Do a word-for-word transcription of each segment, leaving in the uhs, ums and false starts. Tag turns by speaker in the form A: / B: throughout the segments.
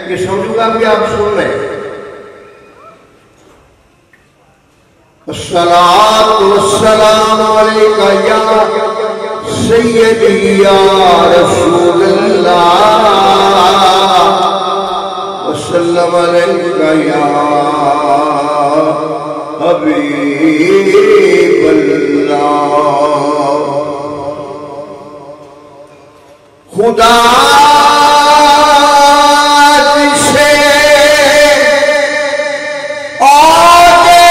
A: ये समझूंगा भी आप सुन रहे हैं। अस्सलातु वस्सलामु अलैका या सय्यदी या रसूलल्लाह वसल्लम अलैका या हबीबल्लाह। खुदा से आगे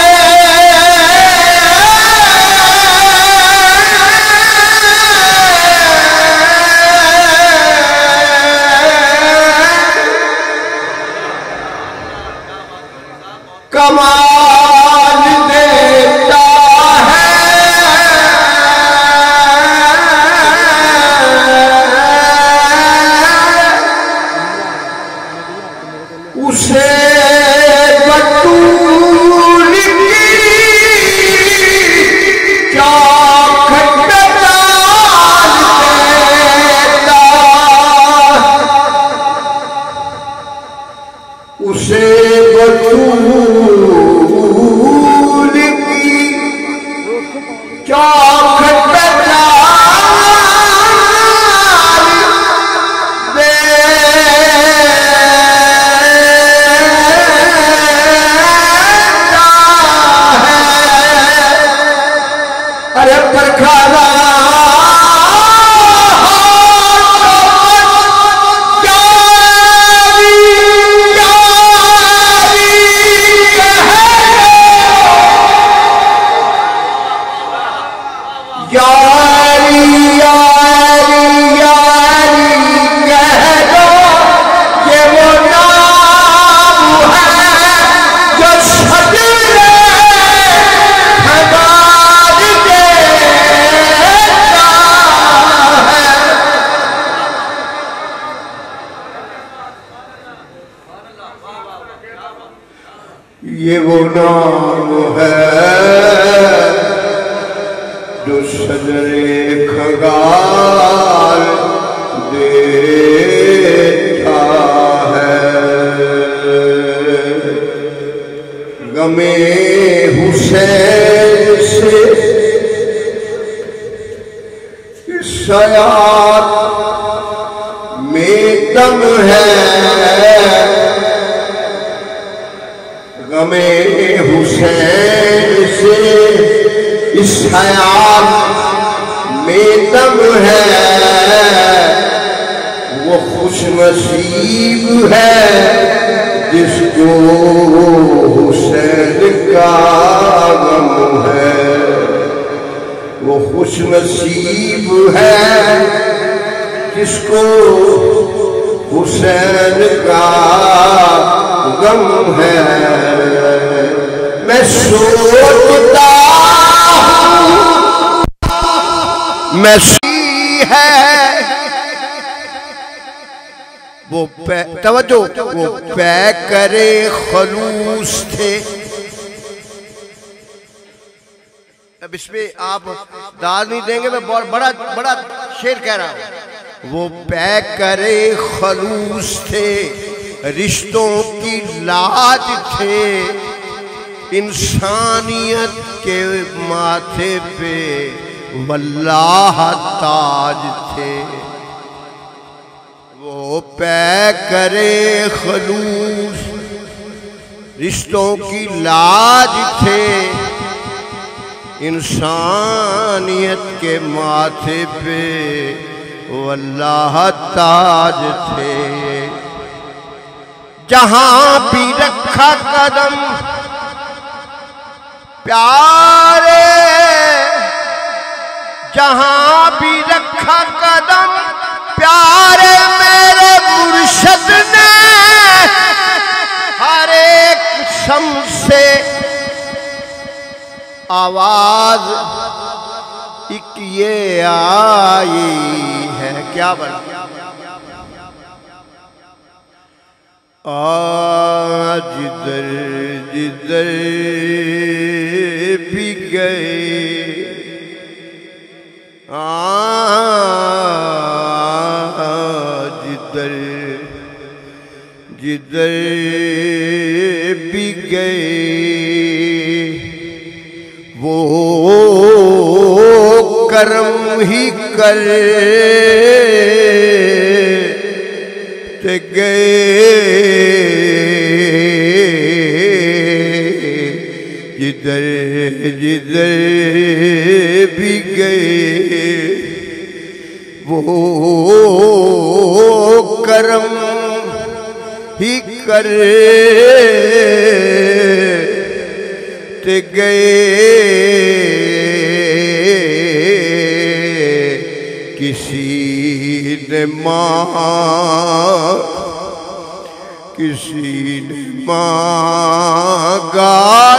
A: कमाल देता है उसे बटूल की क्या खटकाल देता, उसे बटूल की क्या ये वो नाम है जो सजरे खगाल देता है। गमे हुसैन से इस हयात में दम है, गमे हुसैन से इस हयात में दम है। वो खुशनसीब है जिसको हुसैन का गम है, वो खुशनसीब है जिसको हुसैन का गम है। मैं सोचता हूँ मैं है वो तवज्जो वो पै करे खलूस थे। अब इसमें आप दाद नहीं देंगे, मैं बहुत बड़ा बड़ा शेर कह रहा हूं। वो पै करे खलूस थे, रिश्तों की लाज थे, इंसानियत के माथे पे वल्लाह ताज थे। वो पै करे खलूस, रिश्तों की लाज थे, इंसानियत के माथे पे वल्लाह ताज थे। जहां भी रखा कदम प्यारे, जहां भी रखा कदम प्यारे मेरे मुर्शद ने, हर एक शम से आवाज एक ये आई है। क्या बना आज जिधर जिधर भी गए, आज जिधर जिधर भी गए वो कर्म ही करते गए। जिधर जिधर भी गए वो कर्म ही करते गए। किसी ने मां किसी ने मांगा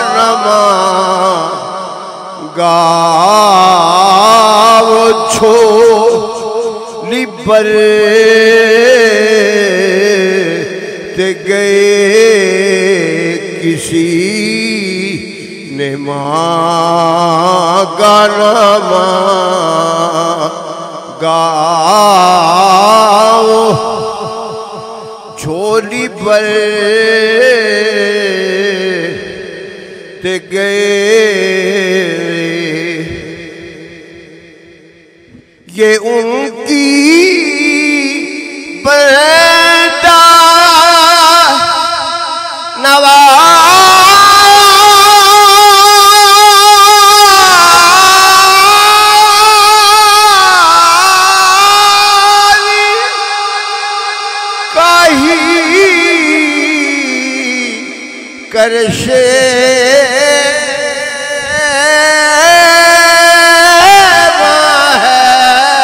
A: रमा वो छोली बरते गए। किसी ने मांगा रमा गाओ झोली बरते गए। ये उनकी बरदा कर से है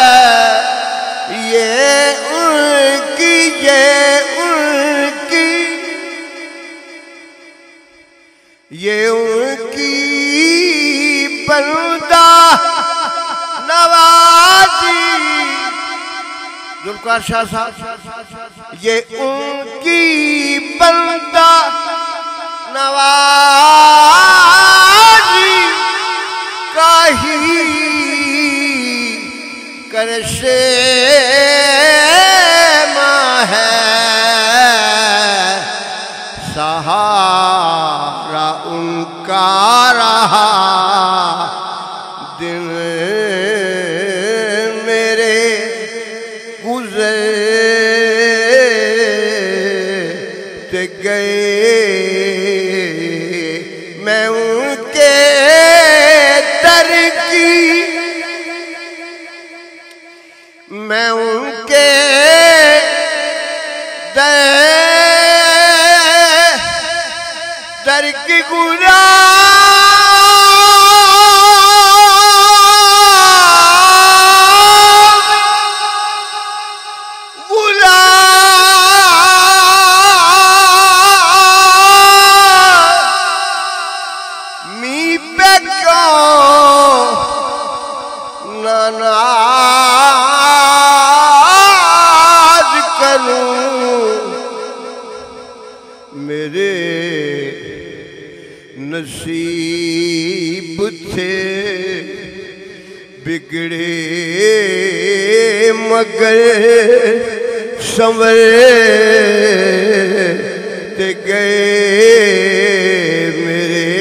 A: ये उनकी ये उनकी ये उनकी बंदा नवाजी जुल्फ़िकार शाह साहब। ये उनकी बंदा नवाजी का ही कर से मां है। सहारा उनका रहा दिन मेरे गुज़रते गए। मैं उनके दर की मैं उनके दर दर की गुलाम गुलाम मी पे क्यों नाज करूं। मेरे नसीब थे बिगड़े मगर संवरते गए। मेरे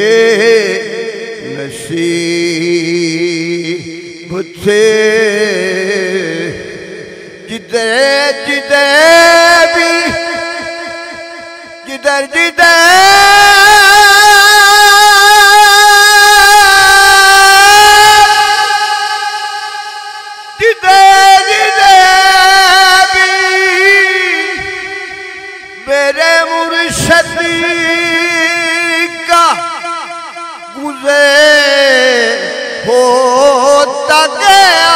A: नसीब थे जिधर जिधर भी जिधर जिधर मेरे मुर्शद का गुज़र होता गया।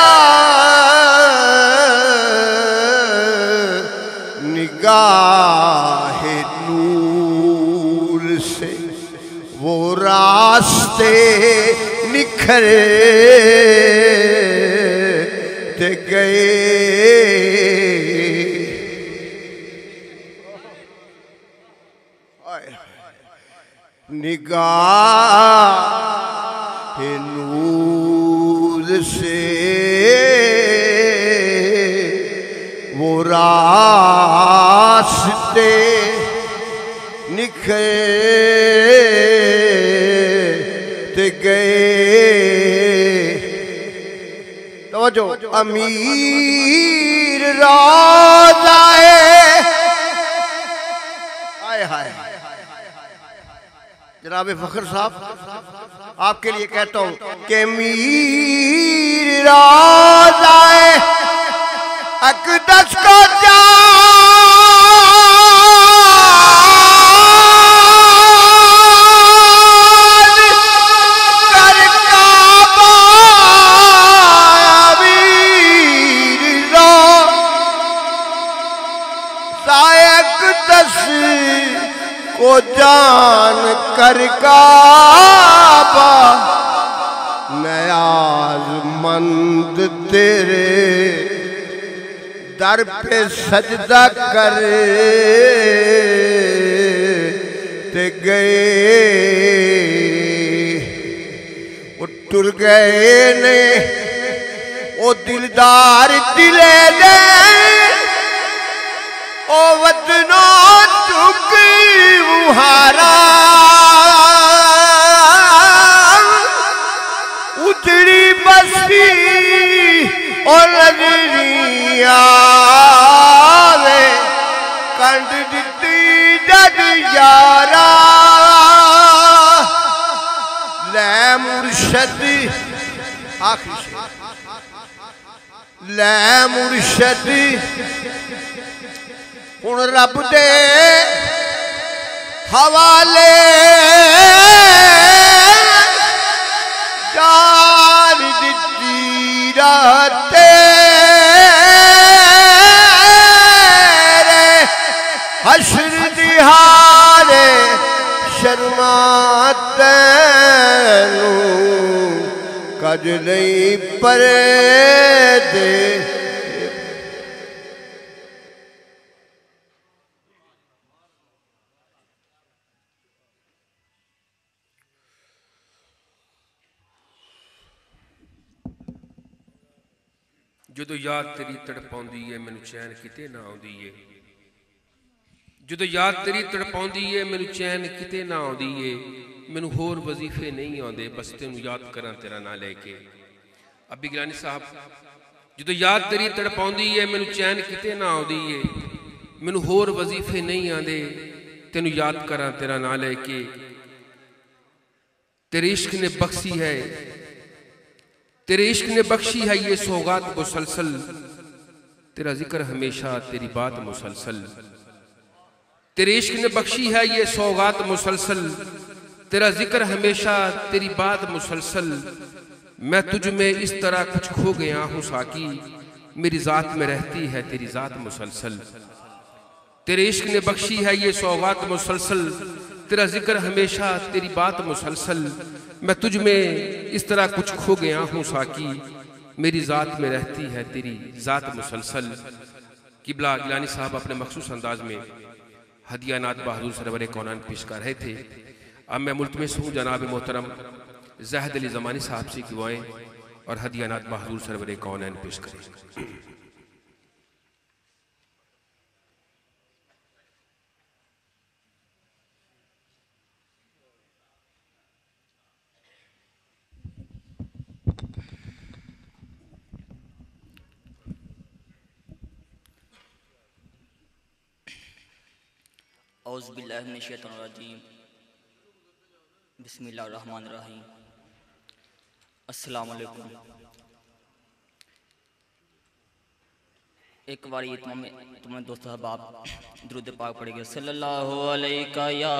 A: निगाह नूर से वो रास्ते निखरते गए। निगाह नूर से वो रास्ते तवज्जो अमीर रोज़ाए हाय हाय जनाब फखर साहब आपके लिए कहता हूं कि मीर रोज़ाए अक़दस को जा को जान कर काबा नयाज़मंद तेरे दर पे सजदा कर ते गए वो टुर गए ने वो दिलदार दिले दे ओ वतनो चुकी मुहारा उतरी बस्ती और नजरिया कंड दिती जग यारा ले मुर्शद आखिरी ले मुर्शद हुण रब दे हवाले जान दिती रहते हश्र दिहाड़े शर्माते कज नहीं परे दे
B: ਜਦੋਂ याद तेरी तड़पाउंदी है मैनू चैन किते ना आउंदी है ਜਦੋਂ याद तेरी तड़पाउंदी है मैनू चैन किते ना आउंदी है मैनू होर वजीफे नहीं आउंदे बस तेनू याद करां तेरा ना लेके अब्बी गिलानी साहब ਜਦੋਂ याद तेरी तड़पाउंदी है मैनू चैन किते ना आउंदी है मैनू होर वजीफे नहीं आंदे तेनू याद करां तेरा ना लेके तेरे इश्क ने बख्शी है तेरे इश्क ने बख्शी है ये सौगात मुसलसल तेरा जिक्र हमेशा तेरी बात मुसलसल तेरे इश्क ने बख्शी है ये सौगात मुसलसल तेरा जिक्र हमेशा तेरी बात मुसलसल मैं तुझ में इस तरह कुछ खो गया हूँ साकी मेरी ज़ात में रहती है तेरी ज़ात मुसलसल तेरे इश्क ने बख्शी है ये सौगात मुसलसल तेरा जिक्र हमेशा तेरी बात मुसलसल मैं तुझ में इस तरह कुछ खो गया हूँ साकी मेरी ज़ात में रहती है तेरी ज़ात मुसलसल किबला गिलानी साहब अपने मखसूस अंदाज में हदिया नात बहादुर सरवर कौनान पेश कर रहे थे। अब मैं मुल्तमिस हूँ जनाब मोहतरम ज़ाहिद अली ज़मानी साहब से कि आएँ और हदिया नात बहादुर सरवर कौनान पेश करें।
C: औज़ुबिल्लाहि मिनश्शैतानिर्रजीम बिस्मिल्लाहिर्रहमानिर्रहीम अस्सलामु अलैकुम। एक बार ये तुम्हें तुम्हें दोस्त अहबाब दुरूद पाक पढ़ेंगे सल्लल्लाहु अलैका या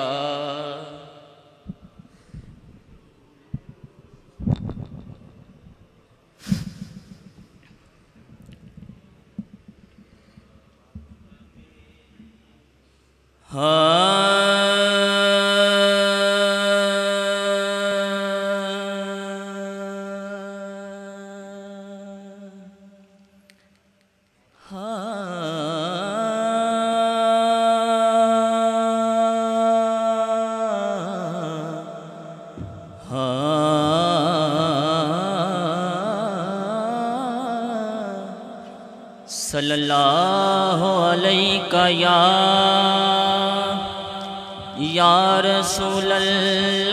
C: सल्लल्लाहु अलैका या या रसूल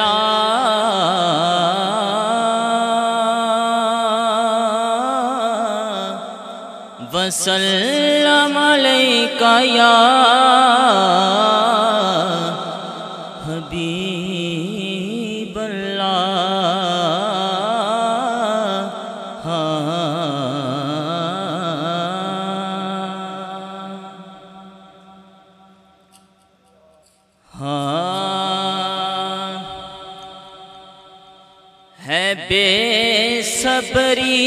C: अल्लाह वसल्लम अलैका या हबीब अल्लाह। हाँ है बेसब्री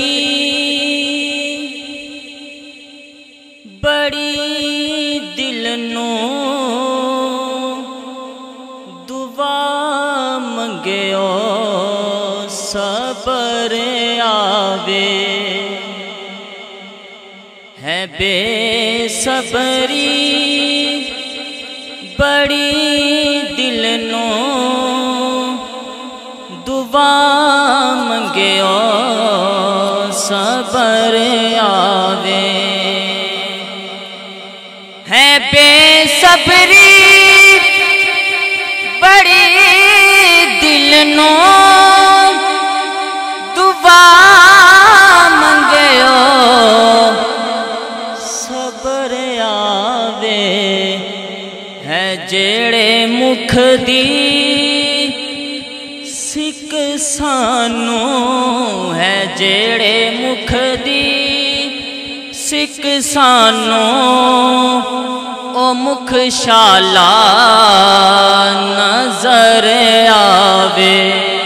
C: बड़ी दिल नू दुआ मंगियो सबर आवे। है बेसब्री बड़ी दिल नू दुआ मंगियो सबर आवे। है बेसब्री बड़ी दिल नो दुआ मंगियो सबर आवे। है जेड़े मुख दी सिक सानू है जेड़े मुख दी सिक सानू ओ मुख शाला नजर आवे।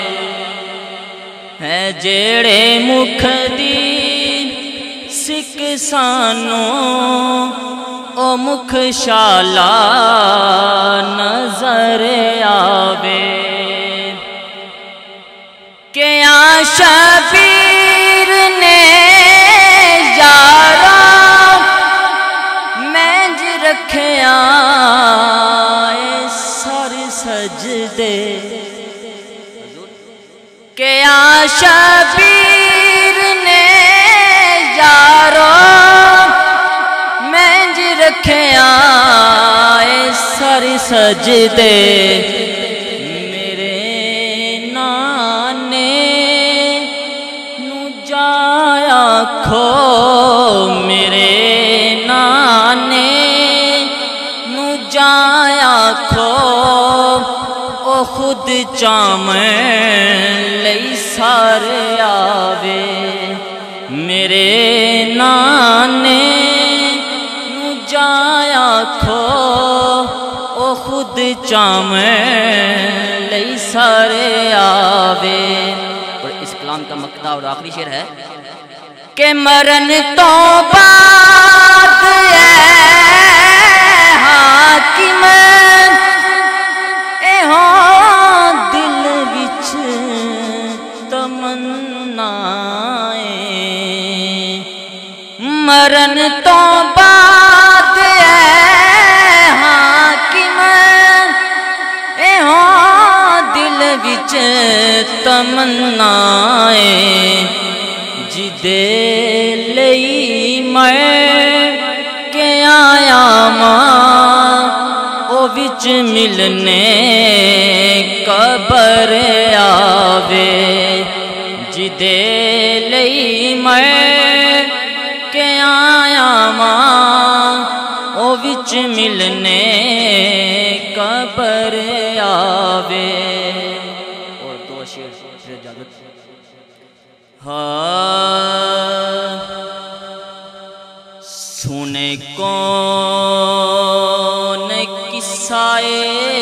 C: है जेड़े मुख दी सिक सानू ओ मुख शाला नजर आवे। के शबीर ने यारा मैंज रखिया सर सजदे। के शबीर ने यारो मैंज रखिया सर सजदे। खो मेरे नाने नू जाया खो ओ खुद चामन लई सारे आवे। मेरे नाने नू जाया खो ओ खुद चामन लई सारे आवे। और इस कलाम का मक्ता और आखिरी शेर है के मरन तो बाद हाकिम एहो दिल विच तमन्नाए। मरन तो बाद हाकिम एहो दिल विच तमन्नाए। जिदे लई मैं के आया मां ओ विच मिलने कबर आवे। जिदे लई मैं के आया मां ओ विच मिलने कबर आवे। और दो शेर फिर इजाजत। हाँ सुने कौन किस्साए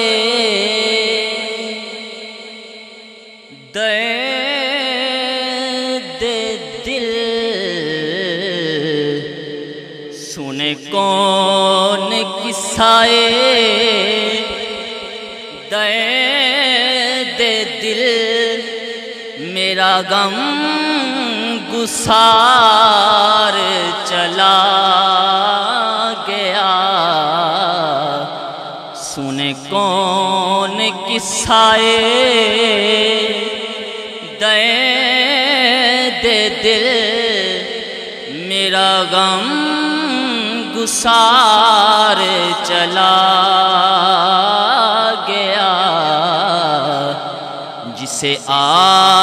C: दर्द दिल। सुने कौन किस्साए दर्द दिल। मेरा गम गुसार चला गया। सुने कौन किस्साए दर्द दिल। मेरा गम गुसार चला गया। जिसे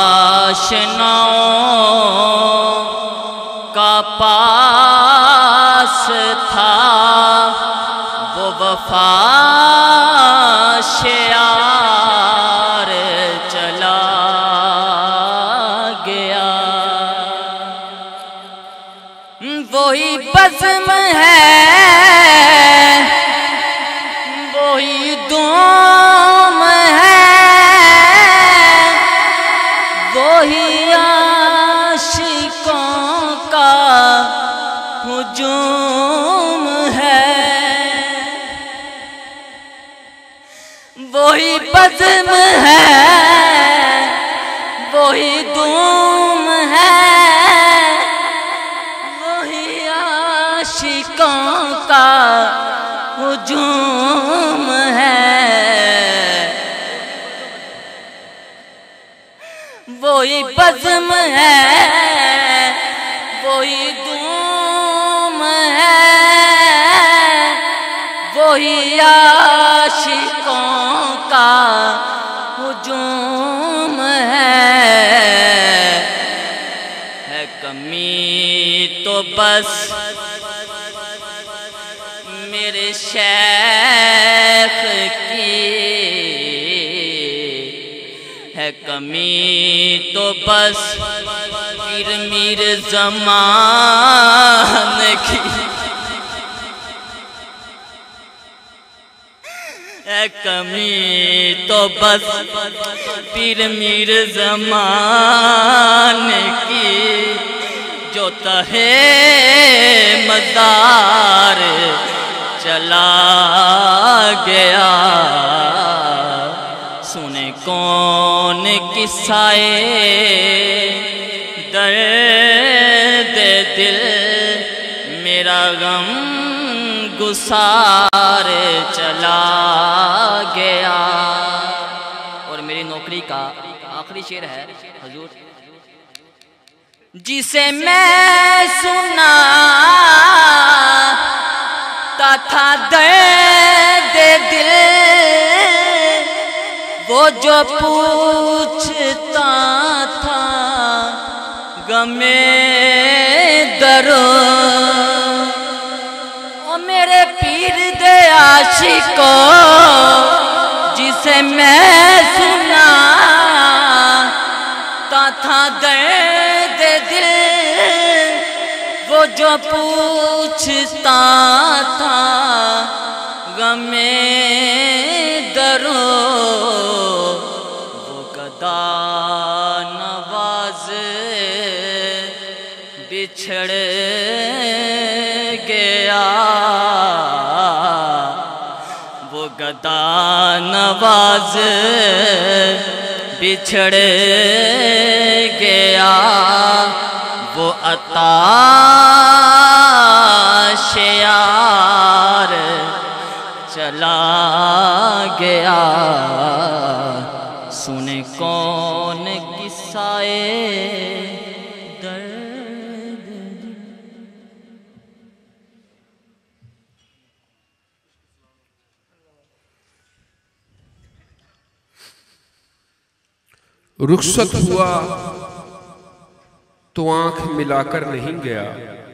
C: आशनाओं का पार फाशियार चला गया। वही बज़्म है, वही दूम है, वही आशिकों का हुजूम है। वही बज़्म है, वही दूम है, वही आशिकों का हुजूम है। वही बज़्म है, वही दूम है, वही आशिकों का हुजूम है। है कमी तो बस मेरे शेख की, है कमी तो बस पीर मीर ज़माने की। है कमी तो बस पीर मीर ज़माने की, जो तहे मज़ार चला गया। सुने कौन किस्साए दर्द दिल, मेरा गम गुसार चला गया। और मेरी नौकरी का आखिरी शेर है हुजूर। जिसे मैं सुना था दर्द दिल, वो जो पूछता था गमे दरो। ओ मेरे पीर दे आशिको, जिसे मैं सुना था दर्द दिल, वो जो पूछता था गमे दरो। वो गदा नवाज बिछड़ गया, वो गदा नवाज बिछड़ गया। वो अताशियार चला गया। सुने कौन किस्साए दर्द।
B: रुखसत हुआ तो आंख मिलाकर नहीं गया,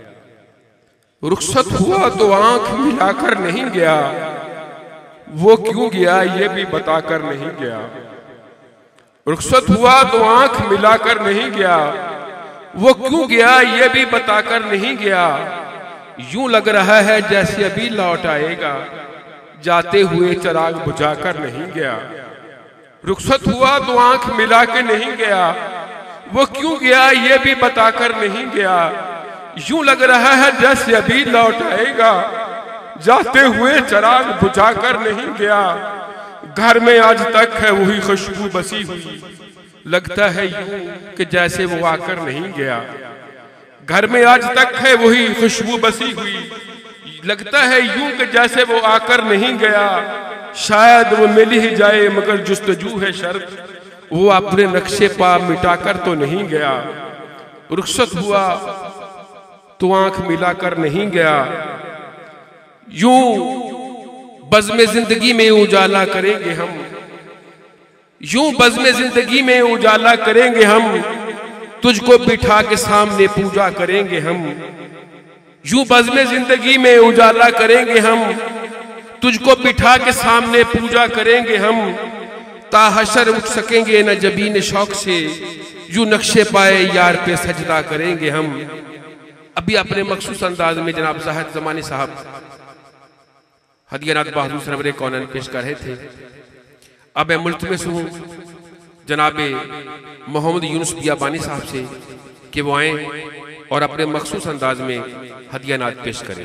B: रुखसत हुआ तो आंख मिलाकर नहीं गया। वो क्यों गया ये भी बताकर नहीं गया। रुखसत हुआ तो आंख मिलाकर नहीं गया, वो क्यों गया ये भी बताकर नहीं गया। यूं लग रहा है जैसे अभी लौट आएगा, जाते हुए चिराग बुझाकर नहीं गया। रुखसत हुआ तो आंख मिला के नहीं गया, वो क्यों गया ये भी बताकर नहीं गया। यूं लग रहा है जैसे अभी लौट आएगा, जाते हुए चिराग बुझाकर नहीं गया। घर में आज तक है वही खुशबू बसी हुई, लगता है यूं कि जैसे वो आकर नहीं गया। घर में आज तक है वही खुशबू बसी हुई, लगता है यूं कि जैसे वो आकर नहीं गया। शायद वो मिल ही जाए मगर जुस्तजू है शर्त, वो अपने नक्शे पा मिटाकर तो नहीं गया। रुखसत हुआ तो आंख मिलाकर नहीं गया। यूं बज़्म जिंदगी में उजाला करेंगे हम, यूं बज़्म जिंदगी में उजाला करेंगे हम। तुझको बिठा के सामने पूजा करेंगे हम। यूं बज़्म जिंदगी में उजाला करेंगे हम, तुझको बिठा के सामने पूजा करेंगे हम, ताहशर उठ सकेंगे न जबीन शौक से, यूं नक्शे पाए यार पे सजदा करेंगे हम। अभी अपने मखसूस अंदाज में जनाब ज़ाहिद ज़मानी साहब हदिया नात बहादुर सरवरे कौनन पेश कर रहे थे। अब मैं मुल्तमिस हूँ जनाब मोहम्मद यूनुस बियाबानी साहब से कि वो आए और अपने मखसूस अंदाज में हदिया नात पेश करें।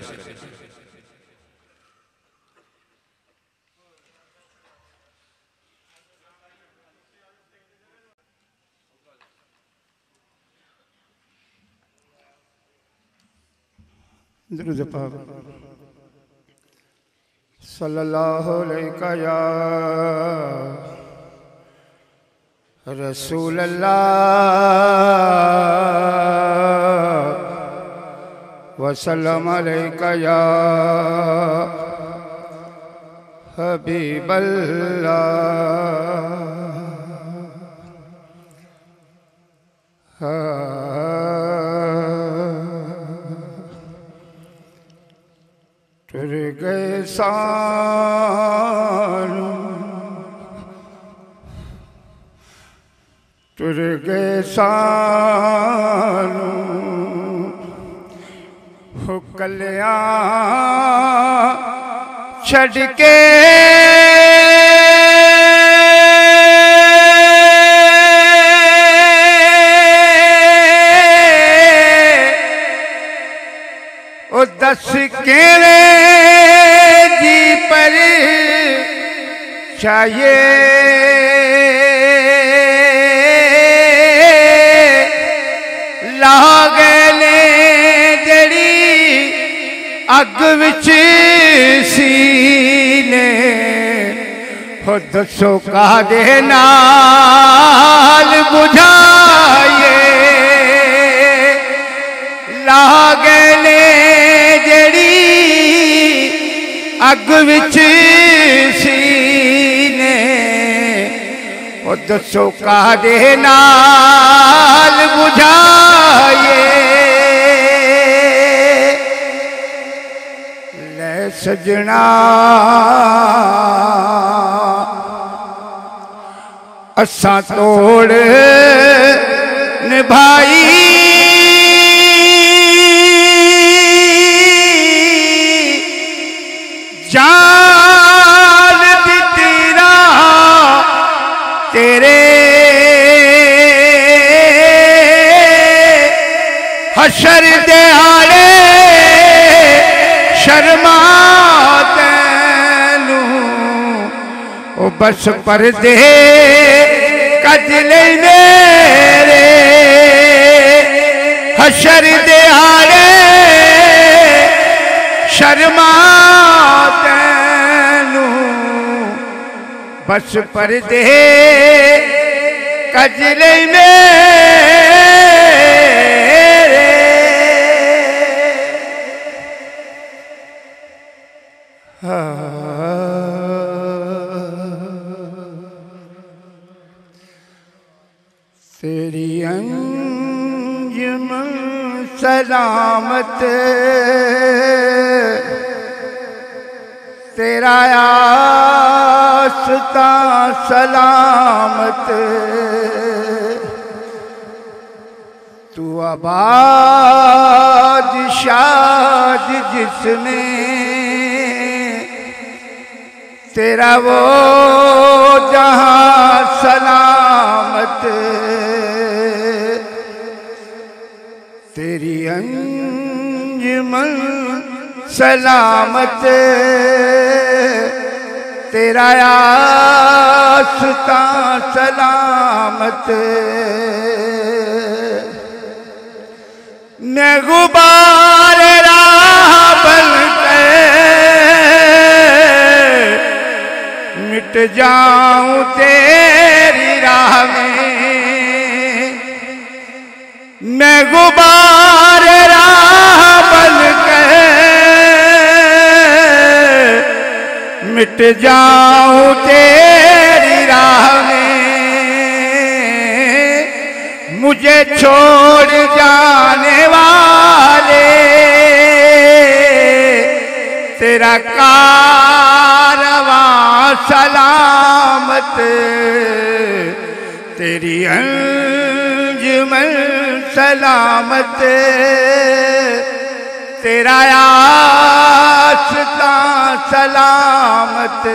D: दुरूद पाक सल्लल्लाहु अलैका या रसूल अल्लाह वसल्लम अलैका या हबीब अल्लाह। टुर गए सानू टुर गए सानू हो कलियां छड़ के ओ दस केड़े जी पर चाहिए लागे ने जड़ी अग विच सीने हो दसो कादे नाल बुझाइए लागे ने जड़ी अग विच सीने ओ दसो कादे नाल बुझाइए ले सजना असा तोड़ निभाई जान दी तेरा तेरे हशर दे आले शर्मा तैनू ओ बस पर दे कज ले मेरे हशर दे आले शर्मा तैनू बस पर दे कज ले मेरे तेरी अंजुमन सलामत तेरा आस्ता सलामत तू आबाद शाद जिसमें तेरा वो जहां सलामत तेरी अंजुमन सलामत तेरा आस्ता सलामत मैं गुबार राह बन के मिट जाऊं तेरी राह में मैं गुबार राह बन के मिट जाऊं तेरी राह में मुझे छोड़ जाने वाले तेरा का तेरी अंजुमन सलामत, तेरा आस्था सलामत।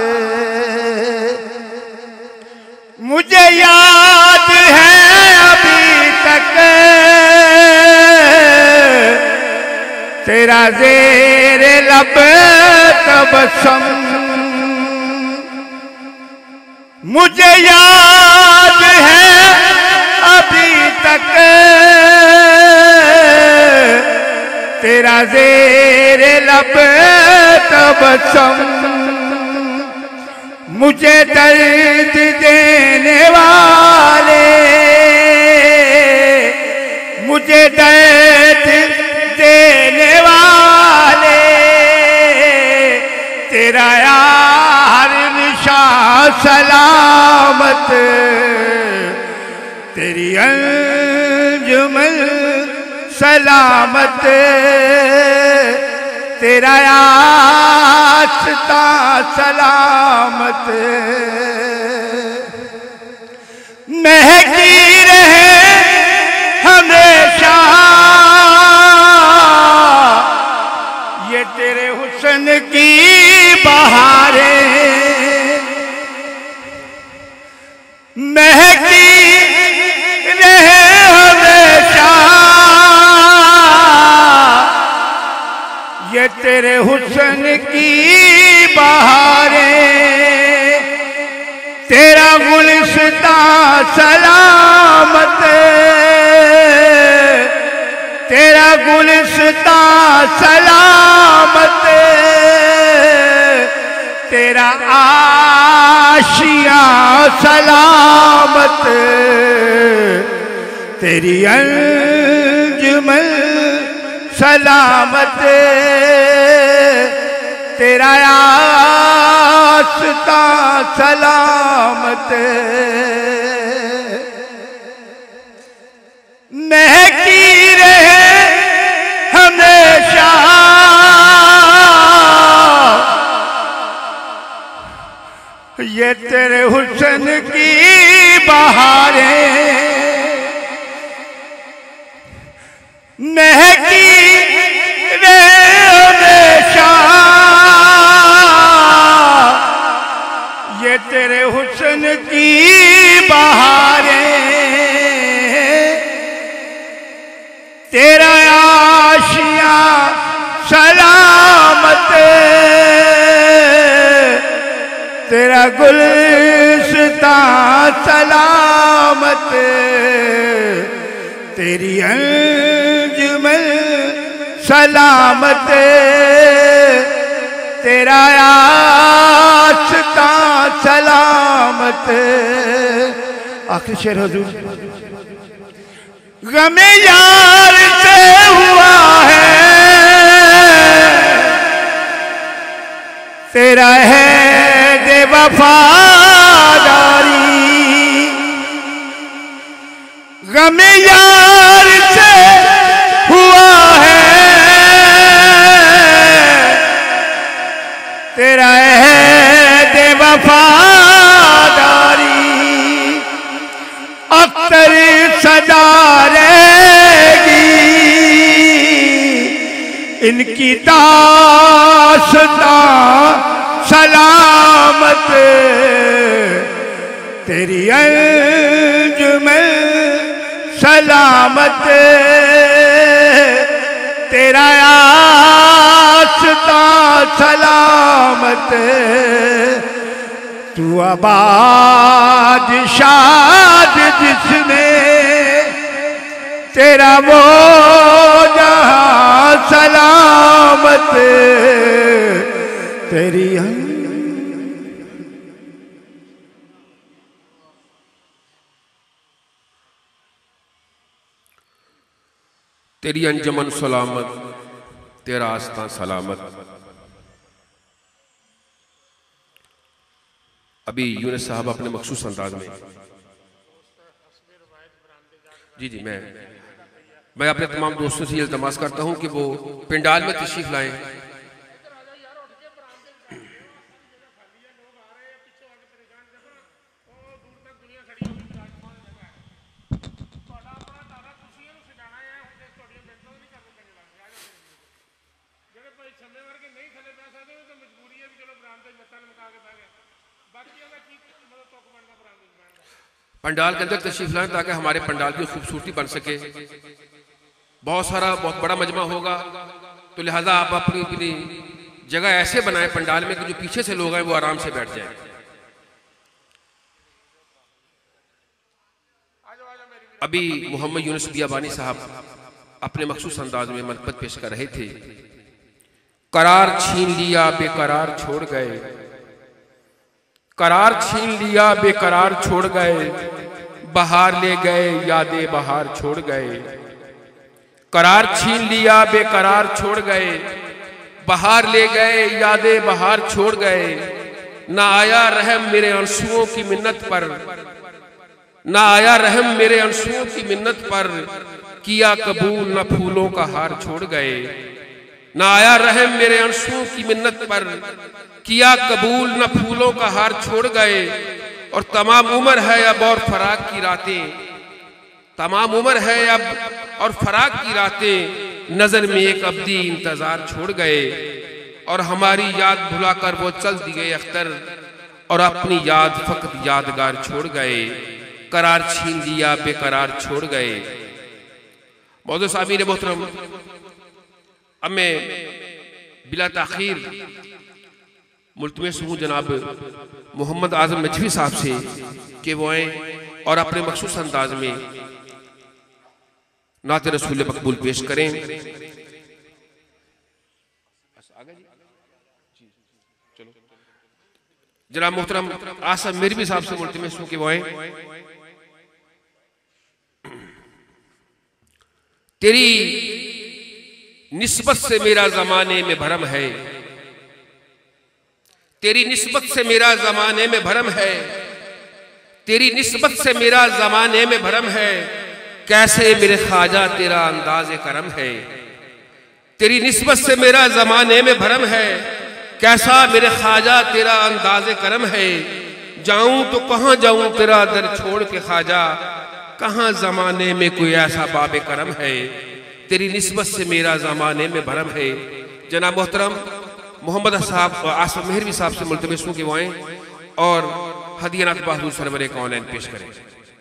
D: मुझे याद है अभी तक तेरा ज़ेरे लब तबस्सुम, मुझे याद है अभी तक तेरा ज़ेरे लब तबस्सुम। मुझे दर्द देने वाले, मुझे दर्द देने वाले तेरा यार निशान सलामत, तेरी अंजुमन सलामत, तेरा आस्था सलामत। महकी रहे हमेशा ये तेरे हुस्न की बहारें, महकी रहे हमेशा ये तेरे हुस्न की बहारें, तेरा गुलिस्तां सलामत, तेरा गुलिस्तां सलामत, तेरा आशियाँ सलामत, तेरी अंजुमन सलामत, तेरा आस्था सलामत। महकी रहे हमेशा ये तेरे हुस्न की बहारें, महकी रहे हमेशा ये तेरे हुस्न की बहारें, तेरा आशियाँ सलामत, तेरा गुलिस्तां सलामत, तेरी अंजुमन सलामत, तेरा आस्था सलामत। आखिरी शेर हुजूर। गमे यार से हुआ है तेरा है दे वफादारी, गमे यार से हुआ है तेरा है दे वफादारी, अख्तर सदा रहेगी इनकी दास्तां सलामत, तेरी अंजुमन सलामत, तेरा आस्था सलामत। तू आबाद शाद जिसमें तेरा वो जहां सलामत, तेरी
B: तेरी अंजुमन सलामत, तेरा आस्था सलामत। अभी यूनुस साहब अपने मखसूस अंदाज में, जी जी मैं मैं अपने तमाम दोस्तों से इल्तमास करता हूं कि वो पिंडाल में तशरीफ लाएं। पंडाल के अंदर तशरीफ लाएं ताकि हमारे पंडाल की खूबसूरती बन सके। बहुत सारा बहुत बड़ा मजमा होगा, तो लिहाजा आप अपनी अपनी जगह ऐसे बनाएं पंडाल में कि जो पीछे से लोग हैं वो आराम से बैठ जाएं। अभी मोहम्मद यूनुस बियाबानी साहब अपने मखसूस अंदाज में मनपत पेश कर रहे थे। करार छीन लिया बेकरार छोड़ गए, करार छीन लिया बेकरार छोड़ गए, बहार ले गए यादें बहार छोड़ गए। करार छीन लिया बेकरार छोड़ गए, बहार ले गए यादें बहार छोड़ गए। ना आया रहम मेरे आंसुओं की मिन्नत पर, ना आया रहम मेरे आंसुओं की मिन्नत पर, किया कबूल न फूलों का हार छोड़ गए। ना आया रहम मेरे आंसुओं की मिन्नत पर, किया कबूल न फूलों का हार छोड़ गए। और तमाम उम्र है अब और फराक की रातें, तमाम उम्र है अब और फराक की रातें, नजर में एक अब्दी इंतजार छोड़ गए। और हमारी याद भुलाकर वो चल दिए अख्तर, और अपनी याद फकत यादगार छोड़ गए। करार छीन लिया बेकरार छोड़ गए। मौजूद सामीन मोहतरम, अब मैं बिला ताखीर मुल्तमस हूँ जनाब मोहम्मद आजम नजवी साहब से कि वो आए और अपने मखसूस अंदाज में नात रसूल मकबूल पेश करें। जनाब मोहतरम आसम मिर्वी साहब से मुल्तमस हूँ कि वो आए। तेरी निस्बत से मेरा जमाने में भरम है, तेरी निस्बत से मेरा जमाने में भरम है, तेरी निस्बत से मेरा जमाने में भरम है। कैसे मेरे ख्वाजा तेरा अंदाज़े करम है, तेरी निस्बत से मेरा जमाने में भरम है। कैसा मेरे ख्वाजा तेरा अंदाज़े करम है। जाऊं तो कहाँ जाऊं तेरा दर छोड़ के ख्वाजा, कहाँ जमाने में कोई ऐसा बाबे करम है। तेरी निस्बत से मेरा जमाने में भरम है। जनाब मोहतरम मोहम्मद साहब आसफ मेहरवी साहब से मुल्तमस हूँ कि वो आएं और हदियानात बहादुर सरवर का ऑनलाइन पेश करें।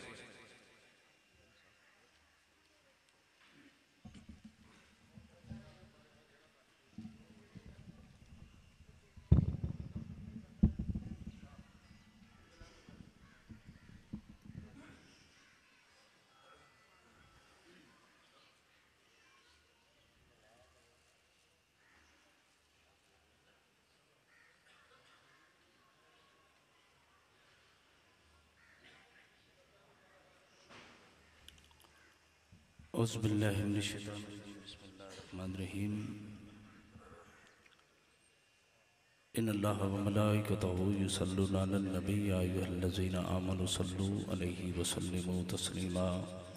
E: औज़ुबिल्लाहि मिनश्शैतानिर्रजीम। इन्नल्लाह व मलाइकतहू युसल्लूना अलन नबी या अय्युहल्लज़ीना आमनू सल्लू अलैहि व सल्लिमू तस्लीमा।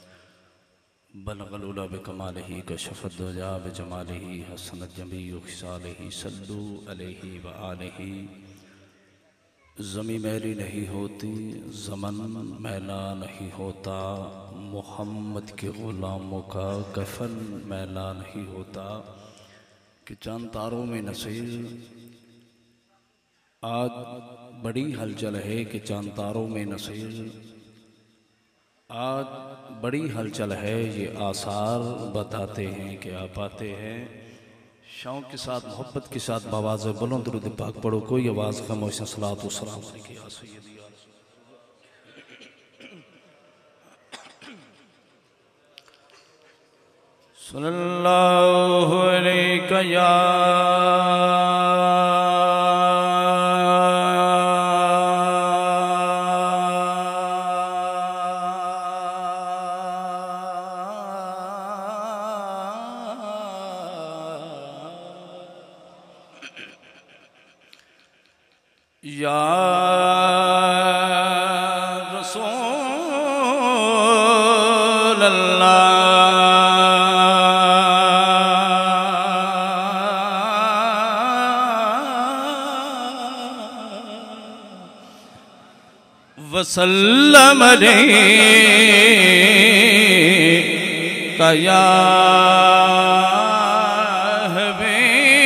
E: बलगल उला बिकमालिही कशफत दुजा बिजमालिही हसनत जमीउ खिसालिही सल्लू अलैहि व आलिही। ज़मी मैली नहीं होती, ज़मन मैला नहीं होता, मोहम्मद के ग़ुलामों का कफन मैला नहीं होता। कि चांद तारों में नसीर आज बड़ी हलचल है, कि चांद तारों में नसीर आज बड़ी हलचल है। ये आसार बताते हैं कि आप आते हैं। शौक़ के साथ मोहब्बत के साथ बवाज़ बुलंद दुरूद पाक पढ़ो, कोई आवाज़ कम हो। सलातो सलाम अलैहि या सय्यदी या सल्लल्लाहु अलैहि या या रसूल अल्लाह। वसल्लम अलैका या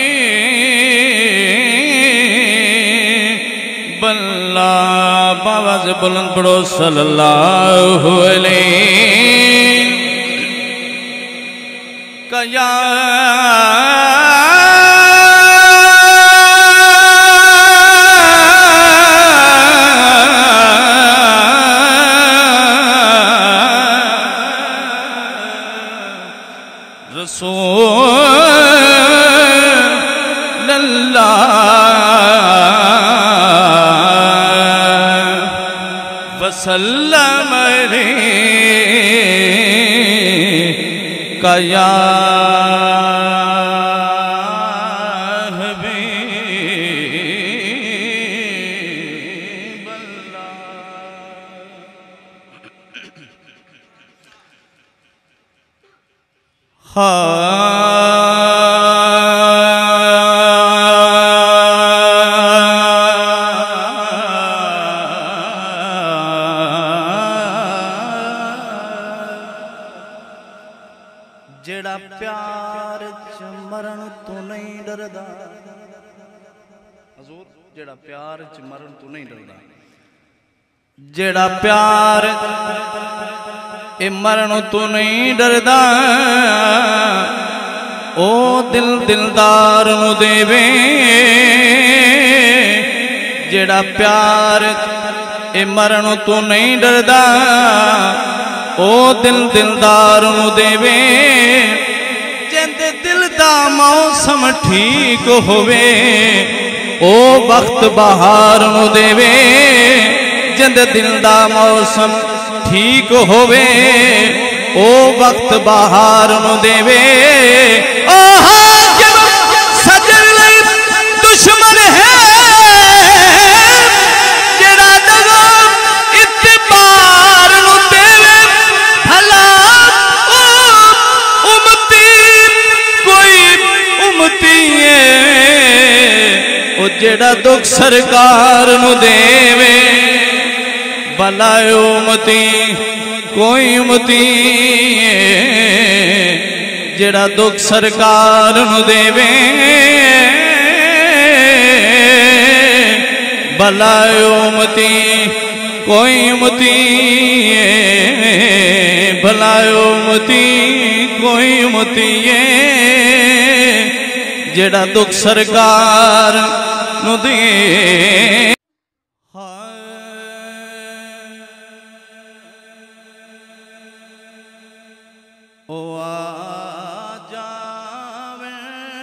E: हबीब अल्लाह। आवाज बुलंद पढ़ो सल्लल्लाहु अलैहि कया वसल्लम कया जेड़ा प्यार च मरण तो नहीं डरदा हजूर जेड़ा प्यार च मरण तो नहीं डरदा जेड़ा प्यार ए मरण तो नहीं डरदा ओ दिल दिलदार नु देवे जेड़ा प्यार ए मरण तो नहीं डरदा ओ दिल दिलदार नु देवे जिंदे दिल दा मौसम ठीक होवे ओ वक्त बहार नु देवे जिंदे दिल दा मौसम ठीक होवे ओ वक्त बहार नु देवे ओ हाकिम सजन लई दुश्मन है जेड़ा दगा इत्तिबार नु देवे भला उम्मती कोई उम्मती है ओ जेड़ा दुख सरकार नु देवे भला उम्मती कोई उम्मती जेड़ा दुख सरकार नु देवे भला उम्मती कोई उम्मती भला उम्मती कोई उम्मती जेड़ा दुख सरकार नु दे ओ आ जावे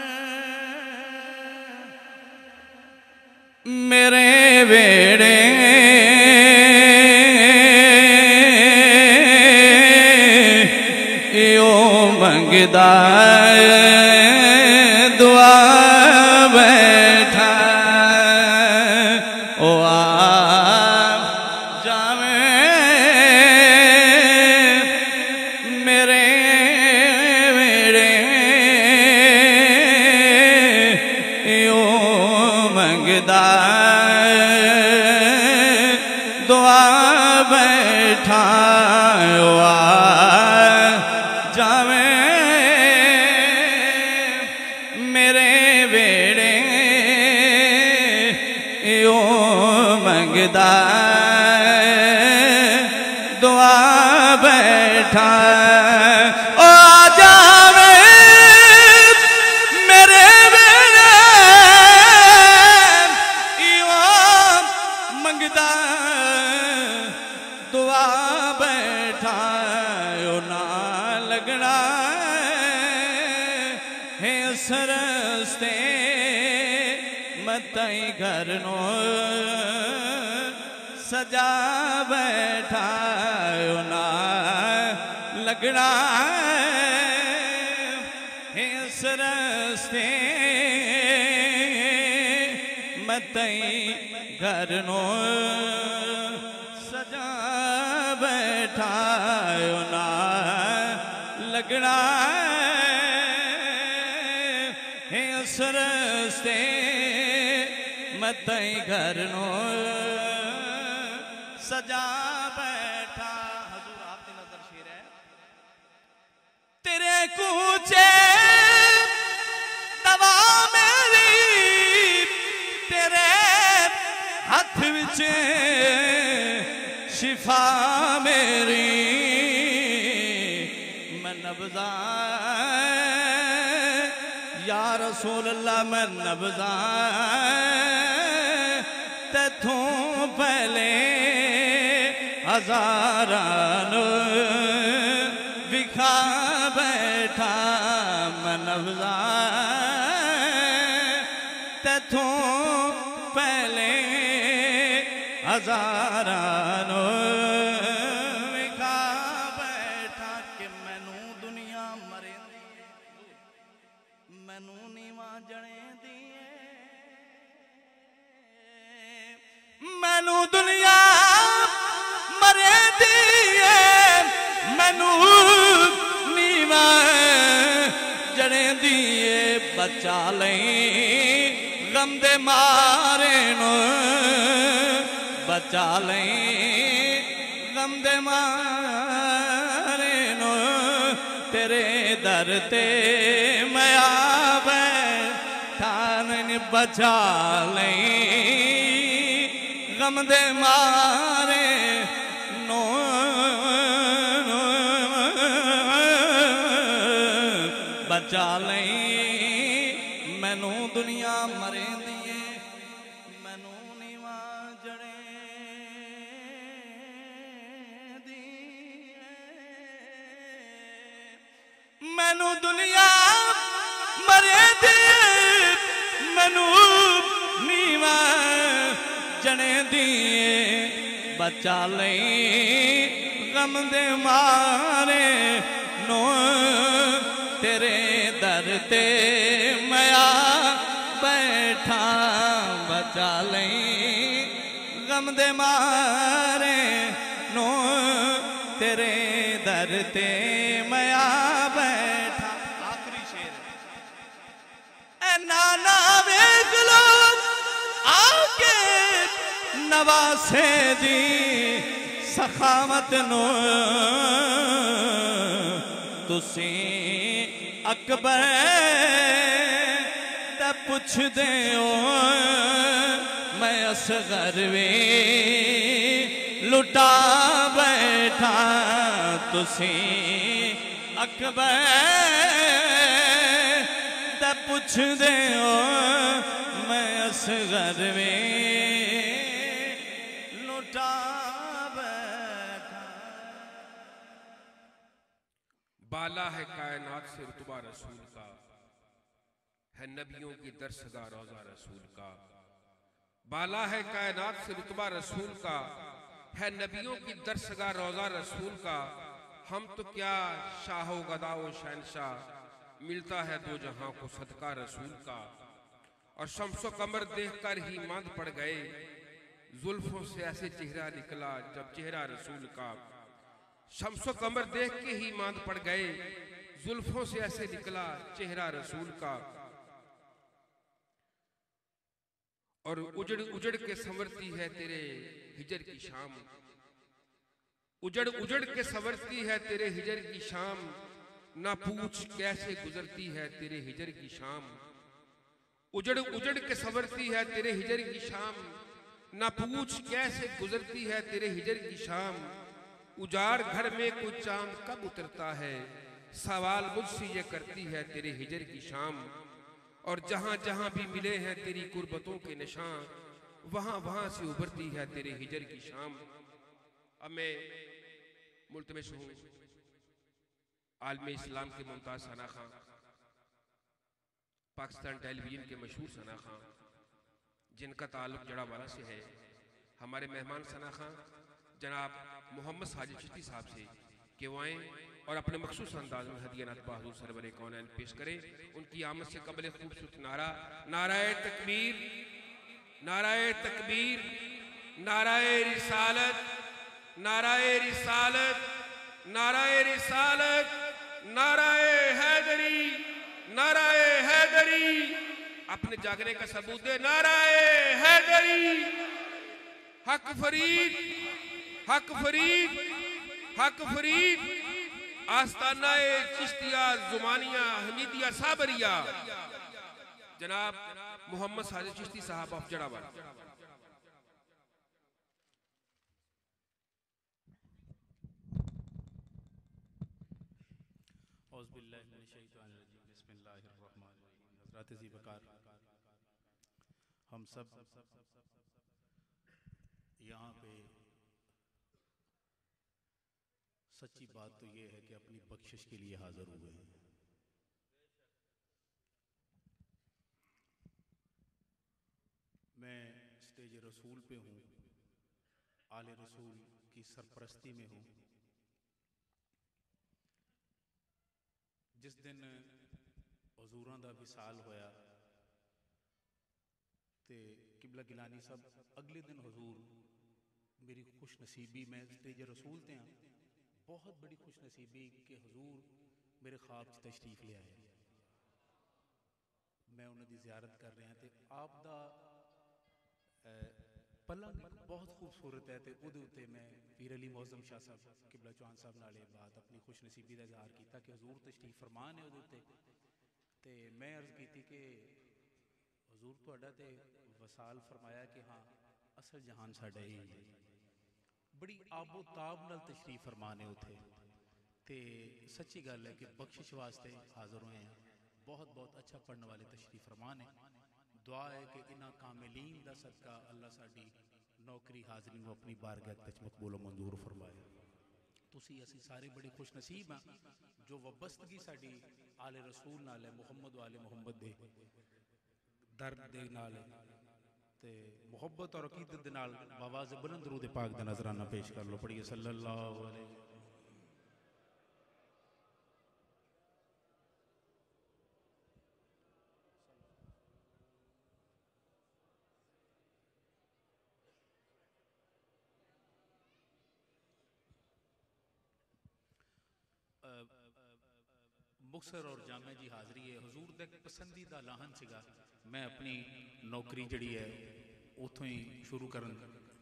E: मेरे वेड़े यो मंगदा दुआ बैठा ओ आ जावे मेरे मंगदा दुआ बैठा जावे मेरे बेड़े यो मंगदा दुआ बैठा ओ जावे मेरे बेड़े मंगदा दुआ बैठा ना लगना है सरस्ते मतई घर नो सजा बैठा ना लगना है सरस्ते मतई घर नो सजा बैठा ना लगना है सरस्ते मतई घर नो सजा बैठा। हजूर आपकी नजर शेर है तेरे कूचे दवा मेरी तेरे हाथ विच शिफा मेरी मैं नब्ज़ा या रसूल अल्लाह मैं नब्ज़ा तैथों पहले हज़ारान विखा बैठा मैं नब्ज़ा तैथों पहले हज़ारान विखा बैठा कि मैनू दुनिया मरे मैनू नीवा जने दिए मैनू दुनिया मरे दिए मैनू नीवा जने दिए बचा लें गम दे मारे नो बचा लें गम दे मारे नो तेरे दर ते मैं आ बैठा बचा लें गम दे मारे नो बचा लें मैनू दुनिया मरे दिए मैनू नीवा जड़े दिए मैनू दुनिया मरे दिए मैनू नीवा जने दिए बचा लें गम दे मारे नो तेरे दर ते मैं आ बैठा बचा लें गम दे मारे नो तेरे दर ते मैं आ बैठा। आखिरी शेर ए नाना वेख लो आके नवासे दी सखावत नो तुसी अकबर दा पुछ दे ओ मैं असगर वे लुटा बैठा तुसी अकबर दा पुछ दे ओ मैं असगर वे लुटा
B: बाला है कायनात से रुतबा रसूल का है नबियों की दरसगाह रोज़ा रसूल का बाला है कायनात से रुतबा रसूल का है नबियों की दरसगाह रोज़ा रसूल का हम तो क्या शाहो गदाओ शहनशाह मिलता है दो जहां को सदका रसूल का और शम्सो कमर देखकर ही मांद पड़ गए जुल्फों से ऐसे चेहरा निकला जब चेहरा रसूल का शम्सो कमर देख के ही मांद पड़ गए जुल्फों से ऐसे निकला चेहरा रसूल का और उजड़ उजड़ के संवरती है तेरे हिजर की शाम उजड़ उजड़ के संवरती है तेरे हिजर की शाम ना पूछ कैसे गुजरती है तेरे हिजर की शाम उजड़ उजड़ के संवरती है तेरे हिजर की शाम ना पूछ कैसे गुजरती है तेरे हिजर की शाम उजाड़ घर में कोई चांद कब उतरता है सवाल मुझसे ये करती है तेरे हिजर की शाम और जहां जहां भी मिले हैं तेरी कुर्बतों के निशान वहां वहां से उभरती है तेरे हिजर की शाम। अब मैं मुल्तमिस हूं आलमी इस्लाम के मुमताज सना खां पाकिस्तान टेलीविजन के मशहूर सना खां जिनका ताल्लुक जड़ावाला से है हमारे मेहमान सना खां जनाब मोहम्मद साजिद चिश्ती साहब से कि वो आएँ और अपने मखसूस अंदाज में हदिया नात बहादुर सरवर कौनैन पेश करें। उनकी आमद से कबल खूबसूरत नारा नाराए तकबीर नाराए तकबीर नाराए रिसालत नाराए रिसालत नाराए रिसालत नाराए हैदरी नाराए हैदरी अपने जागने का सबूत दे नाराए हैदरी हक फरीद हक फरीद हक फरीद आस्तानाए चिश्तिया जुमानिया हमीदिया साबरिया जनाब मोहम्मद साजिद चिश्ती साहब ऑफ जड़ावाला।
F: हज़रत ज़ी वक़ार, हम सब यहाँ पे सच्ची बात तो ये है कि अपनी बख्शिश के लिए हाजिर हुए हैं। मैं स्टेज रसूल पे हूँ, आले रसूल की सरपरस्ती में हूँ। जिस दिन हजूरां दा विसाल होया ते किबला गिलानी साहब अगले दिन हजूर मेरी खुश नसीबी, मैं स्टेज रसूल ते हाँ, बहुत बड़ी खुश नसीबी कि हजूर मेरे ख्वाब च तशरीफ ले आए। मैं उन्होंने ज़ियारत कर रहा तो आप दा पलंग बहुत खूबसूरत है। तो उहदे उत्ते मैं पीर अली मौज़म शाह साहब किबला चौहान साहब नाल ये बात अपनी खुश नसीबी का इजहार किया कि हजूर तशरीफ फरमान है उहदे उत्ते। ते मैं अर्ज़ की कि हजूर तुहाडा ते वसाल फरमाया कि हाँ असल जहान साडा ही है। बड़ी आबो ताब नाल तशरीफ फरमान है उत्थे। ते सच्ची गल है कि बख्शिश वास्ते हाज़र हुए हैं। बहुत बहुत अच्छा पढ़ने वाले तशरीफ फरमान है। दुआ है कि इन्हां कामिलीन दा सदका अल्लाह साडी नौकरी हाज़री नूं अपनी बारगाह विच मकबूल मंजूर फरमाए। तुसी असी सारे बड़े खुश नसीब हाँ जो वबस्तगी साडी आले रसूल नाल है, मुहम्मद वाले मुहम्मद दे दर्द दे नाल है ते मुहब्बत और अकीदत दे नाल आवाज़ बुलंद दरूद पाक दा नजराना पेश कर लो। पढ़िए सल्लल्लाहु अलैहि। मुक्तसर और जामे जी हाज़री है। हजूर दा एक पसंदीदा लाहन सीगा, मैं अपनी नौकरी जड़ी है उतों ही शुरू करन।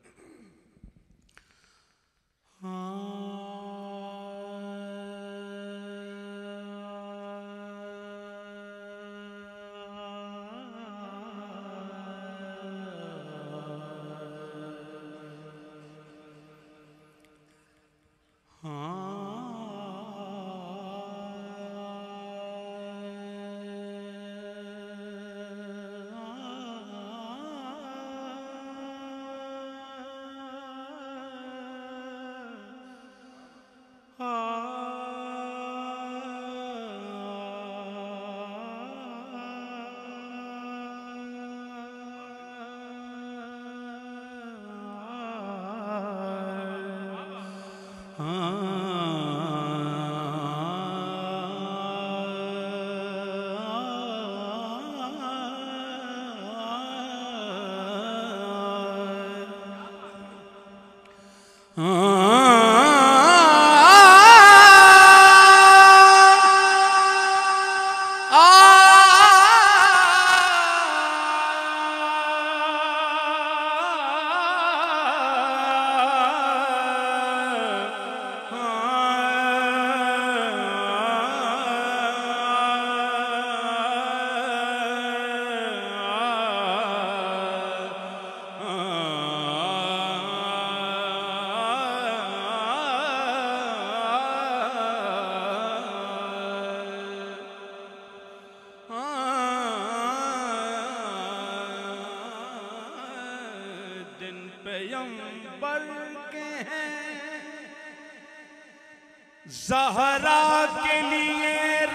D: ज़हरा के लिए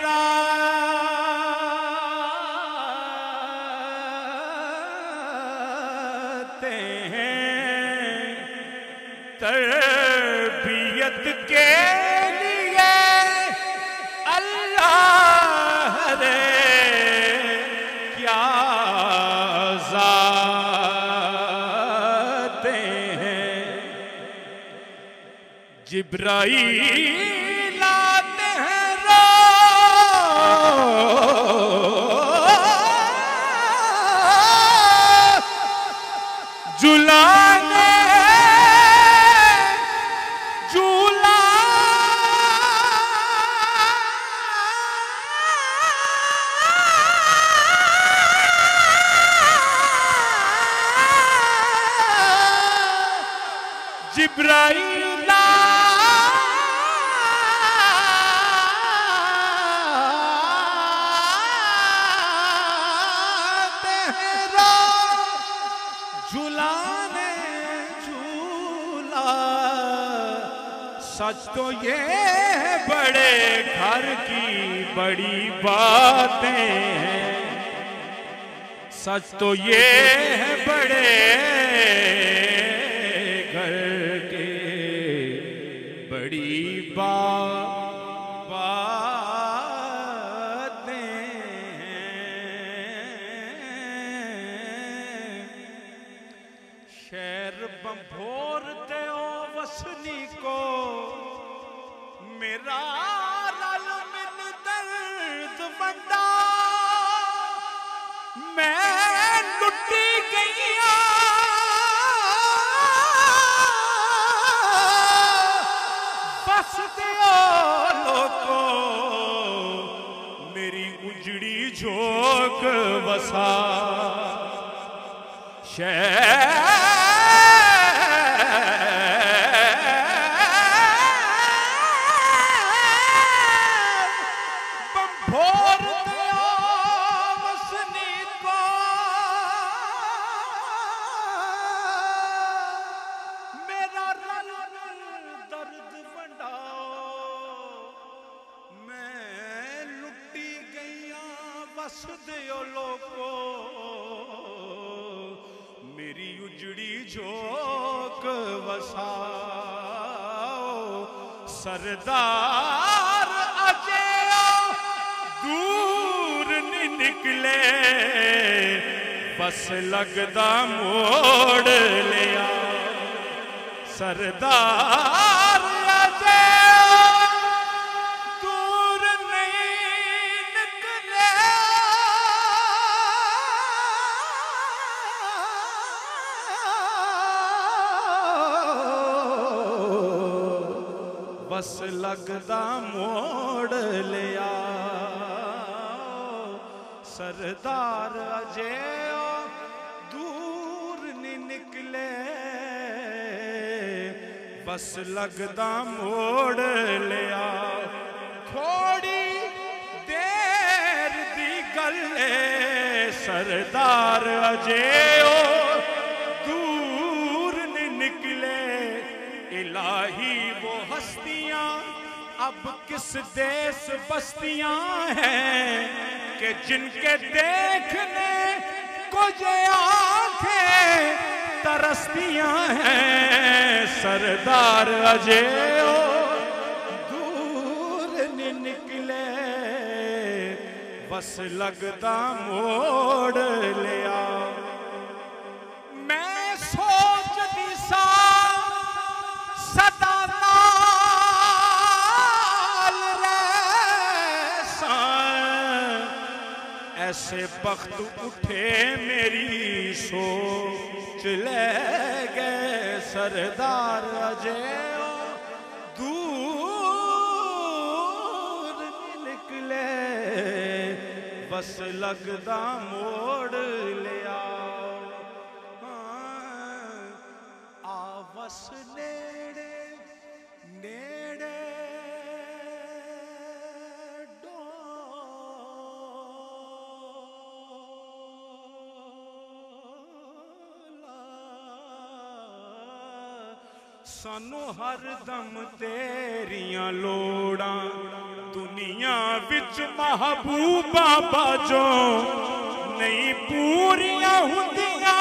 D: रातें हैं, तरबियत के लिए अल्लाह रे क्या ज़ातें हैं। जिब्राईल झुलाने झूला जिब्राईला सच तो ये है बड़े घर की बड़ी बातें हैं, सच तो ये है बड़े घर के बड़ी बात भोरते ओ वसनी को मेरा रल मिल दर्द वंडा, मैं लुटी गईया बस दियो लोको मेरी उजड़ी झोंक वसा शहर मेरी उजड़ी झोंक वसाओ सरदार अजय दूर नहीं निकले बस लगदा मोड़ लिया सरदार बस लगदा मोड़ लिया सरदार अजय दूर नहीं निकले बस लगदा मोड़ लिया थोड़ी देर दी गल्ले सरदार अजय दूर नहीं निकले इलाही वो हस्तियां अब किस देश बस्तियां हैं कि जिनके देखने को ये आंखें तरसतियां हैं सरदार अजय दूर नहीं निकले बस लगदा मोड़ लिया मैं सोच दी सा सदा नाल रैसा ऐसे बख्त उठे मेरी सोच ले गए सरदार अजय दूर निकले बस लगदा मोड़ लिया आवस नेड़े नेड़े सानू हर दम तेरियां लोड़ां दुनिया विच महबूबा बाजो नहीं पूरियां हुंदियां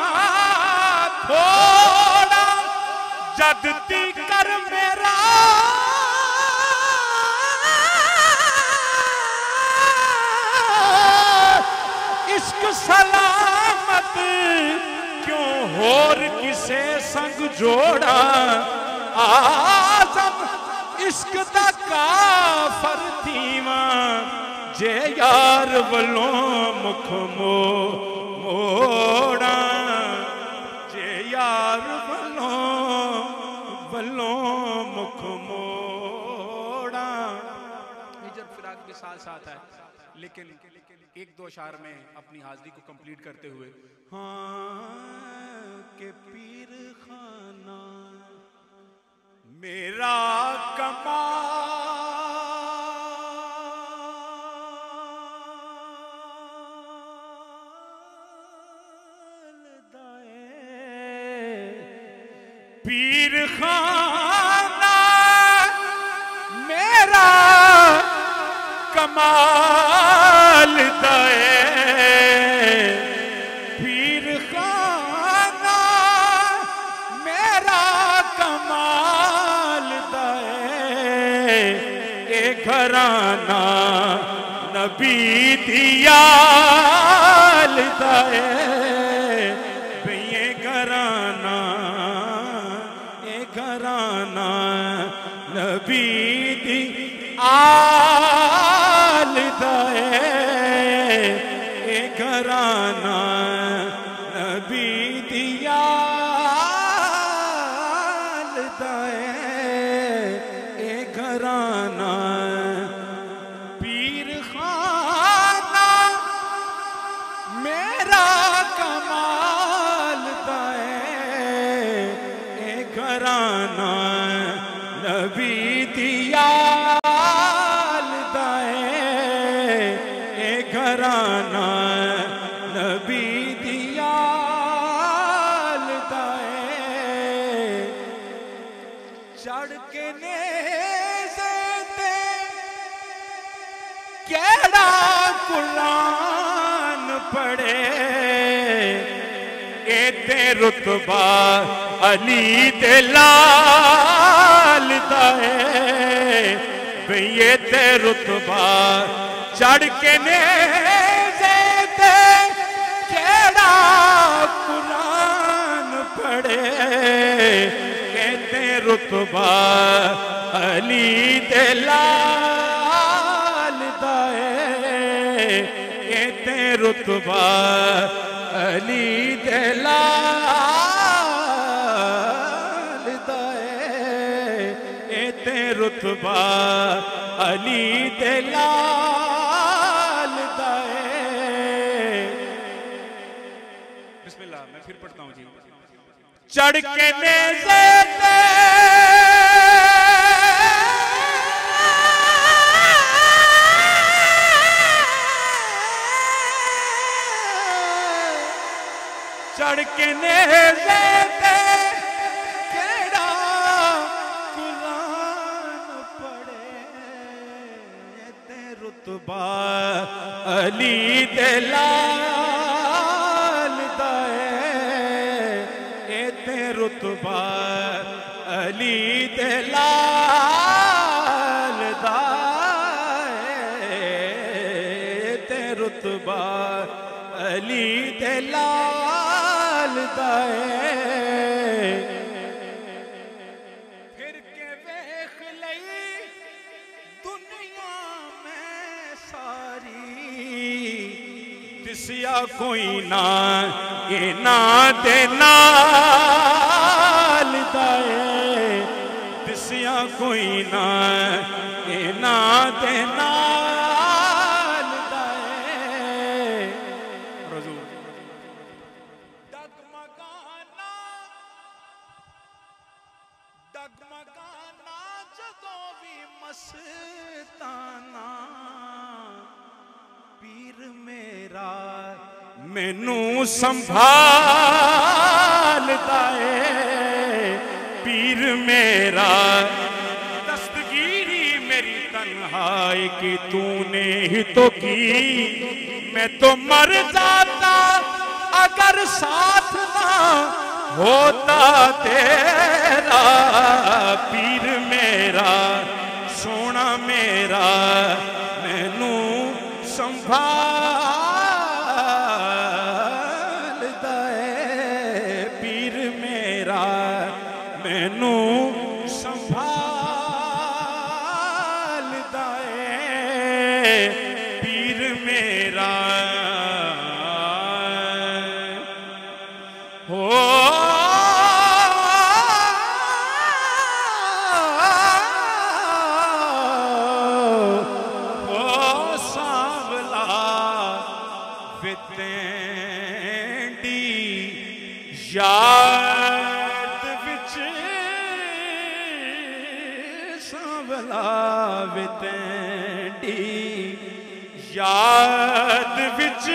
D: थोड़ा जद ती कर मेरा इश्क सलामत क्यों होर किसे संग जोड़ा आजम इश्क दा काफर थीवा जे यार वलों मुख मो मोड़ा जे यार वलों वलों मुख मोड़ा
F: हिजर फिराक भी साथ साथ है लेकिन एक दो अशार में अपनी हाजिरी को कंप्लीट करते हुए हाँ के पीर खाना मेरा कमाल दाए पीर खाना
D: कमाल दए पीर खाना मेरा कमाल दए ए घराना नबी दियाल दए ये घराना ए घराना नबी दी आल दए ए घराना नबी दियाल दए ए घराना पीर खाना मेरा कमाल दए ए घराना नबी दियाल दए ए घराना नबी दियाल दए चढ़ के नेज़े ते केड़ा कुरान पढ़े एते रुतबा अली दे लाल दए भैये ते रुतबा चढ़ के नेज़े ते केड़ा कुरान पढ़े एते रुतबा अली दे लाल दए एते रुतबा अली दे लाल दए एते रुतबा अली दे लाल दए। बिस्मिल्लाह मैं फिर पढ़ता हूँ जी। चढ़ के नेज़े ते चढ़ के नेज़े ते केड़ा कुरान पढ़े ते रुतबा अली दे लाल दए एते रुतबा अली दे लाल दए एते रुतबा अली दे लाल दए फिर के वेख लई दुनिया में सारी दिसिया कोई ना ये ना दे नाल दए दिसिया कोई ना ये ना दे नाल दए रजू डगमगाना डगमगाना जदों भी मस्ताना पीर मेरा मैनू संभालता है पीर मेरा दस्तगीरी मेरी तन्हाई की तूने ही तो की मैं तो मर जाता अगर साथ ना होता तेरा पीर मेरा सोना मेरा मैनू संभालता है पीर मेरा मैनू संभालता है पीर मेरा हो याद विच सांवला वितेंडी याद विच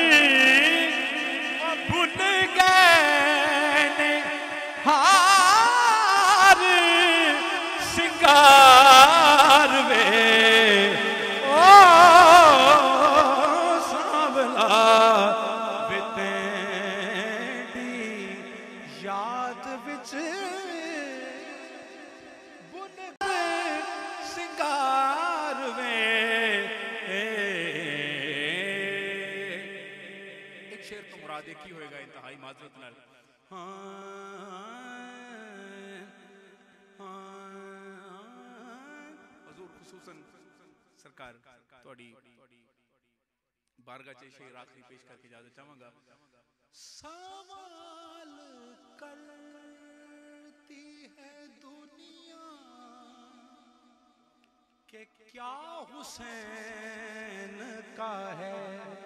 D: भुल गए ने हार सिंगार वे ओ
F: शेर तो मुराद एक ही होएगा इंतहाई माजरत नाल। हजूर खुसूसन सरकार थोड़ी बारगाह च शेर आखिरी पेश करके इजाजत चाहांगा। सवाल करती है दुनिया कि क्या हुसैन का है,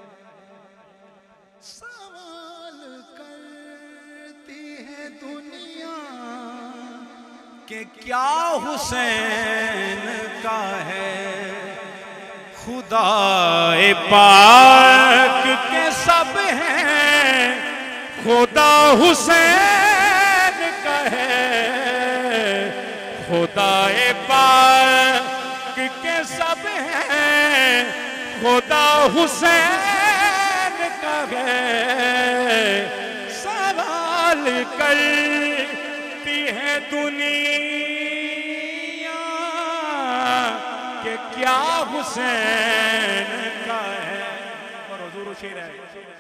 F: सवाल करती है दुनिया कि क्या हुसैन का है। खुदाए पाक के सब हैं, खुदा हुसैन का है। खुदाए पाक के सब हैं, खुदा हुसैन का है। सवाल करती है दुनिया कि क्या हुसैन का है। और हुजूर शेर है।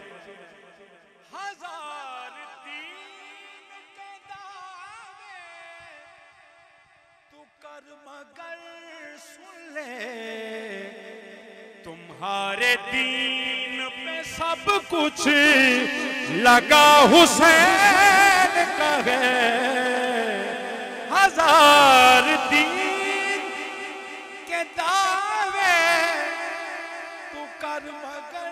F: हजार दीन के दावे तू कर मगर सुन ले, तुम्हारे दीन पे सब कुछ लगा हुसैन का है। हजार दीन के दावे तू कर मगर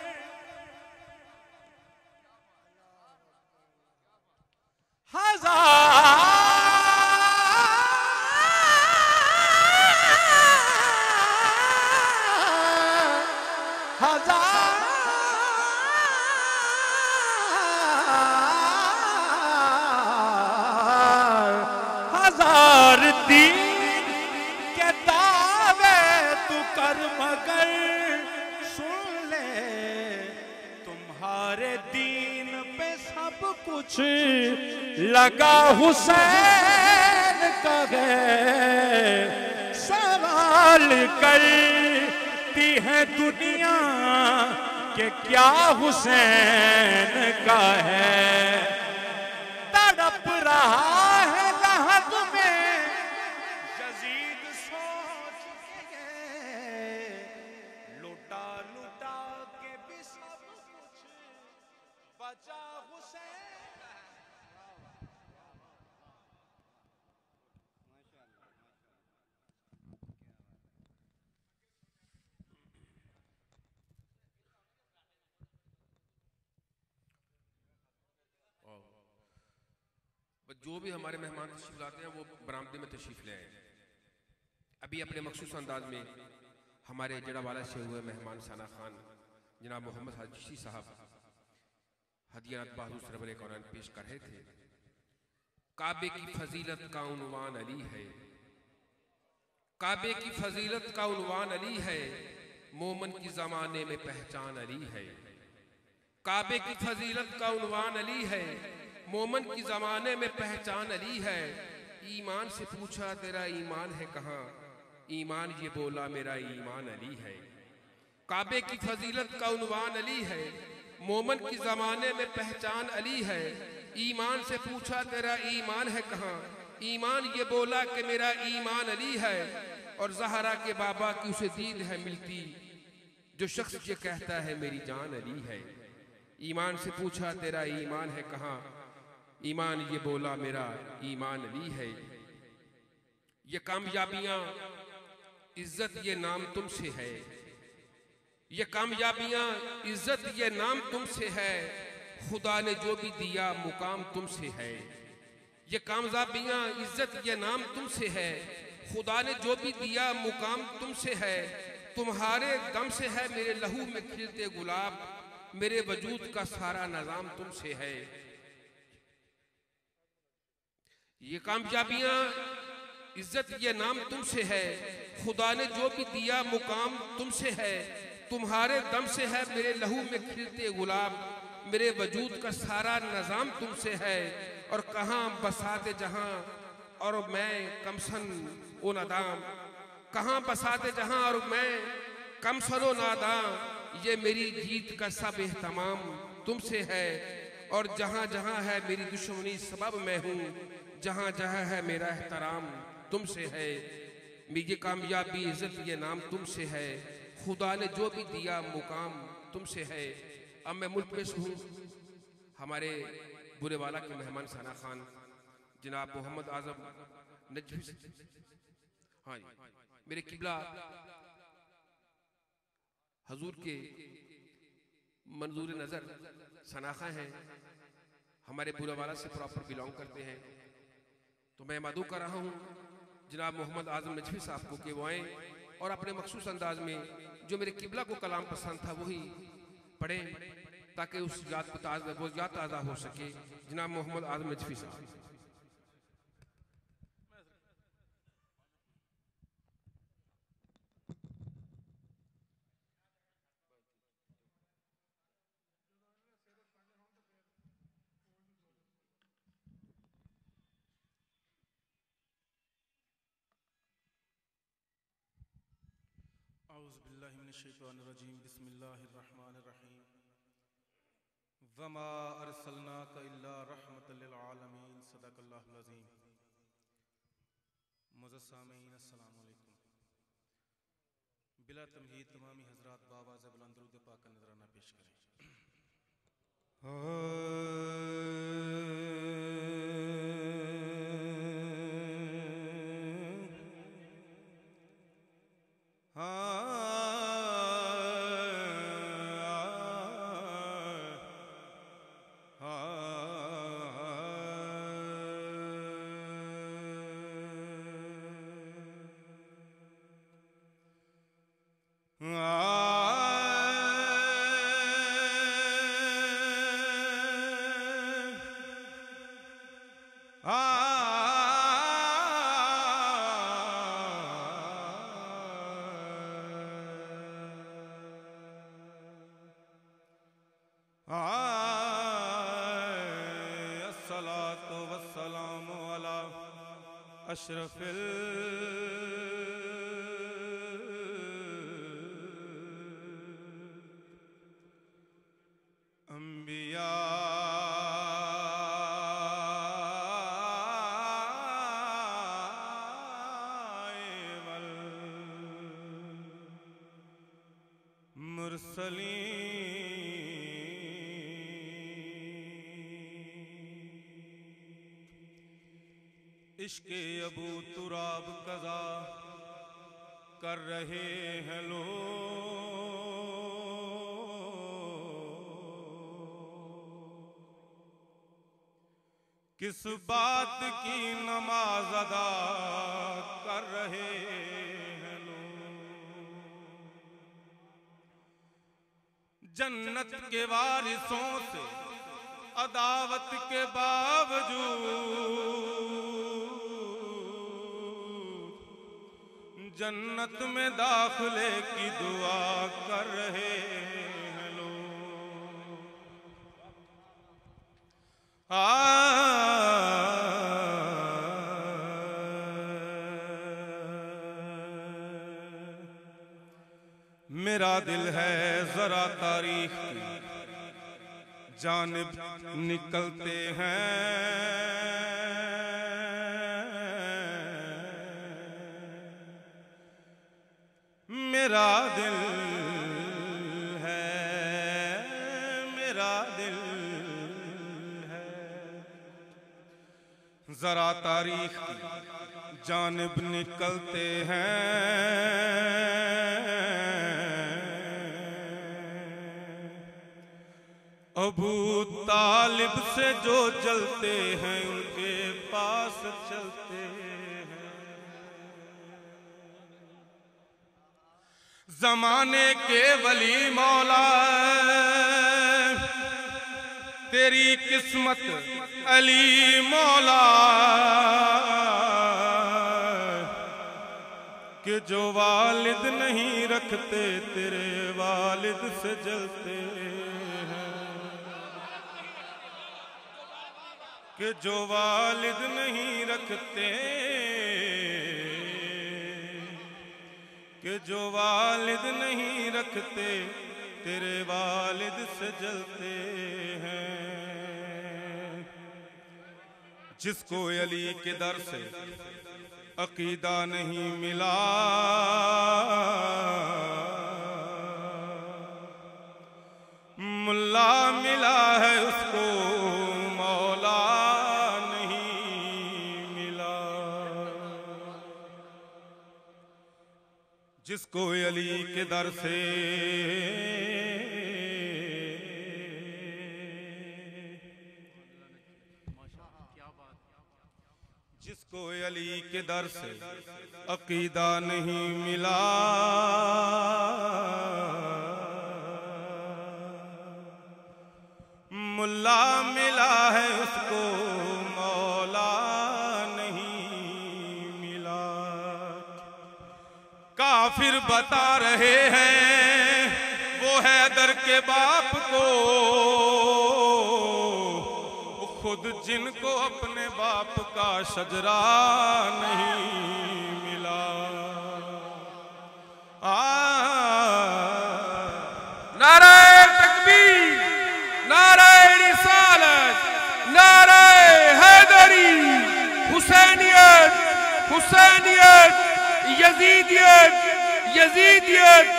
F: हजार हजार हजार दीन के दावे तू कर मगर सुन ले, तुम्हारे दीन पे सब कुछ लगा हुसैन का है। सवाल करती है दुनिया कि क्या हुसैन का है। तड़प रहा है लहद में यजीद सोच के, लुटा लुटा के भी सब कुछ बचा हुसैन।
B: जो भी हमारे मेहमान तशरीफ लाते हैं वो बरामदे में तशरीफ ले आए। अभी अपने मखसूस अंदाज में हमारे जड़ावाला से हुए मेहमान साना खान जनाब मोहम्मद हाजी साहब हदियात बहादुर सरवर कौनान पेश कर रहे थे। काबे की फजीलत का उन्वान अली है, काबे की फजीलत का उन्वान अली है, मोमन की जमाने में पहचान अली है। काबे की फजीलत का उन्वान अली है, मोमन की जमाने में पहचान अली है। ईमान से पूछा तेरा ईमान है कहाँ, ईमान ये बोला मेरा ईमान अली है। काबे की फजीलत का उन्वान अली है, मोमन की जमाने में पहचान अली है। ईमान से पूछा तेरा ईमान है कहाँ, ईमान ये बोला कि मेरा ईमान अली है। और ज़हरा के बाबा की उसे दीद है मिलती, जो शख्स ये कहता है मेरी जान अली है। ईमान से पूछा तेरा ईमान है कहाँ, ईमान ये बोला मेरा ईमान अली है। ये कामयाबियां इज्जत ये नाम तुमसे है, ये कामयाबियां इज्जत ये नाम तुमसे है। खुदा ने जो भी दिया मुकाम तुमसे है। ये कामयाबियां इज्जत ये नाम तुमसे है, खुदा ने जो भी दिया मुकाम तुमसे है। तुम्हारे दम से है मेरे लहू में खिलते गुलाब, मेरे वजूद का सारा निजाम तुमसे है। ये कामयाबियां इज्जत ये नाम तुमसे है, खुदा ने जो भी दिया मुकाम तुमसे है। तुम्हारे दम से है मेरे लहू में खिलते गुलाब, मेरे वजूद का सारा निजाम तुमसे है। और कहाँ बसाते जहां और मैं कमसन ओ नादाम, कहाँ बसाते जहां और मैं कमसन ओ नादाम। ये मेरी जीत का सब एहतमाम तुमसे है, और जहाँ जहाँ है मेरी दुश्मनी सबब मैं हूँ, जहाँ जहाँ है मेरा एहतराम तुमसे है, मेरी कामयाबी इज्जत ये नाम तुमसे है, खुदा ने जो भी दिया मुकाम तुमसे है। अब मैं मुल्क पेश हूँ हमारे बुरेवाला के मेहमान साना खान जनाब मोहम्मद आजम नजफी। हाँ जी, मेरे किबला हजूर के मंजूर नज़र सनाखा हैं, हमारे बुरेवाला से प्रॉपर बिलोंग करते हैं। तो मैं मदू कर रहा हूँ जनाब मोहम्मद आजम नजफी साहब को कि वो आएँ और अपने मखसूस अंदाज में जो मेरे किबला को कलाम पसंद था वही पढ़ें, ताकि उस याद को ताज़ा वो याद ताज़ा हो सके। जनाब मोहम्मद आजम नजफी साहब।
F: औज़ुबिल्लाहिमिनश्शैतानिर्रजीम बिस्मिल्लाहिर्रहमानिर्रहीम वमा अरसलनाका इल्ला रहमतल लिल आलमीन सदक़ल्लाहुल अज़ीम। मुअज़्ज़ज़ सामीईन अस्सलामु अलैकुम। बिला तमहीद तमामी हज़रात बावाज़ बुलंद दुरूद पाक का नज़राना पेश करें। अस्सलातु वस्सलामु अला अशरफिल अंबिया वल मुरसलीन। इश्के अबू तुराब कज़ा कर रहे हैं लोग, किस बात की नमाज अदा कर रहे हैं लोग। जन्नत के वारिसों से अदावत के बावजूद जन्नत में दाखिले की दुआ कर रहे हैं लोग। आ मेरा दिल है जरा तारीख की जानिब निकलते हैं, मेरा दिल है, मेरा दिल है जरा तारीख की जानिब निकलते हैं। अबू तालिब से जो जलते हैं उनके पास चलते हैं। जमाने के वली मौला तेरी किस्मत अली मौला कि जो वालिद नहीं रखते तेरे वालिद से जलते हैं, कि जो वालिद नहीं रखते, कि जो वालिद नहीं रखते
D: तेरे वालिद से जलते हैं। जिसको अली के दर से अकीदा नहीं मिला, मुल्ला मिला है उसको मौला नहीं मिला। जिसको अली के दर से जिसको अली के दर से अकीदा नहीं मिला, मुल्ला मिला है उसको मौला नहीं मिला। काफिर बता रहे हैं वो हैदर के बाप को, खुद जिनको अपने बाप का शजरा नहीं मिला। आ
B: नारे तकबीर, नारे रिसालत, नारे हैदरी, हुसैनियत, हुसैनियत, यजीदियत, यजीदियत।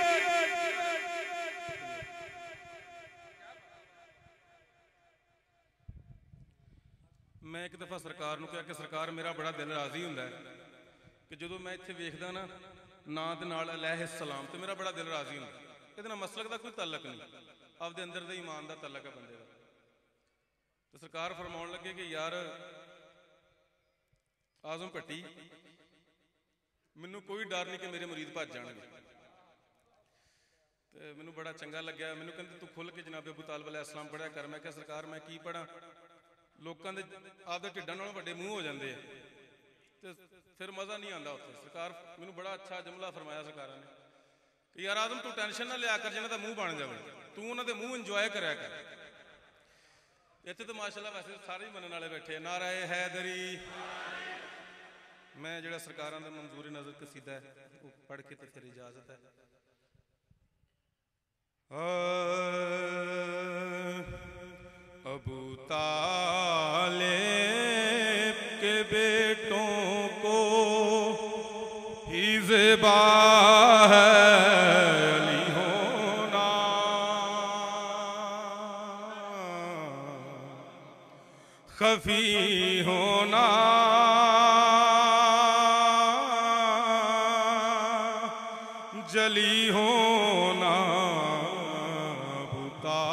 D: मैं एक दफा सरकार नूं कहा कि सरकार मेरा बड़ा दिल राजी हुंदा है कि जो मैं इत्थे वेखदा ना ना दे नाल अलैहि सलाम तो मेरा बड़ा दिल राजी हुंदा। इहदे नाल मसलक दा कोई ताल्लुक नहीं, आपदे अंदर दे ईमान दा ताल्लुक है बंदे दा। तो सरकार फरमाउण लगे कि यार आजम भट्टी मैनू कोई डर नहीं कि मेरे मुरीद भज जाणगे। तो मैनू बड़ा चंगा लग्या। मैनू कहंदे तू खुल के जनाब अबू तालिब अलैहिस्सलाम पढ़िया कर। मैं कहा सरकार मैं की पढ़ा, लोगों के आपके ढिड्डां नालों वड्डे मूँह हो जाते हैं तो फिर मज़ा नहीं आता उत्थे। सरकार मैनू बड़ा अच्छा जुमला फरमाया सरकार ने कि यार आदम तू टेंशन ना लिया कर, जिन्हां दा मूँह बन जाए तू उन्हां दे मूँह इंजॉय करया कर। इत्थे तो माशाअल्लाह वैसे सारे ही मनण वाले बैठे। नारे हैदरी। मैं जिहड़ा सरकारां दा मंजूरी नज़र कसीदा है वो पढ़ के तो फिर इजाजत है। अबू तालिब के बेटों को हिज़्बा है अली होना, खफी होना, जली होना। अबू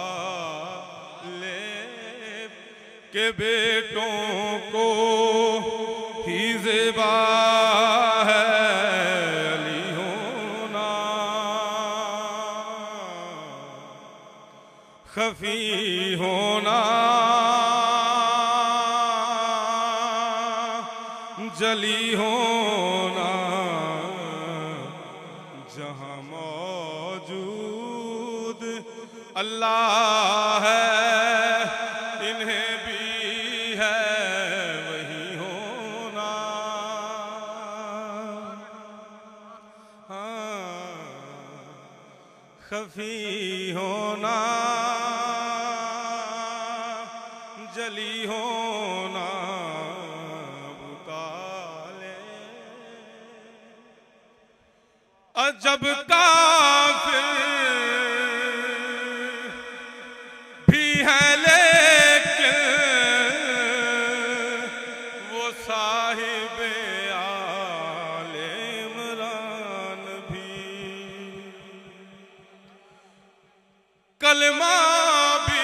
D: तालिब के बेटों को हिज़्बा है अली होना, खफी होना, जली होना। जहाँ मौजूद अल्लाह है इन्हें भी है वही होना। हाँ खफी होना, जली होना। जब काफिर भी है लेकिन वो साहिब आले इमरान भी, कलमा भी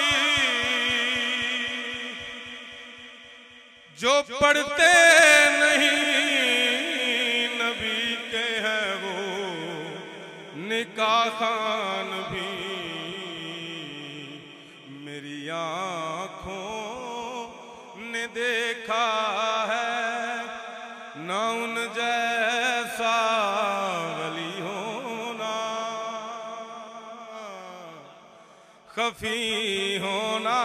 D: जो पढ़ते नहीं निकाह खान भी, मेरी आँखों ने देखा है ना उन जैसा वली होना, खफी होना,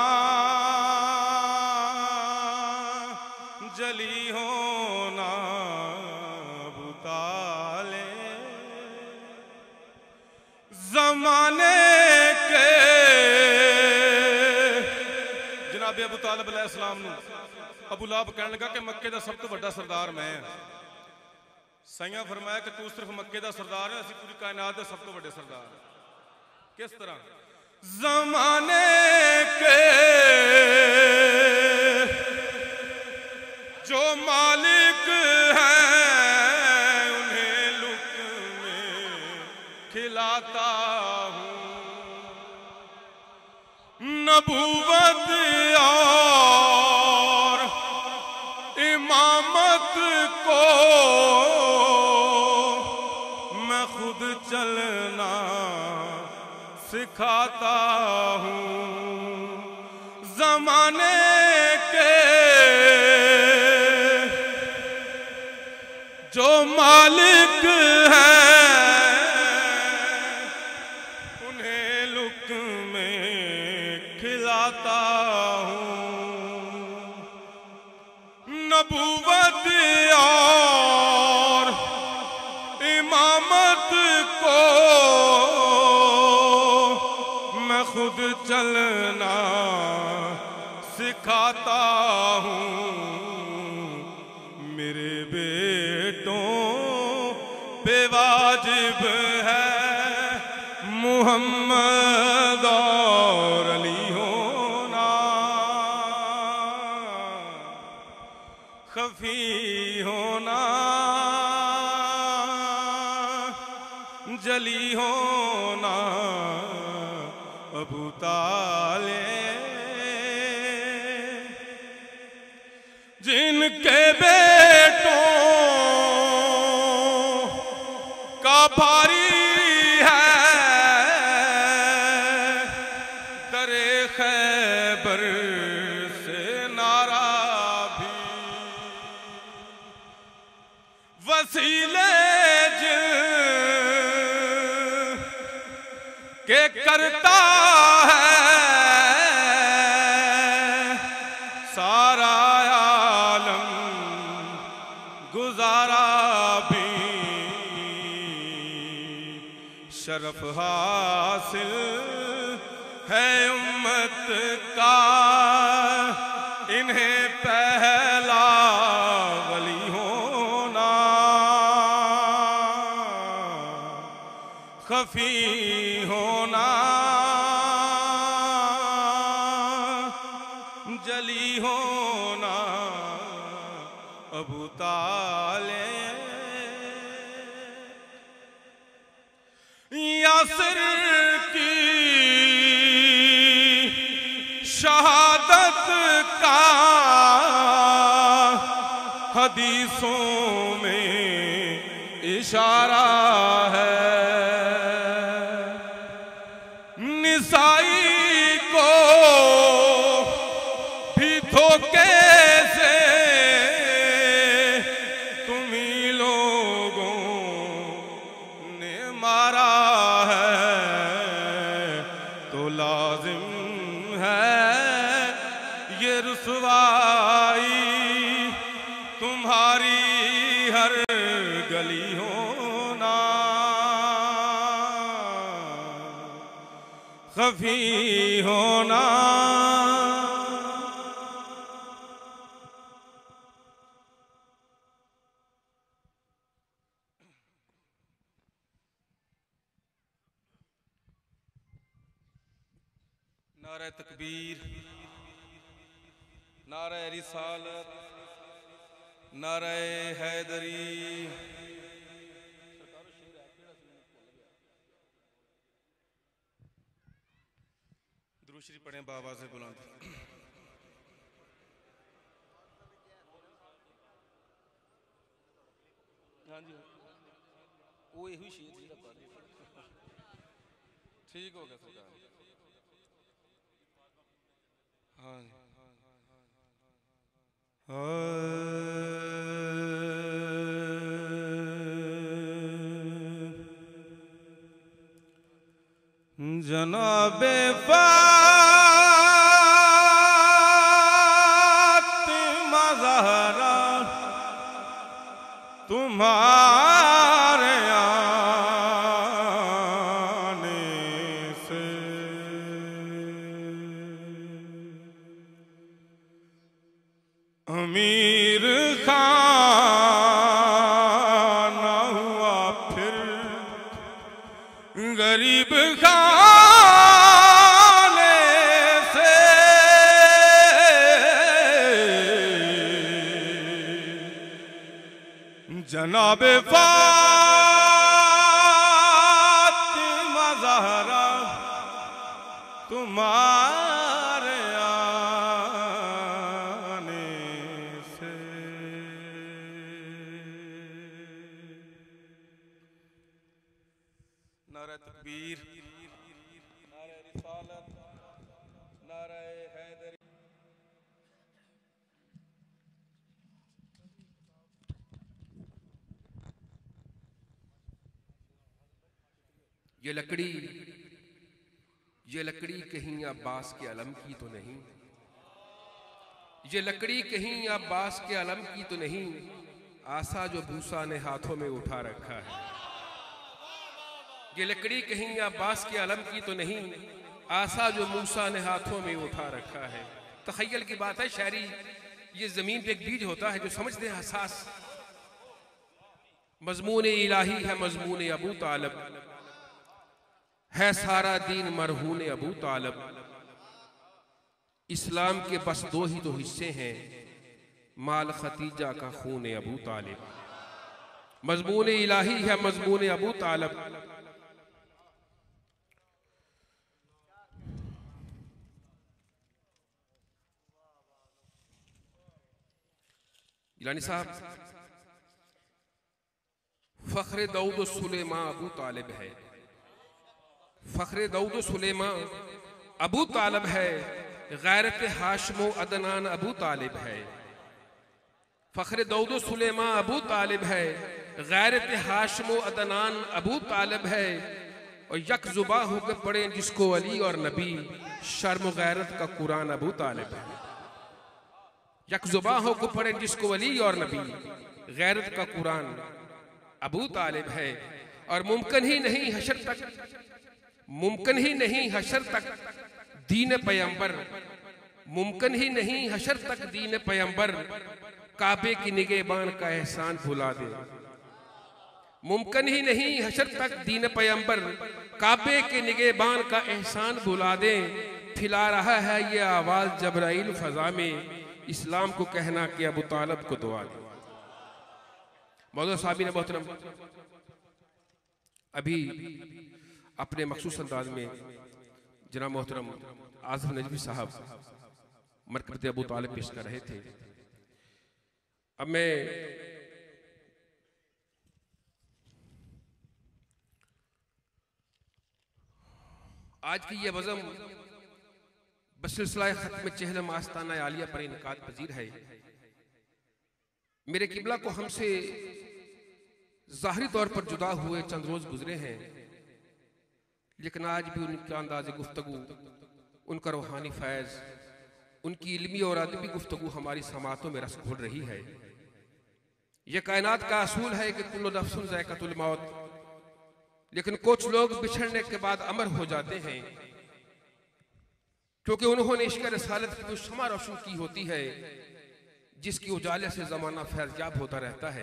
D: जली होना। अबू तालिब ज़माने अबू तालिब अलैहिस्सलाम नूं अबू लाहब कहने लगा कि मक्के दा सब तो बड़ा सरदार मैं हां। साईं फरमाया कि तू सिर्फ मक्के दा सरदार है, असीं पूरी कायनात दे सब तो बड़े सरदार। किस तरह? ज़माने के जो मालिक हैं उन्हें लुक़्मे खिलाता हूँ, नबूवत और इमामत को मैं खुद चलना सिखाता हूँ। ज़माने के जो मालिक हैं उन्हें लुक़्मे खिलाता हूँ, नबूवत और इमामत को मैं खुद चलना सिखाता हूँ। मेरे बेटों पे वाजिब है मुहम्मद और अली होना, खफी होना जली होना अबू तालिब, जिनके बेटों का भारी है दरे खैबर से नारा भी, वसीले जिन के करता है सारा आलम गुजारा भी, शरफ हासिल है उम्मत का इन्हें पहला वली होना, खफी होना जली होना अबू तालिब, यासिर की शहादत का हदीसों में इशारा है, निसाई को भी धोखे से तुम्ही लोगों ने मारा है, तो लाजिम है ये रुसवाई तुम्हारी हर गली होना, खफी होना नारे तकबीर, नारे रिसालत, नारे हैदरी। दुरूद शरीफ पढ़ें बाबा से बुलंद। हाँ जी वो यही शेर ठीक हो गया सरकार। हाँ जनाबे फातिमा ज़हरा तुम्हारे आने से अमीर खान ना हुआ फिर गरीब खाने से, जनाबे फातिमा ज़हरा तुम्हारे आने से। नारा तकबीर, नारा रिसालत, नारा हैदरी।
B: ये लकड़ी ये लकड़ी कहीं अब्बास के अलम की तो नहीं, ये लकड़ी कहीं अब्बास के अलम की तो नहीं, आसा जो मूसा ने हाथों में उठा रखा है। ये लकड़ी कहीं अब्बास के अलम की तो नहीं, आसा जो मूसा ने हाथों में उठा रखा है। तखय्युल की बात है शायरी, ये जमीन पे एक बीज होता है जो समझते हैं हसास। मजमून इलाही है मजमून अबू तालिब, है सारा दीन मरहून अबू तालिब। इस्लाम के बस दो ही तो हिस्से हैं, माल खतीजा का खून अबू तालिब। मजमून इलाही है मजमून अबू तालिब। गिलानी साहब, फख्र दाऊद सुलेमा अबू तालिब है, फख्र दाऊद सुलेमा अबू तालिब है, गैरत हाशमो अदनान अबू तालिब है। फख्र दाऊद सुलेमा अबू तालिब है, गैरत हाशमो अदनान अबू तालिब है। और यक जुबा होकर पढ़े जिसको अली और नबी, शर्म गैरत का कुरान अबू तालिब है। यक जुबा होकर पढ़े जिसको अली और नबी, गैरत का कुरान अबू तालिब है। और मुमकिन ही नहीं हशर तक, मुमकिन ही नहीं हशर तक दीन पैगंबर, मुमकिन ही नहीं हशर तक दीन पैगंबर, काबे की निगहबान का एहसान भुला दे। मुमकिन ही नहीं हशर तक दीन पैगंबर, काबे के निगहबान का एहसान भुला दे। फैला रहा है ये आवाज जबराइल फजा में, इस्लाम को कहना कि अबू तालिब को दुआ दे। मौजूद साहब ने मोहतरम अभी अपने मखसूस अंदाज में जनाब मोहतरम आज़म नजवी साहब मरकबत अबू तालिब पेश कर रहे थे। अब मैं आज की ये वज़म बसिलसिला खत्म चहलम आस्ताना आलिया पर इनकाद पजीर है। मेरे किबला को हमसे ज़ाहिरी तौर पर जुदा हुए चंद रोज गुजरे हैं, लेकिन आज भी उनका अंदाज़ गुफ्तगू, उनका रूहानी फैज़, उनकी इल्मी और अदबी गुफ्तगू हमारी समातों में रस घोल रही है। यह कायनात का असूल है कि कुल्लु नफ्सुन ज़ायक़तुल मौत, लेकिन कुछ लोग बिछड़ने के बाद अमर हो जाते हैं, क्योंकि उन्होंने इश्क़ रसालत की कुछ शमा रोशन की होती है जिसकी उजाले से ज़माना फैज़याब होता रहता है।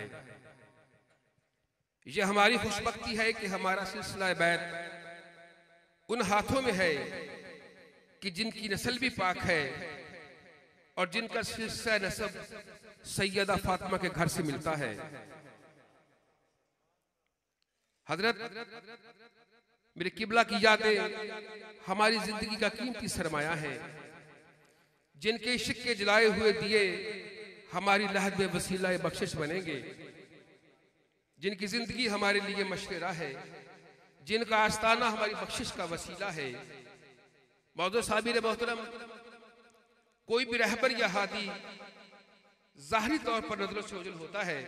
B: यह हमारी खुशबख्ती है कि हमारा सिलसिला बैत उन हाथों में है कि जिनकी नस्ल भी पाक है और जिनका सिलसिला नसब सैयदा फातिमा के घर से मिलता है। हजरत मेरे किबला की यादें हमारी जिंदगी का कीमती सरमाया है, जिनके इश्क के जलाए हुए दिए हमारी लहद में वसीला बख्शिश बनेंगे, जिनकी जिंदगी हमारे लिए मशवरा है, जिनका आस्ताना हमारी बख्शिश का वसीला है। मौजूद साबिर मोहतरम, कोई भी रहबर या हादी ज़ाहिरी तौर पर नजरों से ओझल होता है,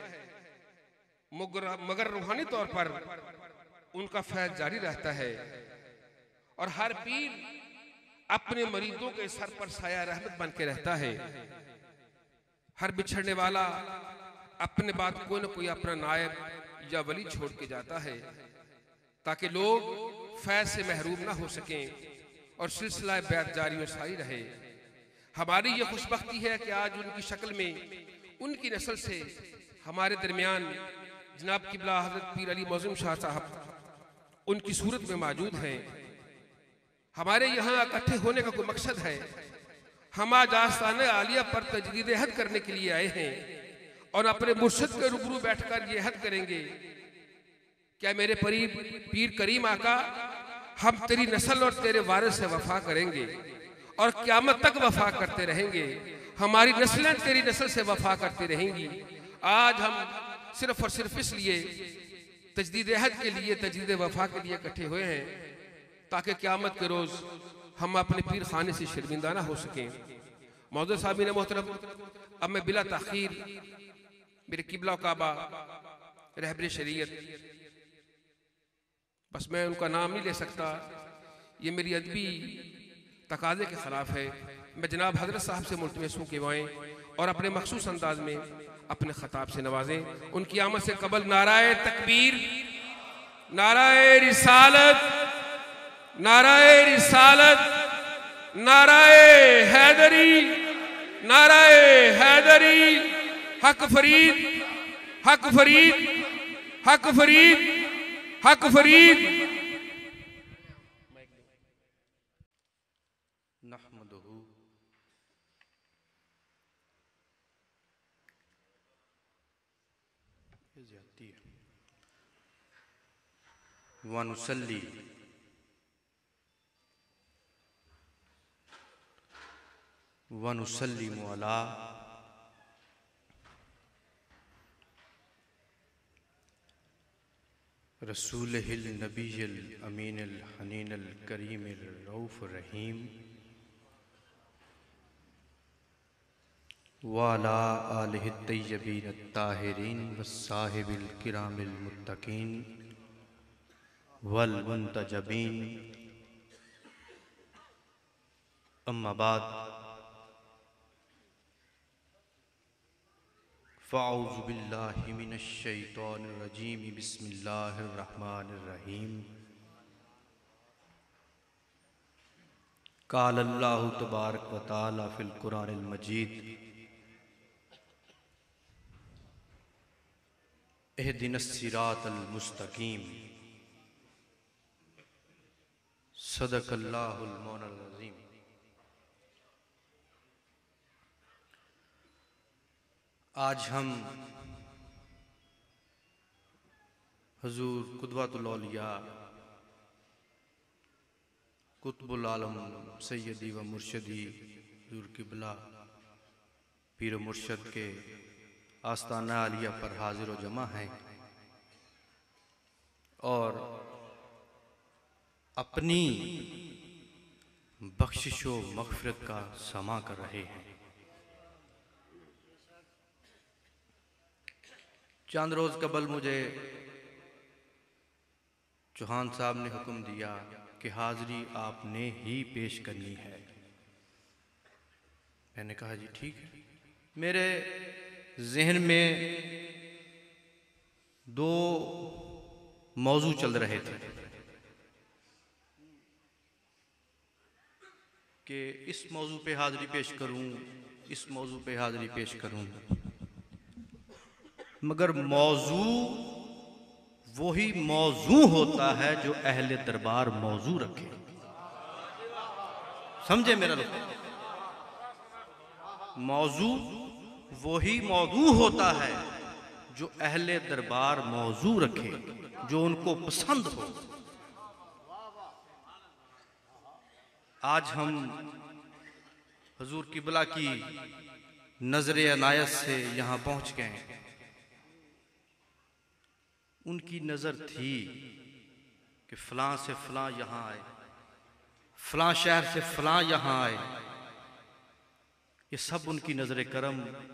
B: मगर रूहानी तौर पर उनका फैज़ जारी रहता है। और हर पीर अपने मरीजों के सर पर साया रहमत बन के रहता है। हर बिछड़ने वाला अपने बाद कोई न कोई अपना नायब या वली छोड़ के जाता है, ताकि लोग फैज़ से महरूम ना हो सकें और सिलसिला बैत जारी और सारी रहे। हमारी ये खुशबख्ती है कि आज उनकी शक्ल में, उनकी नस्ल से हमारे दरमियान जनाब किबला हज़रत पीर अली मौज़ूम शाह साहब उनकी सूरत में मौजूद हैं। हमारे यहाँ इकट्ठे होने का कोई मकसद है। हम आज आस्ताने आलिया पर तजदीद हद करने के लिए आए हैं और अपने मुर्शद के रूबरू बैठकर ये हद करेंगे, क्या मेरे परीब पीर करीम आका, हम तेरी नस्ल और तेरे वारिस से वफा करेंगे और क़यामत तक वफा करते रहेंगे। हमारी नस्लें तेरी नस्ल से वफा करती रहेंगी। आज हम सिर्फ और सिर्फ इसलिए तजदीद अहद के लिए, तजदीद वफा के लिए इकट्ठे हुए हैं ताकि क़यामत के रोज़ हम अपने पीर खाने से शर्मिंदा ना हो सकें। मौजूद साहब ने मोहतरम, अब मैं बिला ताख़ीर मेरे किबला काबा रहबर शरीयत, बस मैं उनका नाम नहीं ले सकता, ये मेरी अदबी तकाज़े के ख़िलाफ़ है। मैं जनाब हज़रत साहब से मुल्तमस हूँ कि वाएँ और अपने मखसूस अंदाज में अपने ख़ताब से नवाजें। उनकी आमद से कबल नाराए तकबीर, नाराए रिसालत, नाराए रिसालत, नाराए हैदरी, नाराए हैदरी, हक फरीद, हक फरीद, हक फरीद, हक फरीद।
E: नहमदुहु व नुसल्ली व नुसल्लिमु अला रसूलिहिल नबील अमीनिल हनीनिल करीमिल रऊफ़िर रहीम वाला आलिहि तय्यबीन अत्ताहिरीन वस्साहिबिल किरामिल मुत्तकीन वल मुंतजबीन। अम्मा बाद फ़अऊज़ु बिल्लाहि मिनश शैतानिर रजीम बिस्मिल्लाहिर रहमानिर रहीम। क़ाल अल्लाहु तबारक व तआला फ़िल क़ुरानिल मजीद इहदिनस सिरातल मुस्तकीम सदक़ल्लाहुल मौलाल अज़ीम। आज हम हुज़ूर क़ुदवतुल औलिया कुतुबुल आलम सैयदी व मुर्शदी हुज़ूर किबला पीर मुर्शद के आस्ताना आलिया पर हाजिर व जमा हैं और अपनी बख्शिश व मग़फ़िरत का समा कर रहे हैं। चंद रोज़ कबल मुझे चौहान साहब ने हुक्म दिया कि हाज़री आपने ही पेश करनी है। मैंने कहा जी ठीक है। मेरे जहन में दो मौजू चल रहे थे कि इस मौजू पे हाज़री पेश करूं, इस मौजू पे हाज़री पेश करूं, मगर मौजू वही मौजू होता है जो अहले दरबार मौजू रखे। समझे मेरा लोग? मौजू वही मौजू होता है जो अहले दरबार मौजू रखे, जो उनको पसंद हो। आज हम हुजूर किबला की नजर अनायत से यहाँ पहुँच गए। उनकी नज़र थी कि फ़लाँ से फ़लाँ यहाँ आए, फ़लाँ शहर से फ़लाँ यहाँ आए। ये सब उनकी नज़र करम,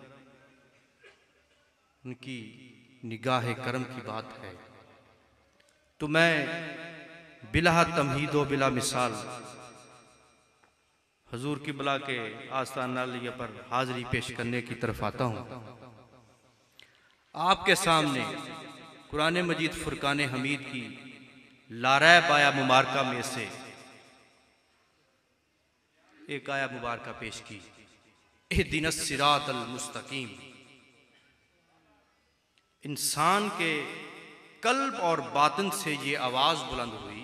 E: उनकी निगाह करम की बात है। तो मैं बिला तमहीद व बिला मिसाल हुजूर किबला के आस्ताना आलिया पर हाज़री पेश करने की तरफ आता हूँ। आपके सामने कुरान मजीद फुरकान हमीद की लारैब आया मुबारका में से एक आया मुबारका पेश की।
G: इहदिनस सिरातल मुस्तकीम। इंसान के कल्ब और बातिन से ये आवाज बुलंद हुई,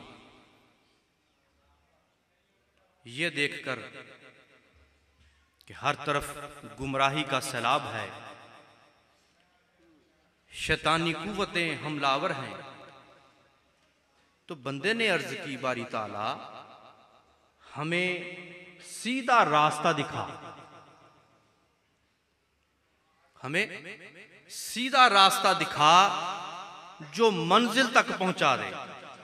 G: ये देखकर कि हर तरफ गुमराही का सैलाब है, शैतानी कुव्वतें हमलावर हैं, तो बंदे ने अर्ज की, बारी ताला हमें सीधा रास्ता दिखा, हमें सीधा रास्ता दिखा जो मंजिल तक पहुंचा दे।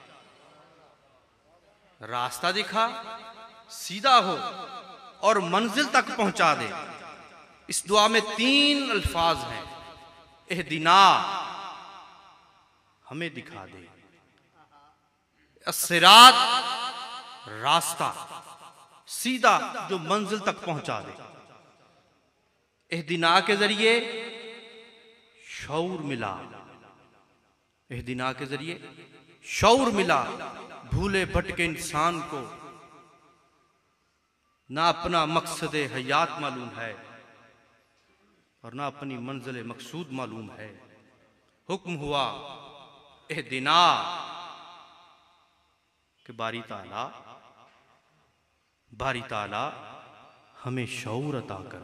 G: रास्ता दिखा, सीधा हो और मंजिल तक पहुंचा दे। इस दुआ में तीन अल्फाज हैं, इहदिना हमें दिखा दे, अस्सिरात रास्ता सीधा जो मंजिल तक पहुंचा दे। इहदिना के जरिए शऊर मिला, इहदिना के जरिए शऊर मिला। भूले भटके इंसान को ना अपना मकसद हयात मालूम है और ना अपनी मंजिल मकसूद मालूम है। हुक्म हुआ इहदिना कि बारी ताला बारी ताला हमें शऊर अता कर,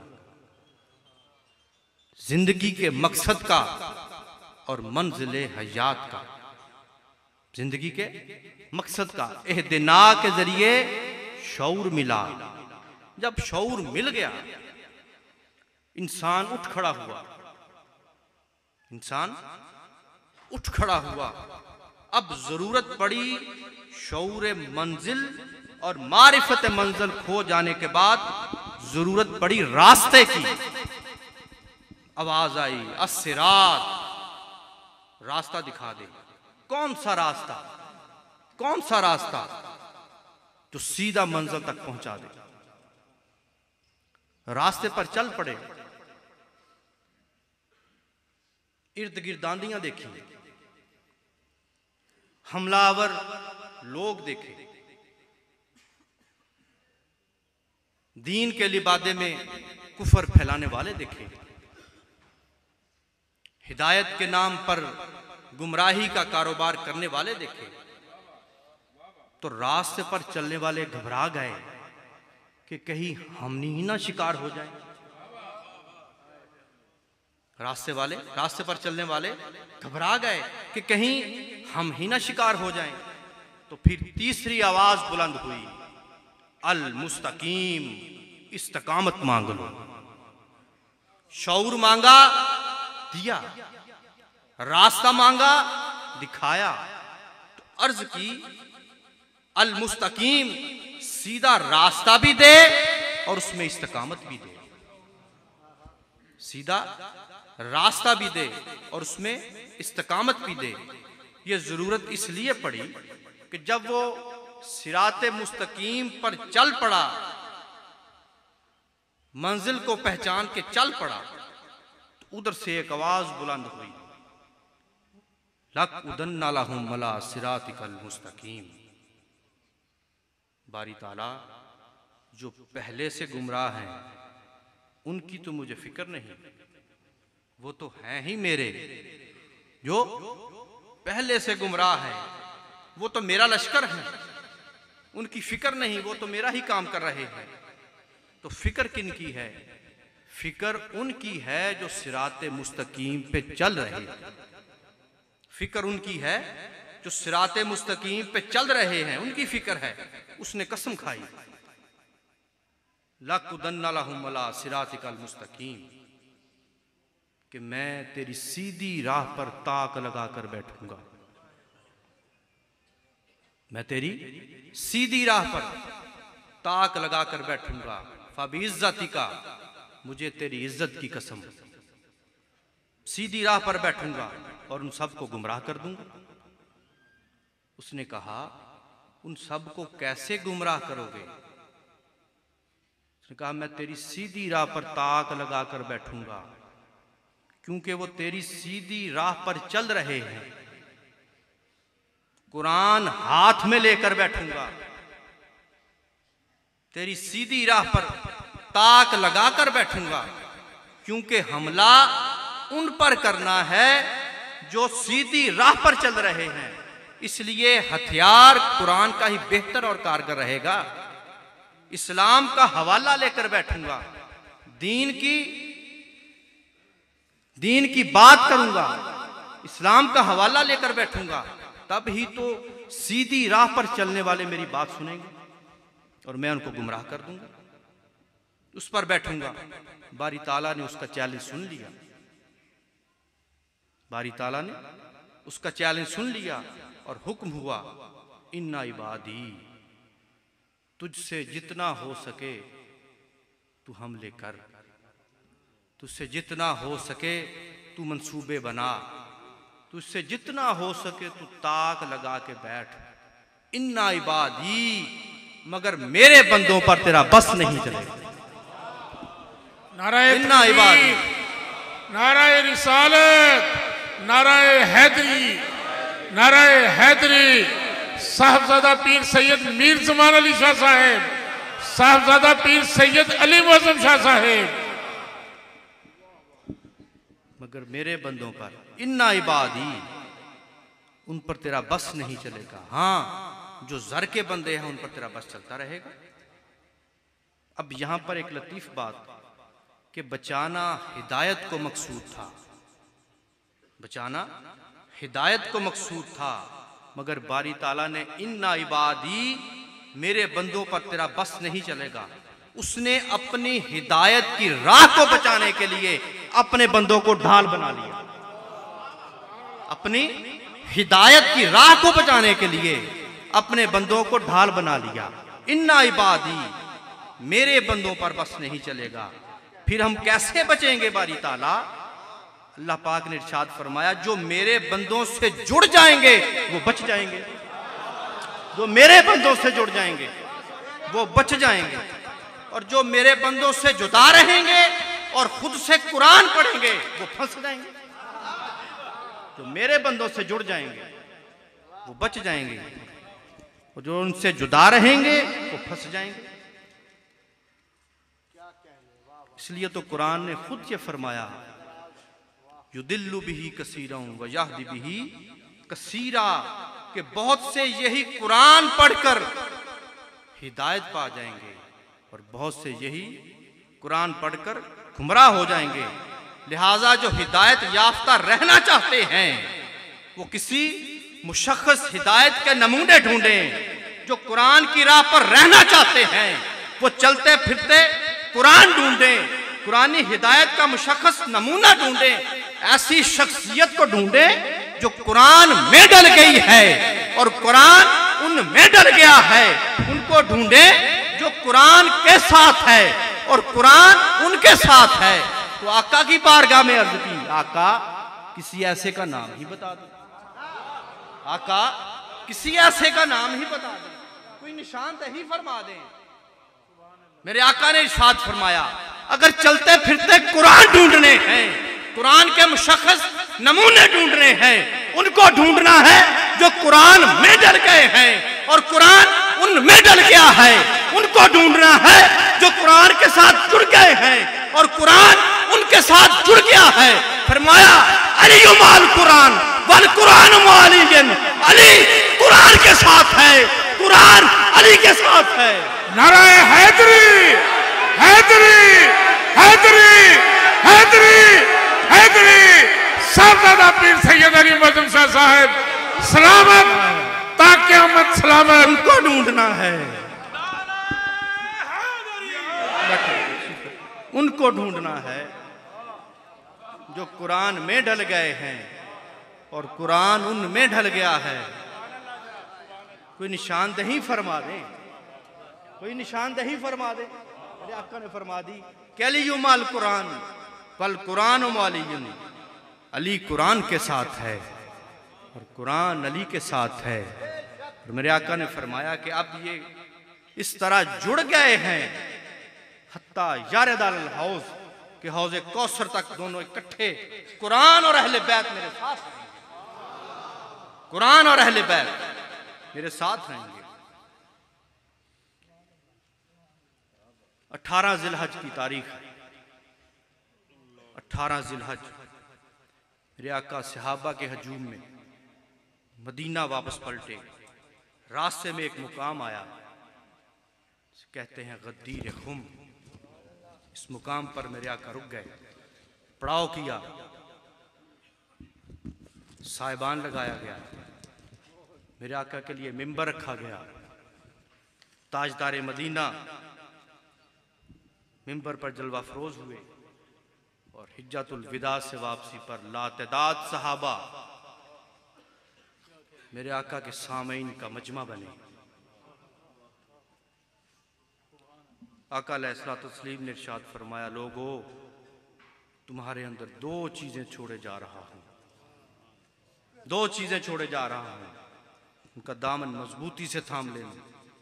G: जिंदगी के मकसद का और मंजिल हयात का, जिंदगी के मकसद का। इहदिना के जरिए शऊर मिला। जब शऊर मिल गया, इंसान उठ खड़ा हुआ, इंसान उठ खड़ा हुआ। अब जरूरत पड़ी शऊर मंजिल और मारिफत मंजिल खो जाने के बाद जरूरत पड़ी रास्ते की। आवाज आई, अस्सिरात रास्ता दिखा दे। कौन सा रास्ता, कौन सा रास्ता जो सीधा मंजिल तक पहुंचा दे। रास्ते पर चल पड़े, इर्द गिर्द आंधियां देखी, हमलावर लोग देखे, दीन के लिबादे में कुफर फैलाने वाले देखे, हिदायत के नाम पर गुमराही का कारोबार करने वाले देखे। तो रास्ते पर चलने वाले घबरा गए कि कहीं हम ही ना शिकार हो जाए। रास्ते वाले रास्ते पर चलने वाले घबरा गए कि कहीं हम ही ना शिकार हो जाएं। तो फिर तीसरी आवाज बुलंद हुई, अल मुस्तकीम, इस्तकामत मांग लो। शऊर मांगा, दिया। रास्ता मांगा, दिखाया। तो अर्ज की, अल मुस्तकीम, सीधा रास्ता भी दे और उसमें इस्तकामत भी दे। सीधा रास्ता भी दे और उसमें इस्तकामत भी दे। ये जरूरत इसलिए पड़ी कि जब वो सिराते मुस्तकीम पर चल पड़ा, मंजिल को पहचान के चल पड़ा, तो उधर से एक आवाज बुलंद हुई, लक उदन्ना लहुम अला सिरातिकल मुस्तकीम। बारी ताला, जो पहले से गुमराह हैं उनकी तो मुझे फिक्र नहीं, वो तो हैं ही मेरे। जो पहले से गुमराह हैं वो तो मेरा लश्कर है, उनकी फिक्र नहीं, वो तो मेरा ही काम कर रहे हैं। तो फिक्र किन की है? फिक्र उनकी है जो सिराते मुस्तकीम पे चल रहे हैं। फिक्र उनकी है जो सिराते मुस्तकीम पे चल रहे हैं, उनकी फिक्र है। उसने कसम खाई, लकुदन्ना लहुम अला सिरातिकल मुस्तकीम, कि मैं तेरी सीधी राह पर ताक लगाकर बैठूंगा। मैं तेरी सीधी राह पर ताक लगाकर बैठूंगा। फबिइज्जती का, मुझे तेरी इज्जत की कसम, सीधी राह पर बैठूंगा और उन सबको गुमराह कर दूंगा। उसने कहा, उन सबको कैसे गुमराह करोगे? उसने कहा, मैं तेरी सीधी राह पर ताक लगाकर बैठूंगा क्योंकि वो तेरी सीधी राह पर चल रहे हैं। कुरान हाथ में लेकर बैठूंगा, तेरी सीधी राह पर ताक लगाकर बैठूंगा, क्योंकि हमला उन पर करना है जो सीधी राह पर चल रहे हैं। इसलिए हथियार कुरान का ही बेहतर और कारगर रहेगा। इस्लाम का हवाला लेकर बैठूंगा, दीन की दीन की बात करूंगा, इस्लाम का हवाला लेकर बैठूंगा, तब ही तो सीधी राह पर चलने वाले मेरी बात सुनेंगे और मैं उनको गुमराह कर दूंगा। उस पर बैठूंगा। बारी ताला ने उसका चैलेंज सुन लिया। बारी ताला ने उसका चैलेंज सुन लिया और हुक्म हुआ, इन्ना इबादी, तुझसे जितना हो सके तू हमले कर, तुझसे जितना हो सके तू मंसूबे बना, तुझसे जितना हो सके तू ताक लगा के बैठ। इन्ना इबादी, मगर मेरे बंदों पर तेरा बस नहीं चलेगा।
H: नाराए
G: इन्ना इबादी,
H: नाराए रिसालत, नाराए हैदरी, नाराए हैदरी। साहबजादा पीर सैयद मीर जमान अली शाह साहेब, साहबजादा पीर सैयद अली मुअज्जम शाह साहेब।
G: मगर मेरे बंदों पर इन्ना इबादी, उन पर तेरा बस नहीं चलेगा। हाँ, जो जर के बंदे हैं उन पर तेरा बस चलता रहेगा। अब यहां पर एक लतीफ बात कि बचाना हिदायत को मकसूद था, बचाना हिदायत को मकसूद था, मगर बारी ताला ने इन्ना इबादी, मेरे बंदों पर तेरा बस नहीं चलेगा, उसने अपनी हिदायत की राह को बचाने के लिए अपने बंदों को ढाल बना लिया। अपनी हिदायत की राह को बचाने के लिए अपने बंदों को ढाल बना लिया। इन्ना इबादी, मेरे बंदों पर बस नहीं चलेगा। फिर हम कैसे बचेंगे बारी ताला? अल्लाह पाक ने इरशाद फरमाया, जो मेरे बंदों से जुड़ जाएंगे वो बच जाएंगे, जो मेरे बंदों से जुड़ जाएंगे वो बच जाएंगे, और जो मेरे बंदों से जुदा रहेंगे और खुद से कुरान पढ़ेंगे वो फंस जाएंगे। जो मेरे बंदों से जुड़ जाएंगे वो बच जाएंगे, और जो उनसे जुदा रहेंगे वो फंस जाएंगे। इसलिए तो कुरान ने खुद ये फरमाया, युदिल्लु बिही कसीरा व यहदी बिही कसीरा, कि बहुत से यही कुरान पढ़कर हिदायत पा जाएंगे और बहुत से यही कुरान पढ़कर गुमराह हो जाएंगे। लिहाजा जो हिदायत याफ्ता रहना चाहते हैं वो किसी मुशख्खस हिदायत के नमूने ढूंढें। जो कुरान की राह पर रहना चाहते हैं वो चलते फिरते कुरान ढूंढें, कुरानी हिदायत का मुशख्खस नमूना ढूंढें। ऐसी शख्सियत को ढूंढें जो कुरान में डल गई है और कुरान उनमें डल गया है। उनको ढूंढें जो कुरान के साथ है और कुरान उनके साथ है। तो आका की बारगाह में अर्ज की, आका किसी ऐसे का नाम ही बता दो, आका किसी ऐसे का नाम ही बता दो, कोई निशानदही फरमा दें। मेरे आका ने इरशाद फरमाया, अगर चलते फिरते कुरान ढूंढने हैं, कुरान के मुशख्खस नमूने ढूंढने हैं, उनको ढूंढना है जो कुरान में डल गए हैं और कुरान उनमें डल गया है। उनको ढूंढना है जो कुरान के साथ जुड़ गए हैं और कुरान उनके साथ जुड़ गया है। फरमाया, अली माल कुरान वल कुरान मालियन, अली कुरान के साथ है, कुरान अली के साथ है।
H: नाराए हैदरी, हैदरी, हैदरी, हैदरी, हैदरी। साहबजादा पीर सैयद अली मुअज्जम शाह साहब सलामत ता क़यामत सलामत।
G: उनको ढूंढना है, उनको ढूंढना है जो कुरान में ढल गए हैं और कुरान उनमें ढल गया है। कोई निशानदही फरमा दे, कोई निशानदही फरमा दे। मेरे आका ने फरमा दी, कैलियुमाल कुरान वल कुरान मालियुन, अली कुरान के साथ है और कुरान अली के साथ है। और मेरे आका ने फरमाया कि अब ये इस तरह जुड़ गए हैं हत्ता यारदाल हौज के हौज कौसर तक दोनों इकट्ठे कुरान और अहले बैत मेरे साथ रहेंगे, कुरान और अहले बैत मेरे साथ रहेंगे। अठारह जिलहज की तारीख है। अठारह जिलहज मेरे आका सहाबा के हजूम में मदीना वापस पलटे। रास्ते में एक मुकाम आया, कहते हैं गद्दीर खुम। इस मुकाम पर मेरे आका रुक गए, पड़ाव किया, साहिबान लगाया गया, मेरे आका के लिए मिंबर रखा गया। ताजदार मदीना मिंबर पर जलवा फरोज हुए और हिज्जतुल विदा से वापसी पर लातदाद सहाबा मेरे आका के सामईन का मजमा बने। आका अलैहिस्सलातु तस्लीम ने इरशाद फरमाया, लोगो तुम्हारे अंदर दो चीजें छोड़े जा रहा हूं, दो चीजें छोड़े जा रहा हूं, उनका दामन मजबूती से थाम लेना,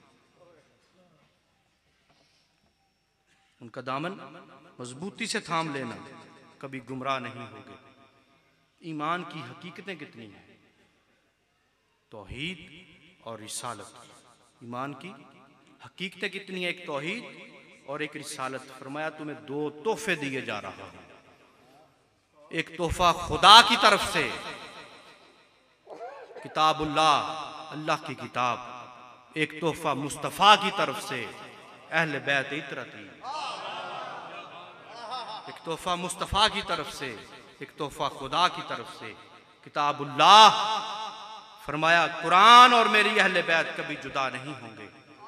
G: उनका दामन मजबूती से थाम लेना, कभी गुमराह नहीं होगे। ईमान की हकीकतें कितनी हैं? तौहीद और रिसालत। ईमान की हकीकतें कितनी है? एक तौहीद और एक रिसालत। फरमाया तुम्हें दो तोहफे दिए जा रहा हूं, एक तोहफा खुदा की तरफ से किताबुल्लाह, अल्लाह की किताब, एक तोहफा मुस्तफ़ा की तरफ से अहले बैत इतरती। एक तोहफा मुस्तफ़ा की तरफ से, एक तोहफा खुदा की तरफ से किताबुल्लाह। फरमाया कुरान और मेरी अहले बैत कभी जुदा नहीं होंगे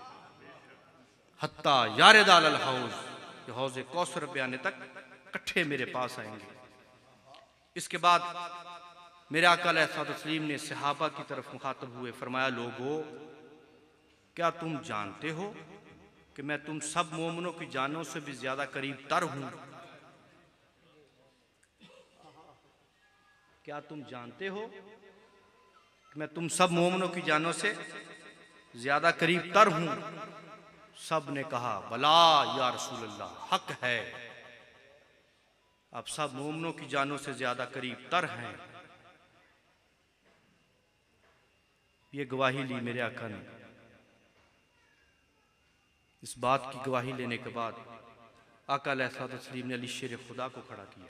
G: हत्ता यारदाल हौज, ये हौज़े कौसर पे आने तक इकट्ठे मेरे पास आएंगे। इसके बाद मेरे आका अलैहिस्सलातु तस्लीम ने सहाबा की तरफ मुखातब हुए, फरमाया लोगो क्या तुम जानते हो कि मैं तुम सब मोमिनों की जानों से भी ज्यादा करीब तर हूं? क्या तुम जानते हो कि मैं तुम सब मोमिनों की जानों से ज्यादा करीब तर हूं? सब ने कहा बला या रसूल अल्लाह, हक है, आप सब मोमिनों की जानों से ज्यादा करीब तर हैं। ये गवाही ली मेरे आका ने। इस बात की गवाही लेने के बाद आका अलैहिस्सलातु तस्लीम ने अली शेर खुदा को खड़ा किया,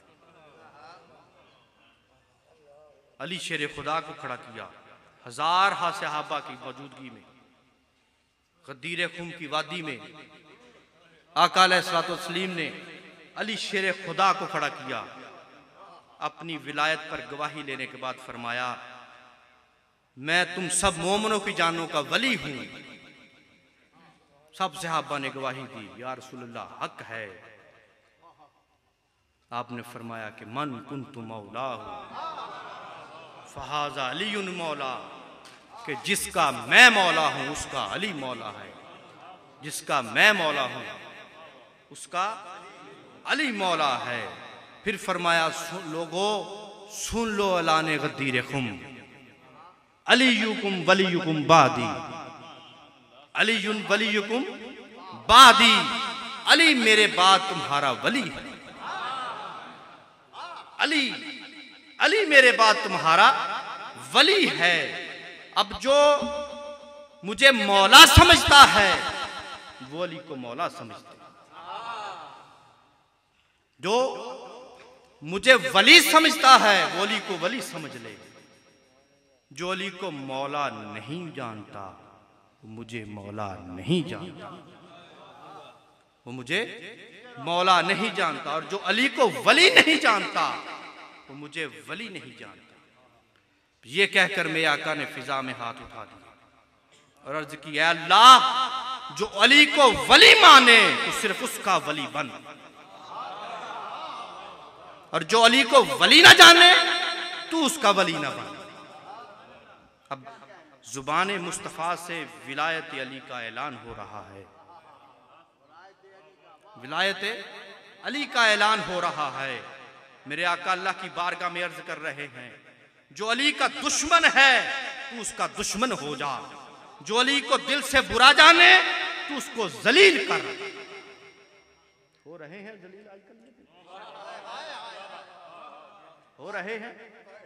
G: अली शेर खुदा को खड़ा किया। हजार हा सहाबा की मौजूदगी में गद्दीर खुम की वादी में आका अलैहिस्सलातु तस्लीम ने अली शेर खुदा को खड़ा किया। अपनी विलायत पर गवाही लेने के बाद फरमाया मैं तुम सब मोमिनों की जानों का वली हूं। सब सहाबा ने गवाही दी, या रसूलल्लाह हक है। आपने फरमाया कि मन कुन्तु मौला फहाजा अलीयुन मौला, कि जिसका मैं मौला हूं उसका अली मौला है, जिसका मैं मौला हूं उसका अली मौला है। फिर फरमाया लोगो सुन लो अलाने गद्दीर खुम, अलीयुकुम वलीयुकुम बादी, अलीयुन वलीयुकुम बादी, अली मेरे बाद तुम्हारा वली है, अली अली मेरे बाद तुम्हारा वली है। अब जो मुझे मौला समझता है वो अली को मौला समझते, जो मुझे वली समझता है वो अली को वली समझ ले। जो अली को मौला नहीं जानता वो मुझे मौला नहीं जानता, वो मुझे मौला नहीं जानता। और जो अली को वली नहीं जानता वो मुझे वली नहीं जानता। ये कहकर मेरे आका ने फिजा में हाथ उठा दिया और अर्ज की, अल्लाह जो अली को वली माने तो सिर्फ उसका वली बन, और जो अली को वली ना जाने तू उसका वली ना बन। अब जुबान मुस्तफ़ा से विलायत अली का ऐलान हो रहा है, विलायत अली का ऐलान हो रहा है। मेरे आका अल्लाह की बारगाह में अर्ज कर रहे हैं, जो अली का दुश्मन है तू उसका दुश्मन हो जा, जो अली को दिल से बुरा जाने तू उसको जलील कर। हो रहे हैं जलील आजकल, हो रहे हैं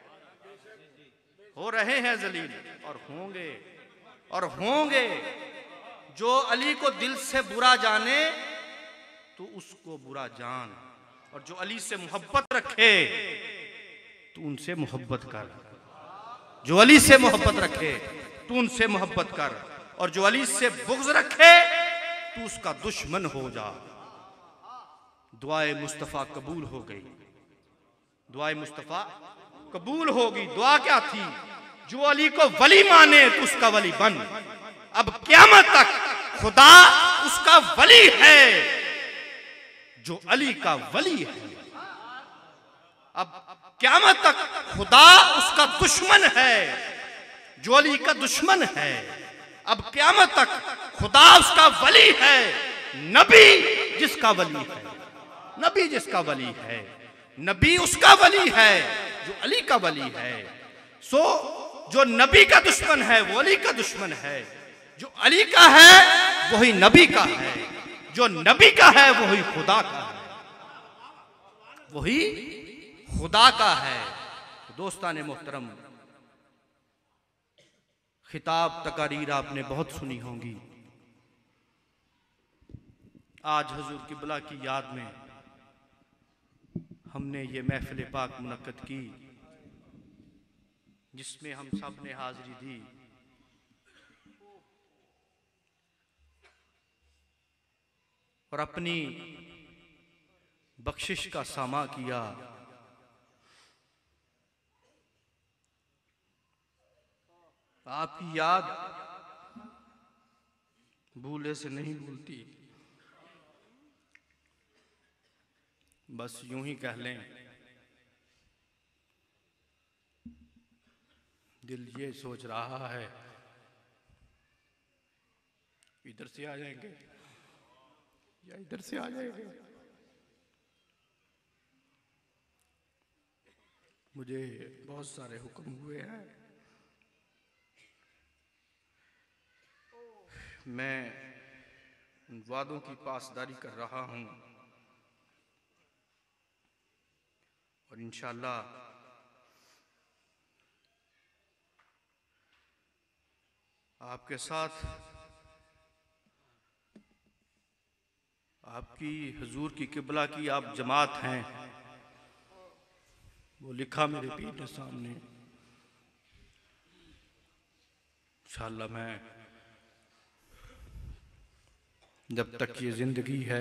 G: हो रहे हैं जलील, और होंगे और होंगे। जो अली को दिल से बुरा जाने तो उसको बुरा जान, और जो अली से मोहब्बत रखे तो उनसे मोहब्बत कर। जो अली से मोहब्बत रखे तो उनसे मोहब्बत कर, और जो अली से बुग़्ज़ रखे तो उसका दुश्मन हो जा। दुआए मुस्तफ़ा कबूल हो गई, दुआए मुस्तफ़ा कबूल होगी। दुआ क्या थी? जो अली को वली माने तो उसका वली बन। अब क़यामत तक खुदा उसका वली है जो अली का वली है। अब क़यामत तक खुदा उसका दुश्मन है जो अली का दुश्मन है। अब क़यामत तक खुदा उसका वली है, नबी जिसका वली है, नबी जिसका वली है, नबी उसका वली है जो अली का वली है। सो जो नबी का दुश्मन है वो अली का दुश्मन है, जो अली का है वही नबी का है, जो नबी का है वही खुदा का है, वही खुदा का है। दोस्ताने मोहतरम, खिताब तकारीर आपने बहुत सुनी होंगी। आज हुजूर किबला की याद में हमने ये महफिल पाक मुनक्कद की, जिसमें हम सब ने हाजिरी दी। और अपनी बख्शिश का सामा किया। आपकी याद भूले से नहीं भूलती, बस यूं ही कह लें, दिल ये सोच रहा है इधर से आ जाएंगे या इधर से आ जाएंगे। मुझे बहुत सारे हुक्म हुए हैं, मैं उन वादों की पासदारी कर रहा हूं, और इंशाअल्लाह आपके साथ आपकी हुजूर की किबला की आप जमात हैं, वो लिखा मेरे पीर के सामने। इंशाअल्लाह मैं जब तक ये जिंदगी है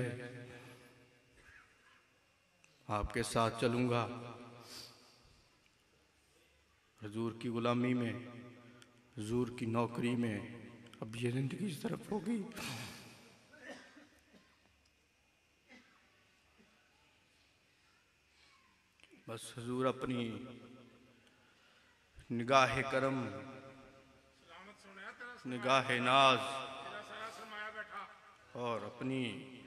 G: आपके साथ चलूंगा, हुजूर की गुलामी में, हुजूर की नौकरी में। अब ये जिंदगी इस तरफ होगी। बस हुजूर अपनी निगाह करम, निगाह नाज और अपनी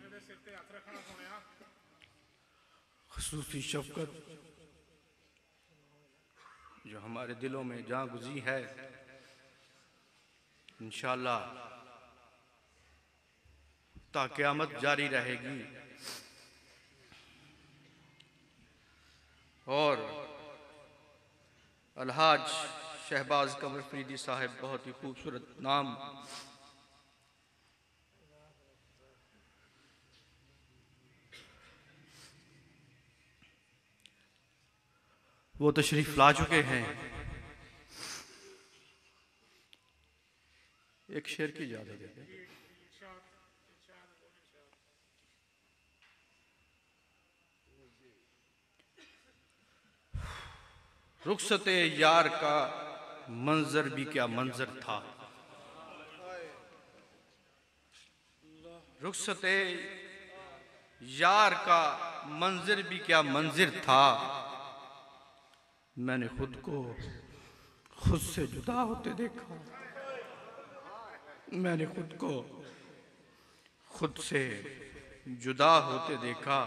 G: खुसूसी शफ़क़त जो हमारे दिलों में जां गुज़ी है, इंशाअल्लाह ता क़यामत जारी रहेगी। और अलहाज शहबाज कमर फरीदी साहब, बहुत ही खूबसूरत नाम, वो तशरीफ ला चुके हैं। एक शेर की इजाज़त देते हैं। रुखसते यार का मंजर भी क्या मंजर था, रुखसते यार का मंजर भी क्या मंजर था। मैंने खुद को खुद से जुदा होते देखा, मैंने खुद को खुद से जुदा होते देखा।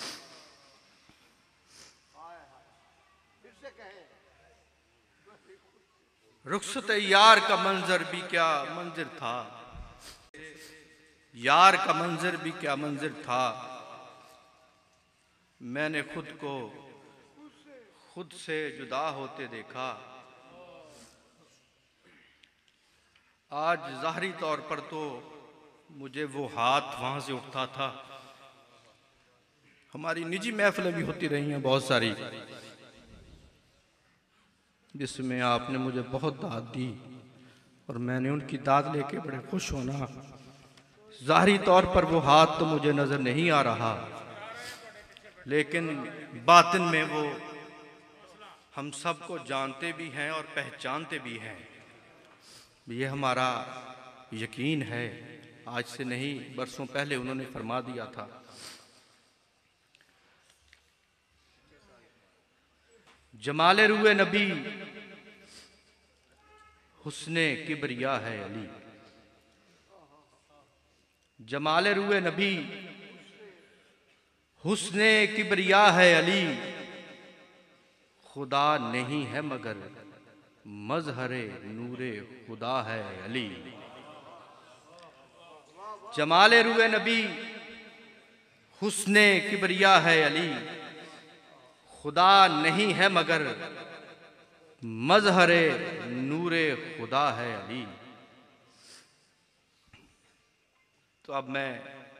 G: रुखसत यार का मंजर भी क्या मंजर था, यार का मंजर भी क्या मंजर था। मैंने खुद को खुद से जुदा होते देखा। आज ज़ाहरी तौर पर तो मुझे वो हाथ वहाँ से उठता था, हमारी निजी महफिलें भी होती रही हैं बहुत सारी, जिसमें आपने मुझे बहुत दाद दी और मैंने उनकी दाद लेके बड़े खुश होना। ज़ाहिरी तौर पर वो हाथ तो मुझे नज़र नहीं आ रहा, लेकिन बातिन में वो हम सबको जानते भी हैं और पहचानते भी हैं। ये हमारा यकीन है, आज से नहीं बरसों पहले उन्होंने फरमा दिया था। जमाले रूए नबी हुस्ने किबरिया है अली। जमाले रूए नबी हुस्ने किबरिया है अली। खुदा नहीं है मगर मजहरे नूरे खुदा है अली। जमाले रूए नबी हुस्ने किबरिया है अली। खुदा नहीं है मगर मजहरे नूरे खुदा है अली। तो अब मैं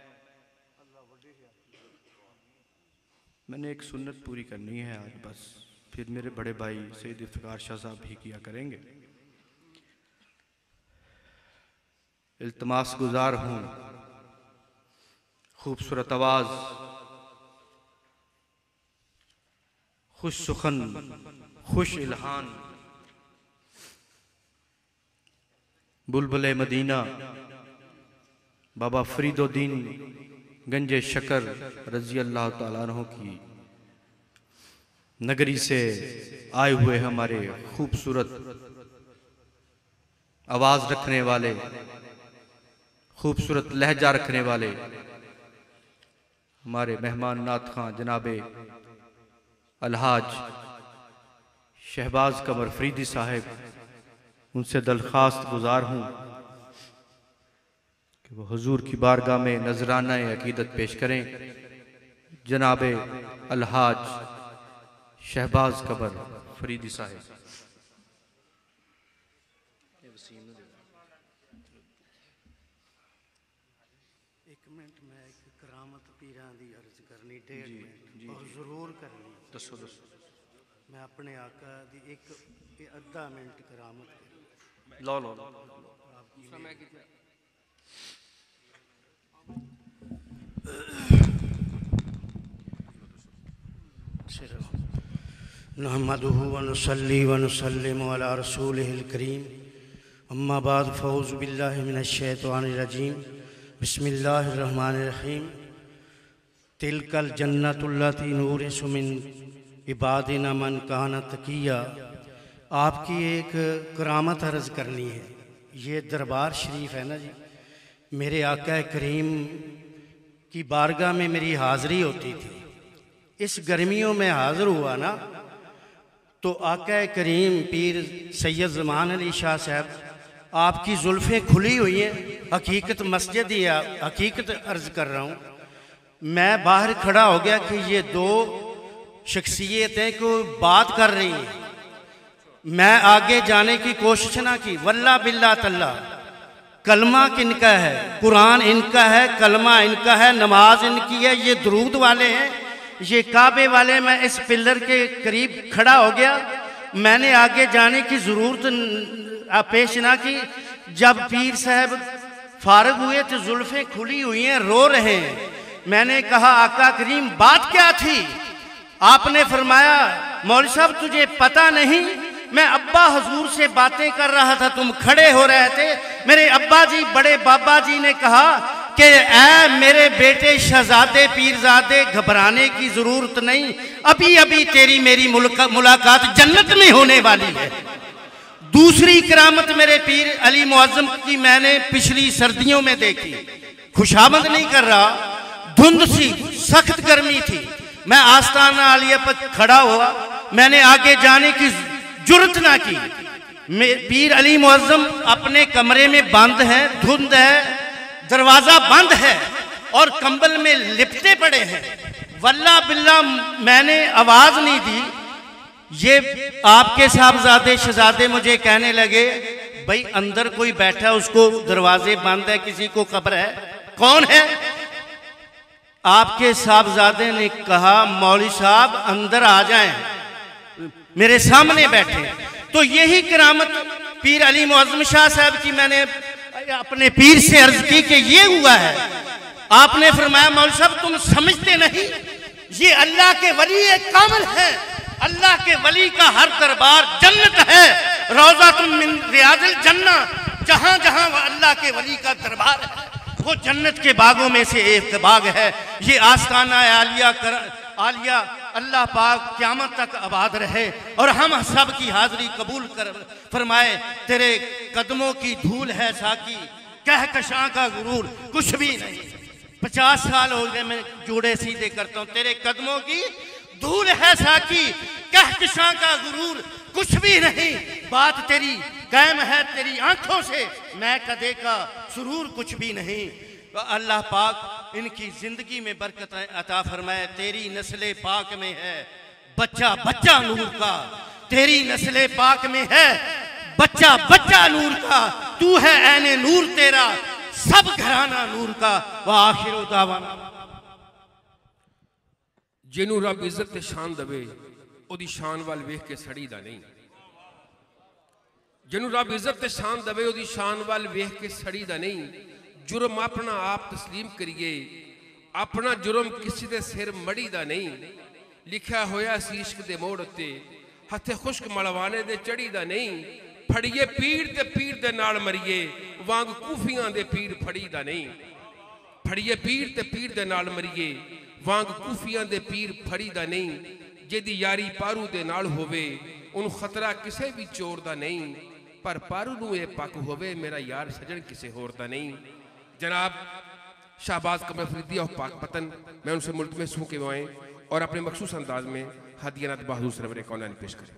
G: मैंने एक सुन्नत पूरी करनी है आज बस, फिर मेरे बड़े भाई सैयद इफ्तिखार शाह साहब भी किया करेंगे। इल्तमास गुजार हूँ, खूबसूरत आवाज, खुश सुखन, खुश इल्हान, बुलबुले मदीना बाबा फरीदुद्दीन गंजे शकर रजी अल्लाह ताला अन्हु की नगरी से आए हुए हमारे खूबसूरत आवाज रखने वाले, खूबसूरत लहजा रखने वाले हमारे मेहमान नात खां जनाबे अलहाज शहबाज कमर फरीदी साहब, उनसे दरख्वास्त गुजार हूँ कि वो हुजूर की बारगाह में नजराना अकीदत पेश करें। जनाबे अलहाज शहबाज कमर फरीदी साहब।
I: एक मिनट मैं एक करामत पीरां दी अर्ज करनी, डेढ़ मिनट और जरूर करनी।
G: दसो दसो।
I: मैं अपने आका दी एक अद्धा मिनट करामत
G: लो लो लो
I: नहमदुहु व नुसल्ली व नुसल्लिमु अला रसूलिहिल करीम। अम्मा बाद फ़ऊज़ु बिल्लाहि मिनश शैतानिर रजीम। बिस्मिल्लाहिर रहमानिर रहीम। तिलकल जन्नतुल्लती नूरिसु मिन इबादिना मन काना तकिया। आपकी एक करामत अर्ज़ करनी है। ये दरबार शरीफ है ना जी, मेरे आका करीम की बारगाह में मेरी हाज़िरी होती थी। इस गर्मियों में हाज़िर हुआ ना तो आका करीम पीर सैयद ज़मान अली शाह साहब, आपकी जुल्फ़ें खुली हुई हैं। हकीकत मस्जिद ही हकीकत अर्ज़ कर रहा हूँ। मैं बाहर खड़ा हो गया कि ये दो शख्सियतें को बात कर रही हैं। मैं आगे जाने की कोशिश ना की। वल्ला बिल्ला तल्ला, कलमा किनका है? कुरान इनका है, कलमा इनका है, नमाज इनकी है, ये दुरूद वाले हैं, ये काबे वाले। मैं इस पिलर के करीब खड़ा हो गया। मैंने आगे जाने की ज़रूरत पेश ना की। जब पीर साहब फारग हुए तो जुल्फ़ें खुली हुई हैं, रो रहे हैं। मैंने कहा आका करीम बात क्या थी? आपने फरमाया मौलवी साहब तुझे पता नहीं, मैं अब्बा हजूर से बातें कर रहा था, तुम खड़े हो रहे थे। मेरे अब्बा जी बड़े बाबा जी ने कहा कि ऐ मेरे बेटे शहजादे पीरजादे, घबराने की जरूरत नहीं, अभी अभी तेरी मेरी मुलाकात जन्नत में होने वाली है। दूसरी करामत मेरे पीर अली मुअज्जम की मैंने पिछली सर्दियों में देखी। खुशामद नहीं कर रहा, धुंध सी सख्त गर्मी थी। मैं आस्ताना आलिया पर खड़ा हुआ, मैंने आगे जाने की जुर्रत ना की। पीर अली मुअज्जम अपने कमरे में बंद है, धुंध है, दरवाजा बंद है और कंबल में लिपटे पड़े हैं। वल्ला बिल्ला मैंने आवाज नहीं दी। ये आपके साहबजादे शहजादे मुझे कहने लगे भाई अंदर कोई बैठा है, उसको दरवाजे बंद है, किसी को खबर है? कौन है? आपके साहबजादे ने कहा मौलवी साहब अंदर आ जाएं, मेरे सामने बैठे। तो यही करामत पीर अली मुअज्जम शाह साहब की मैंने अपने पीर से अर्ज की कि ये हुआ है। आपने फरमाया मौलवी साहब तुम समझते नहीं, ये अल्लाह के वली कामिल है, अल्लाह के वली का हर दरबार जन्नत है, रोजा तुम मिन रियादिल जन्ना, जहां जहां वह अल्लाह के वली का दरबार है वो जन्नत के बागों में से एक बाग है। ये आस्ताना आलिया कर आलिया अल्लाह पाक क़यामत तक आबाद रहे और हम सब की हाजिरी कबूल कर फरमाए। तेरे कदमों की धूल है साकी, कहकशां का गुरूर कुछ भी नहीं। पचास साल हो गए मैं जोड़े सीधे करता हूँ, तेरे कदमों की धूल है साकी, कहकशां का गुरूर कुछ भी नहीं। बात तेरी कायम है तेरी आंखों से, मैं कदे का सुरूर कुछ भी नहीं। अल्लाह पाक इनकी जिंदगी में बरकत अता फरमाए। तेरी नस्ले पाक में है बच्चा बच्चा नूर का, तेरी नस्ले पाक में है बच्चा बच्चा नूर का, तू है ऐने नूर तेरा सब घराना नूर का। व आखिर दावाना
B: जिन्हों रब इज्जत ते शान दवे ओदी शान वाल वेख के सड़ीदा नहीं, जिन्हों रब इज्जत ते शान दवे ओदी शान वाल वेख के सड़ीदा नहीं। जुर्म अपना आप तस्लीम करिए, अपना जुर्म किसी दे सिर मड़ी दा नहीं। लिखा होया सी इश्क दे मोड़ उत्ते हथे खुश्क मलवाने दे चढ़ी दा नहीं। फड़िए पीर ते पीर दे नाल मरिए वांग कूफियां दे पीर फड़ी दा नहीं। फड़िए पीर ते पीर दे नाल मरिए वांग कूफियां दे पीर फड़ी दा नहीं। जिदी यारी पारू दे नाल होवे उन खतरा किसे भी चोर दा नहीं। पर पारू नूं ये पक होवे मेरा यार सजन किसे होर दा नहीं। जनाब शाहबाज कमर फरीदी और पाक पतन, मैं उनसे मुल्तमस हूँ कि वो आएँ और अपने मखसूस अंदाज में हदियात बहादुर सरवर कौनानी पेश करें।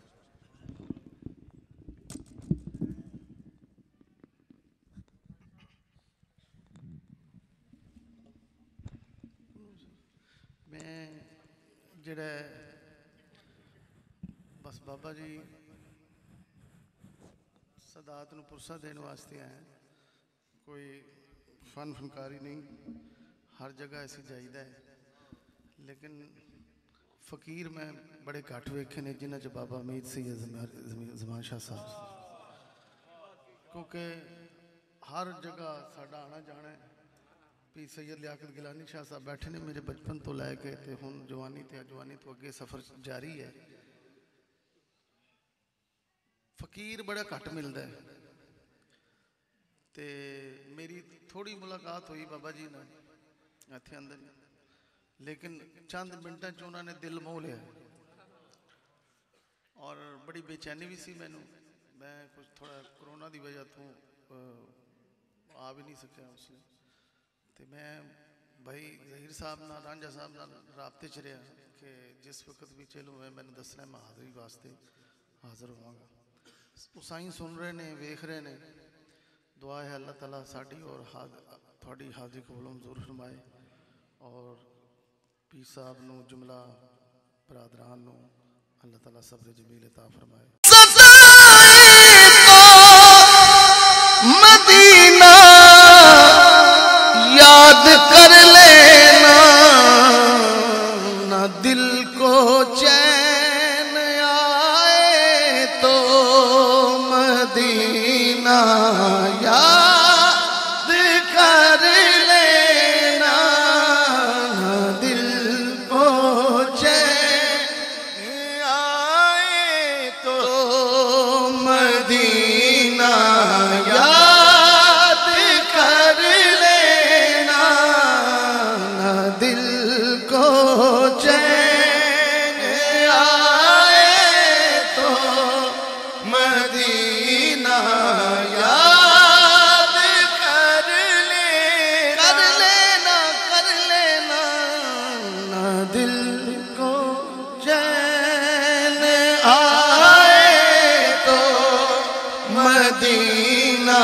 J: मैं जड़ा बस बाबा जी सदात नूं पुरसा देने वास्ते आए। कोई फन फनकारी नहीं, हर जगह ऐसी जाइदा है, लेकिन फकीर मैं बड़े घट वेखे ने जिन्हें च बाबा अमीद सैयद ज़मान शाह साहब, क्योंकि हर जगह साडा आना जाना है। पी सैयद लियाकत गिलानी शाह साहब बैठे ने मेरे बचपन तो लैके ते हुण जवानी ते जवानी तो अगे सफ़र जारी है। फकीर बड़ा घट मिलता है। ते मेरी थोड़ी मुलाकात हुई बाबा जी ने इत्थे अंदर, लेकिन चंद मिनटां च उन्होंने दिल मोह लिया और बड़ी बेचैनी भी सी मैनू। मैं कुछ थोड़ा कोरोना की वजह तो आ भी नहीं सकिया उसने। तो मैं भाई जहीर साहब ना रांझा साहब ना राबते च रहा कि जिस वक्त भी चलो मैं मैंने दसना मैं हाज़री वास्ते हाज़र होवांगा। साईं सुन रहे ने, वेख रहे ने। दुआ है अल्लाह ताला साड़ी और थोड़ी हाज़री कबूल मंजूर फरमाए और पीर साहब नू जुमला बरादरान नू अल्लाह ताला सब्र जमील अता फरमाए।
A: मदीना याद कर लेना, ना दिल को चैन आए तो मदीना याद कर लेना, ना दिल को चैन आए तो मदीना याद कर लेना, ना दिल को चैन आए तो मदीना याद कर ले कर लेना कर लेना, ना दिल को चैन आए तो मदीना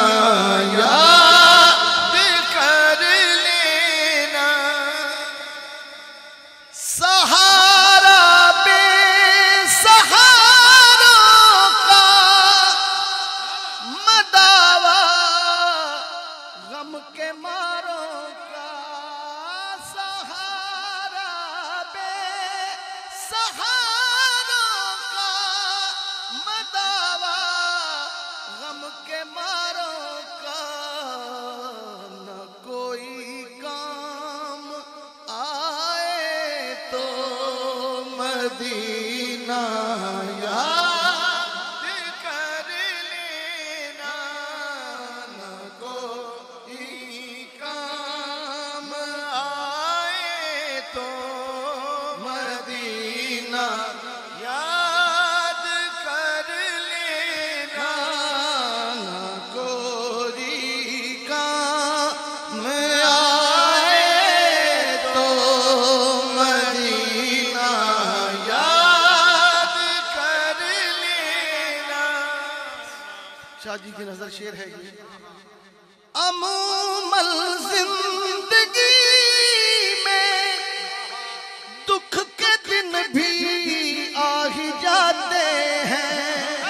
A: याद कर लेना। सहारा बेसहारों का मदावा गम के मारों का, सहारा
J: मदीना याद कर लेना न कोई काम आए तो मदीना याद कर लेना न कोई काम आए तो मदीना याद कर लेना। शाह जी की नजर शेर है ये। अमूमल जिंदगी में दुख के दिन भी आ ही जाते हैं।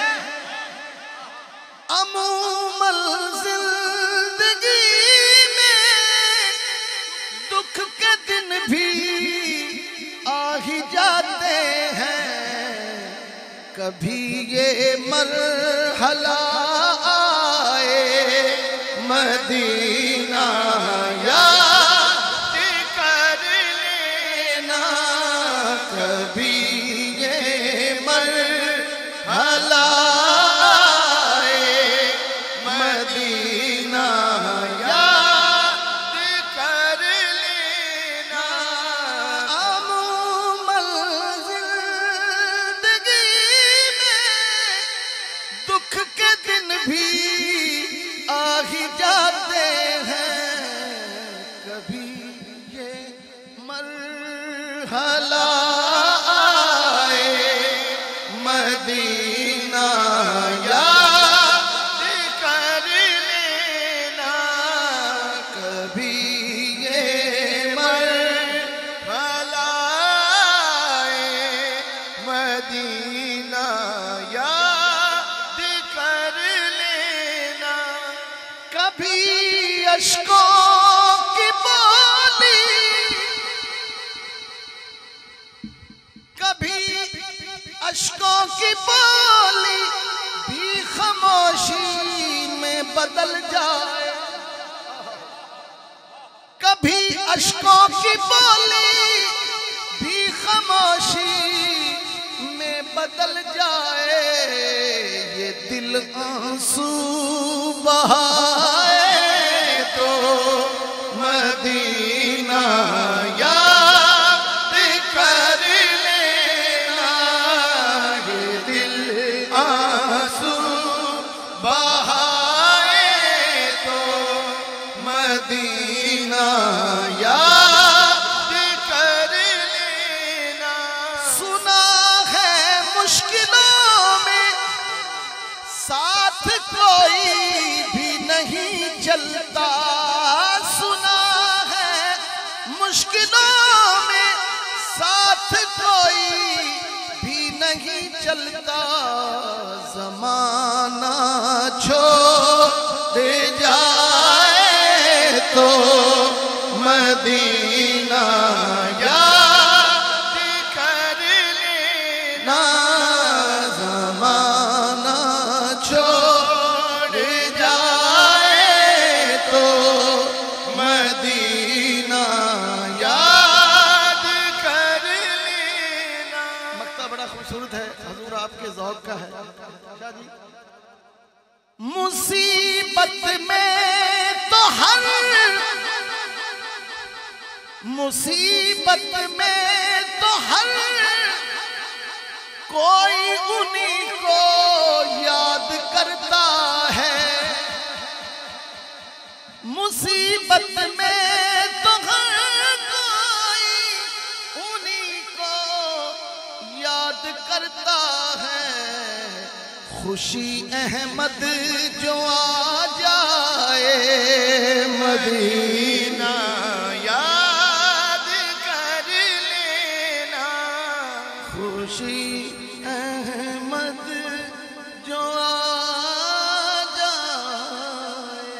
J: अमूमल जिंदगी में दुख के दिन भी आ ही जाते हैं। कभी ये मरहला आए मदीना याद कर लेना। कभी ये मरहला आए मदीना याद कर लेना। अमूमल जिंदगी में दुख के दिन भी आ ही जाते हैं। कभी ये मरहला आए मदीना याद कर लेना। कभी ये मरहला आए मदीना याद कर लेना। कभी अश्कों की बोली कभी अश्कों की बोली भी खामोशी में बदल जाए। कभी अश्कों की बोली भी खामोशी में बदल जाए। ये दिल आंसू बहाए तो मदीना याद कर लेना। ये दिल आंसू बहाए तो मदीना याद कर लेना। सुना है मुश्किलों में साथ कोई भी नहीं चलता। सुना है मुश्किलों में साथ कोई भी नहीं चलता। जमाना छोड़ जाए तो मदीना याद कर लेना। जमाना छोड़ जाए तो मदीना याद कर लेना। मक्ता बड़ा खूबसूरत है, हजूर आपके ज़ौक़ का है। शाह जी मुसीबत में तो हर मुसीबत में तो हर कोई उन्हीं को याद करता है। मुसीबत में तो हर कोई उन्हीं को याद करता है। खुशी अहमद जो आ जाए मदीना याद कर लेना। खुशी अहमद जो आ जाए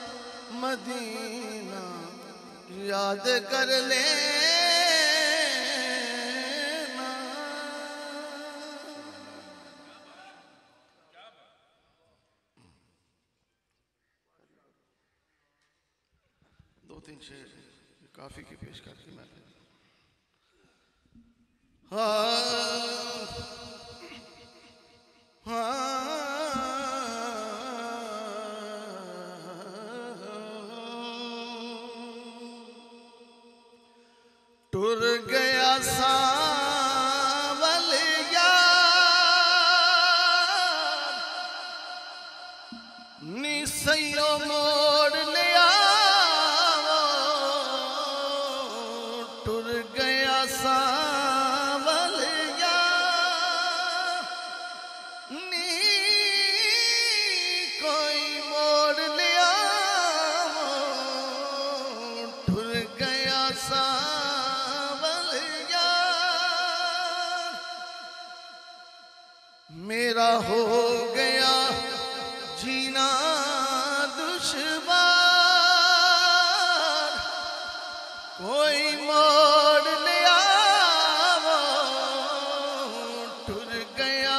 J: मदीना याद कर लेना। दो तीन शेर काफी की पेश करके मैं हाँ सावल यार नी सैयो मोड़ लिया टुर गया सावल यार नी कोई मोड़ लिया टुर गया सावल यार मेरा हो गया जीना दुश्वार कोई मोड़ लिया टुर गया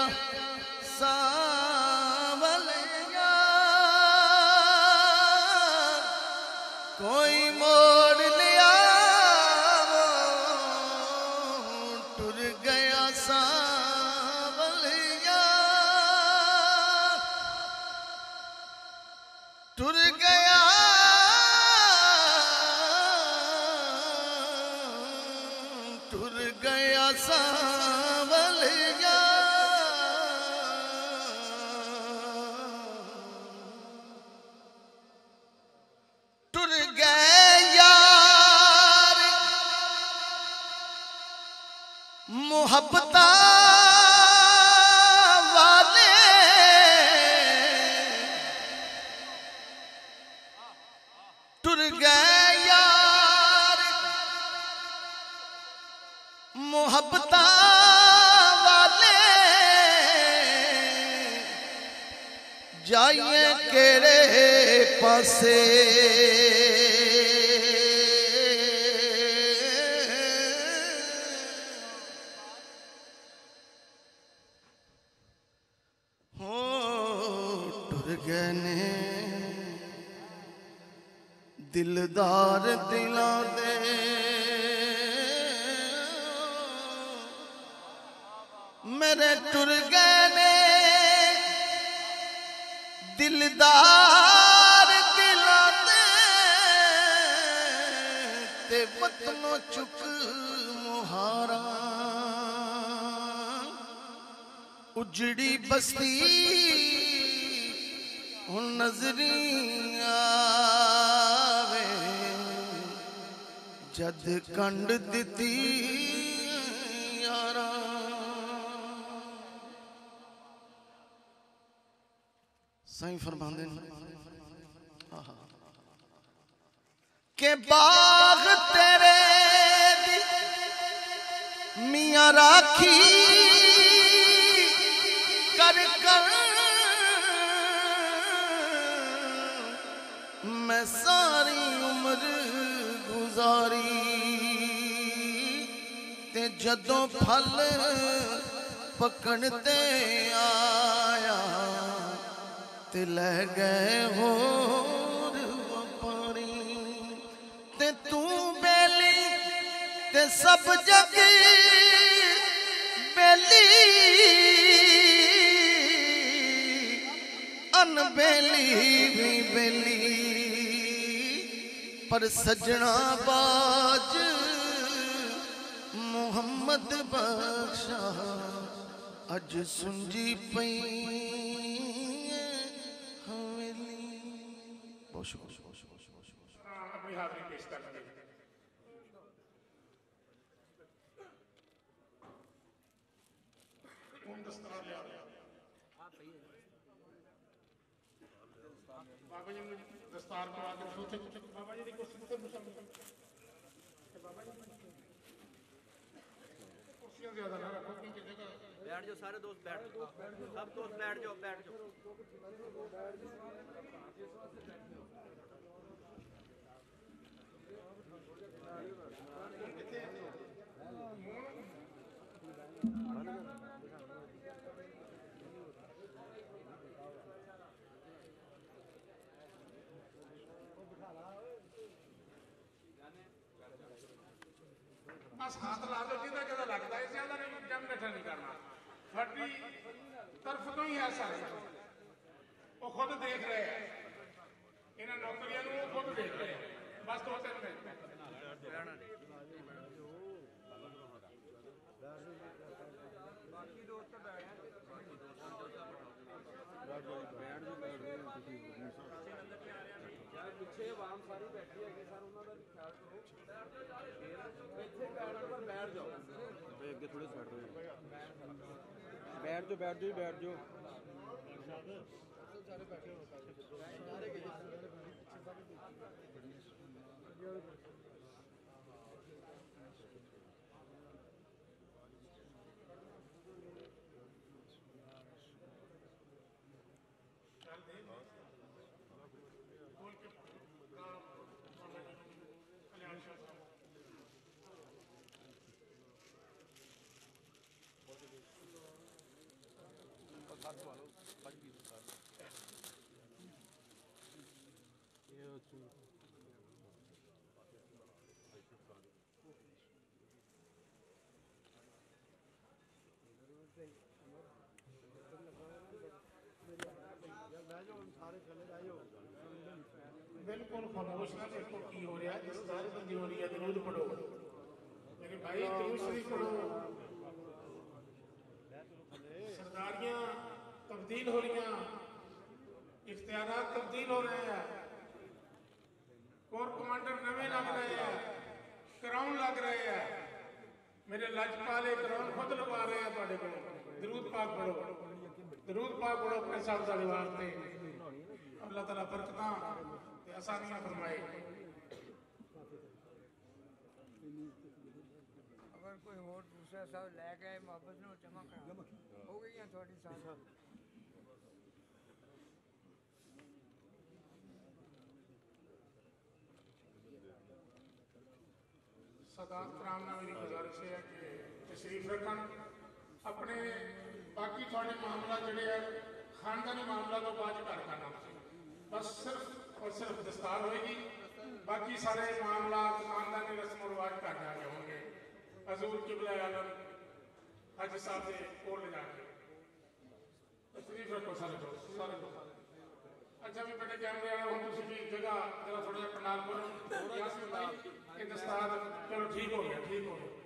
J: सावल यार कोई मोड़ लिया टुर गया सावल यार टुर गया टुर गया सावल टुर गए यार मोहब्बता वाले टुर गए यार मोहब्बता वाले जाइए केड़े पासे हो टुर गए ने दिलदार दिलां दे मेरे टुर गए ने दिलदार दिलां दे ते वतनों चुक मुहारा उजड़ी बस्ती हुन नजरी आवे जद कंड दिती यारा साईं फरमांदे के बाग तेरे दी मियां राखी कर कर मैं सारी उम्र गुजारी ते जदों फल पकड़ते आया ते ले गए होर पानी ते तू बेली ते सब जग बेली अनबेली भी बेली पर सजना बाज मोहम्मद बख्शा अज सुंजी पई हवेली। बहुत शुक्रिया।
H: अपनी हाजिरी पेश कर दें। बाबा जी दस्तार को आगे सोचे बाबा जी को सिर्फ बाबा जी कुर्सियां ज्यादा ना रखो नीचे जगह बैठ जाओ सारे दोस्त बैठ जाओ सब दोस्त बैठ जाओ बैठ जाओ बस हाथ ला दो जिदा जिदा लगता है ज्यादा नहीं जम नठा नहीं करना थोड़ी तरफ तो ही है सारे वो खुद देख रहे हैं इन्हें नौकरियों को खुद देख रहे हैं बस दो तीन मिनट
K: बैठ जाओ बैठ जाओ बैठ जाओ
H: बिल्कुल खामोश ना देखो की हो रहा है दस्तार बंदी हो रही है दरूद पढ़ो मेरे भाई दरूद शरीफ पढ़ो सरदारियां तब्दील हो रही हैं इख्तियारात तब्दील हो रहे हैं कोर कमांडर नवे लग रहे हैं क्राउन लग रहे हैं मेरे लजपाले क्राउन खुद लगा रहे हैं ਤੁਹਾਡੇ ਕੋਲ दरूद पाक पढ़ो दरूद पाक पढ़ो अपने साहबजादे वास्ते अल्लाह ताला बरकतां ते आसानियां फरमाए
L: अगर कोई और दूसरा सब ले गए मोहब्बत नो जमा करा हो गई है थोड़ी साथ
H: सदात करामना मेरी गुजारिश है कि तशरीफ रखन अपने बाकी थोड़े मामला जड़े है खानदानी मामला तो बाद कर करना बस सिर्फ और सिर्फ दस्तार होगी बाकी सारे मामला खानदानी रस्म रिवाज करने वाले होंगे हजूर किबला आलम हज साहब से कोल ले जाके तशरीफ रखो सारे दोस्त सारे दोस्त अच्छा भी बेटे कैमरे वाले हम तुम भी जगह जरा थोड़ा सा पंडाल करो यहाँ से कि दस्तार चलो ठीक हो गया ठीक हो गया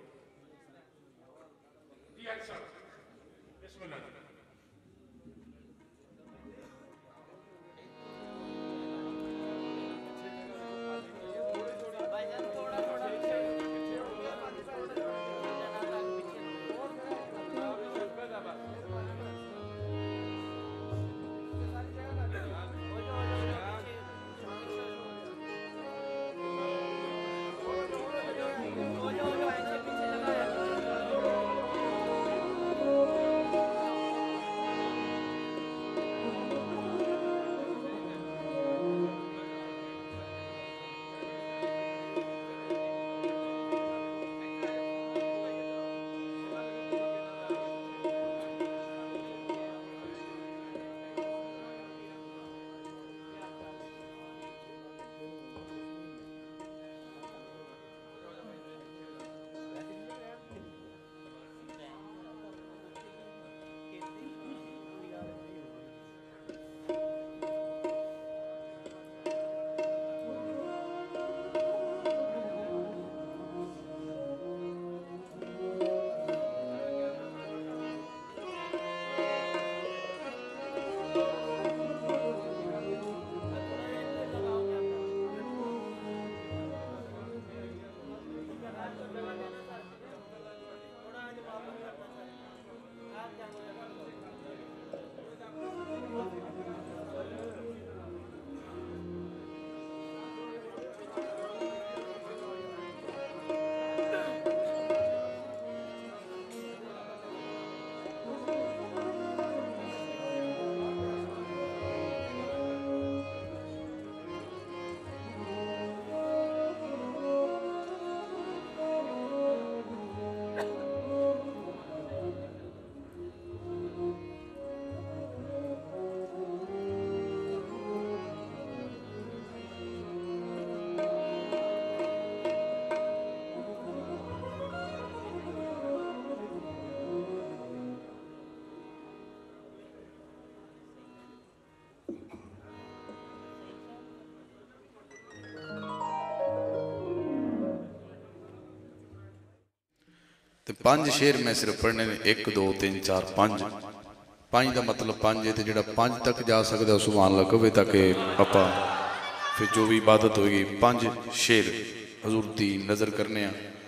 H: जी अच्छा बिस्मिल्लाह
M: तो पांच शेर मैं सिर्फ पढ़ने ने एक दो तीन चार पांच
K: पंज का मतलब पंज है, तो जो पंज तक जा सकता सुभान अल्लाह कहे, ताकि आप फिर जो भी इबादत होगी पंज शेर हजूर की नज़र करने।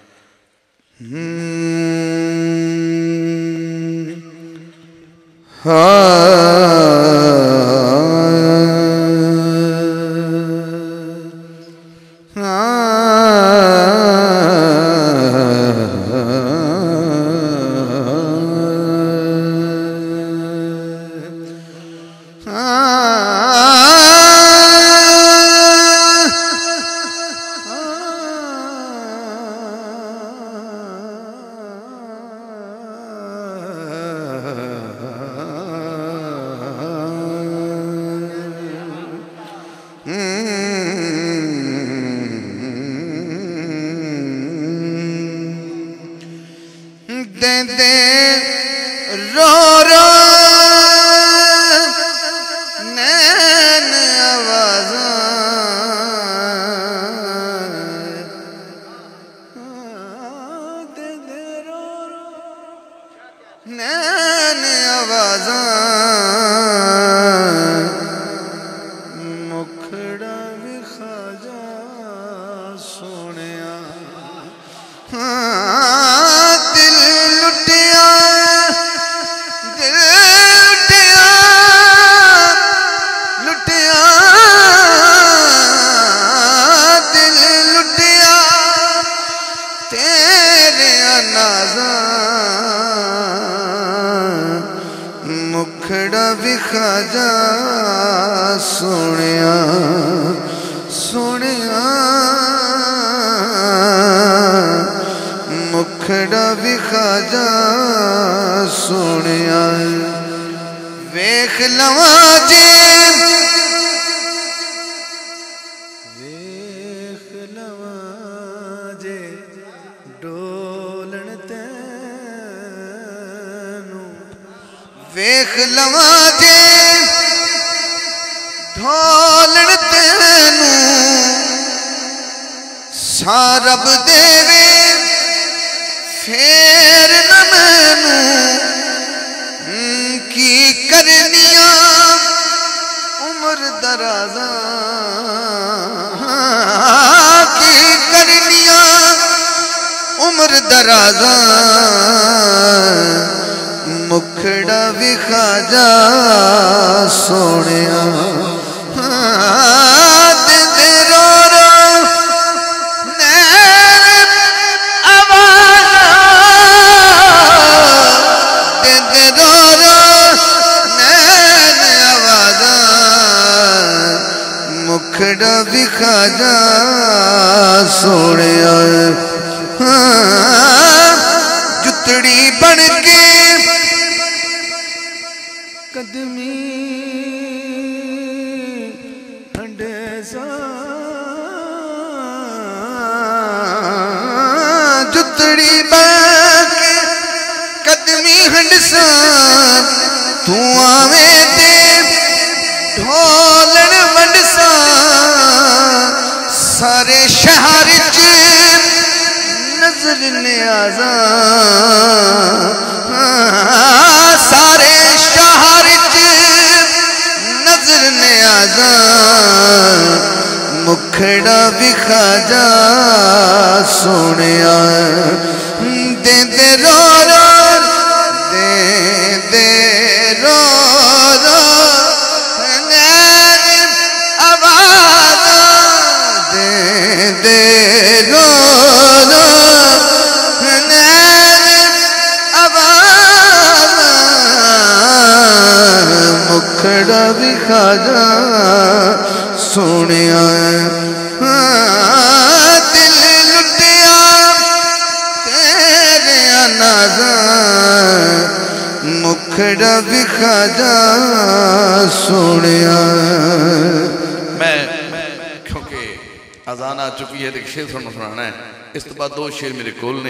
K: शेर मेरे कोल ने।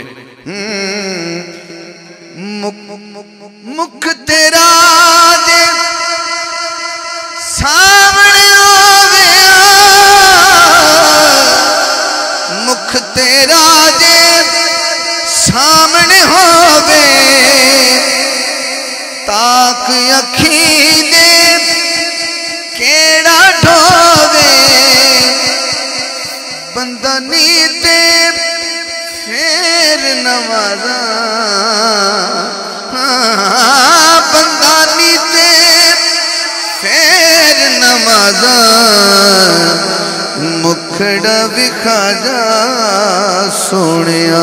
A: मुख तेरा जे सामने आवे, मुख तेरा जे सामने होवे, ताक
M: अखी दे केड़ा ढोवे बंदा नीते फेर नवाजा हाँ, बंदा नीते फेर नवाजा मुखड़ा विखा जा सोनिया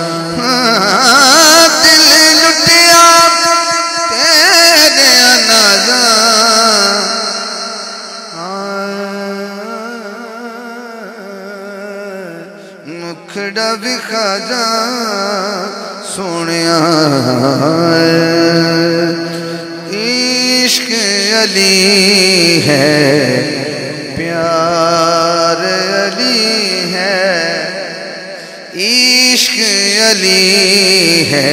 M: हाँ, दिल लुटिया तेरे अनाजा मुखड़ा विखा जा सोनिया इश्क अली है प्यार अली है इश्क अली है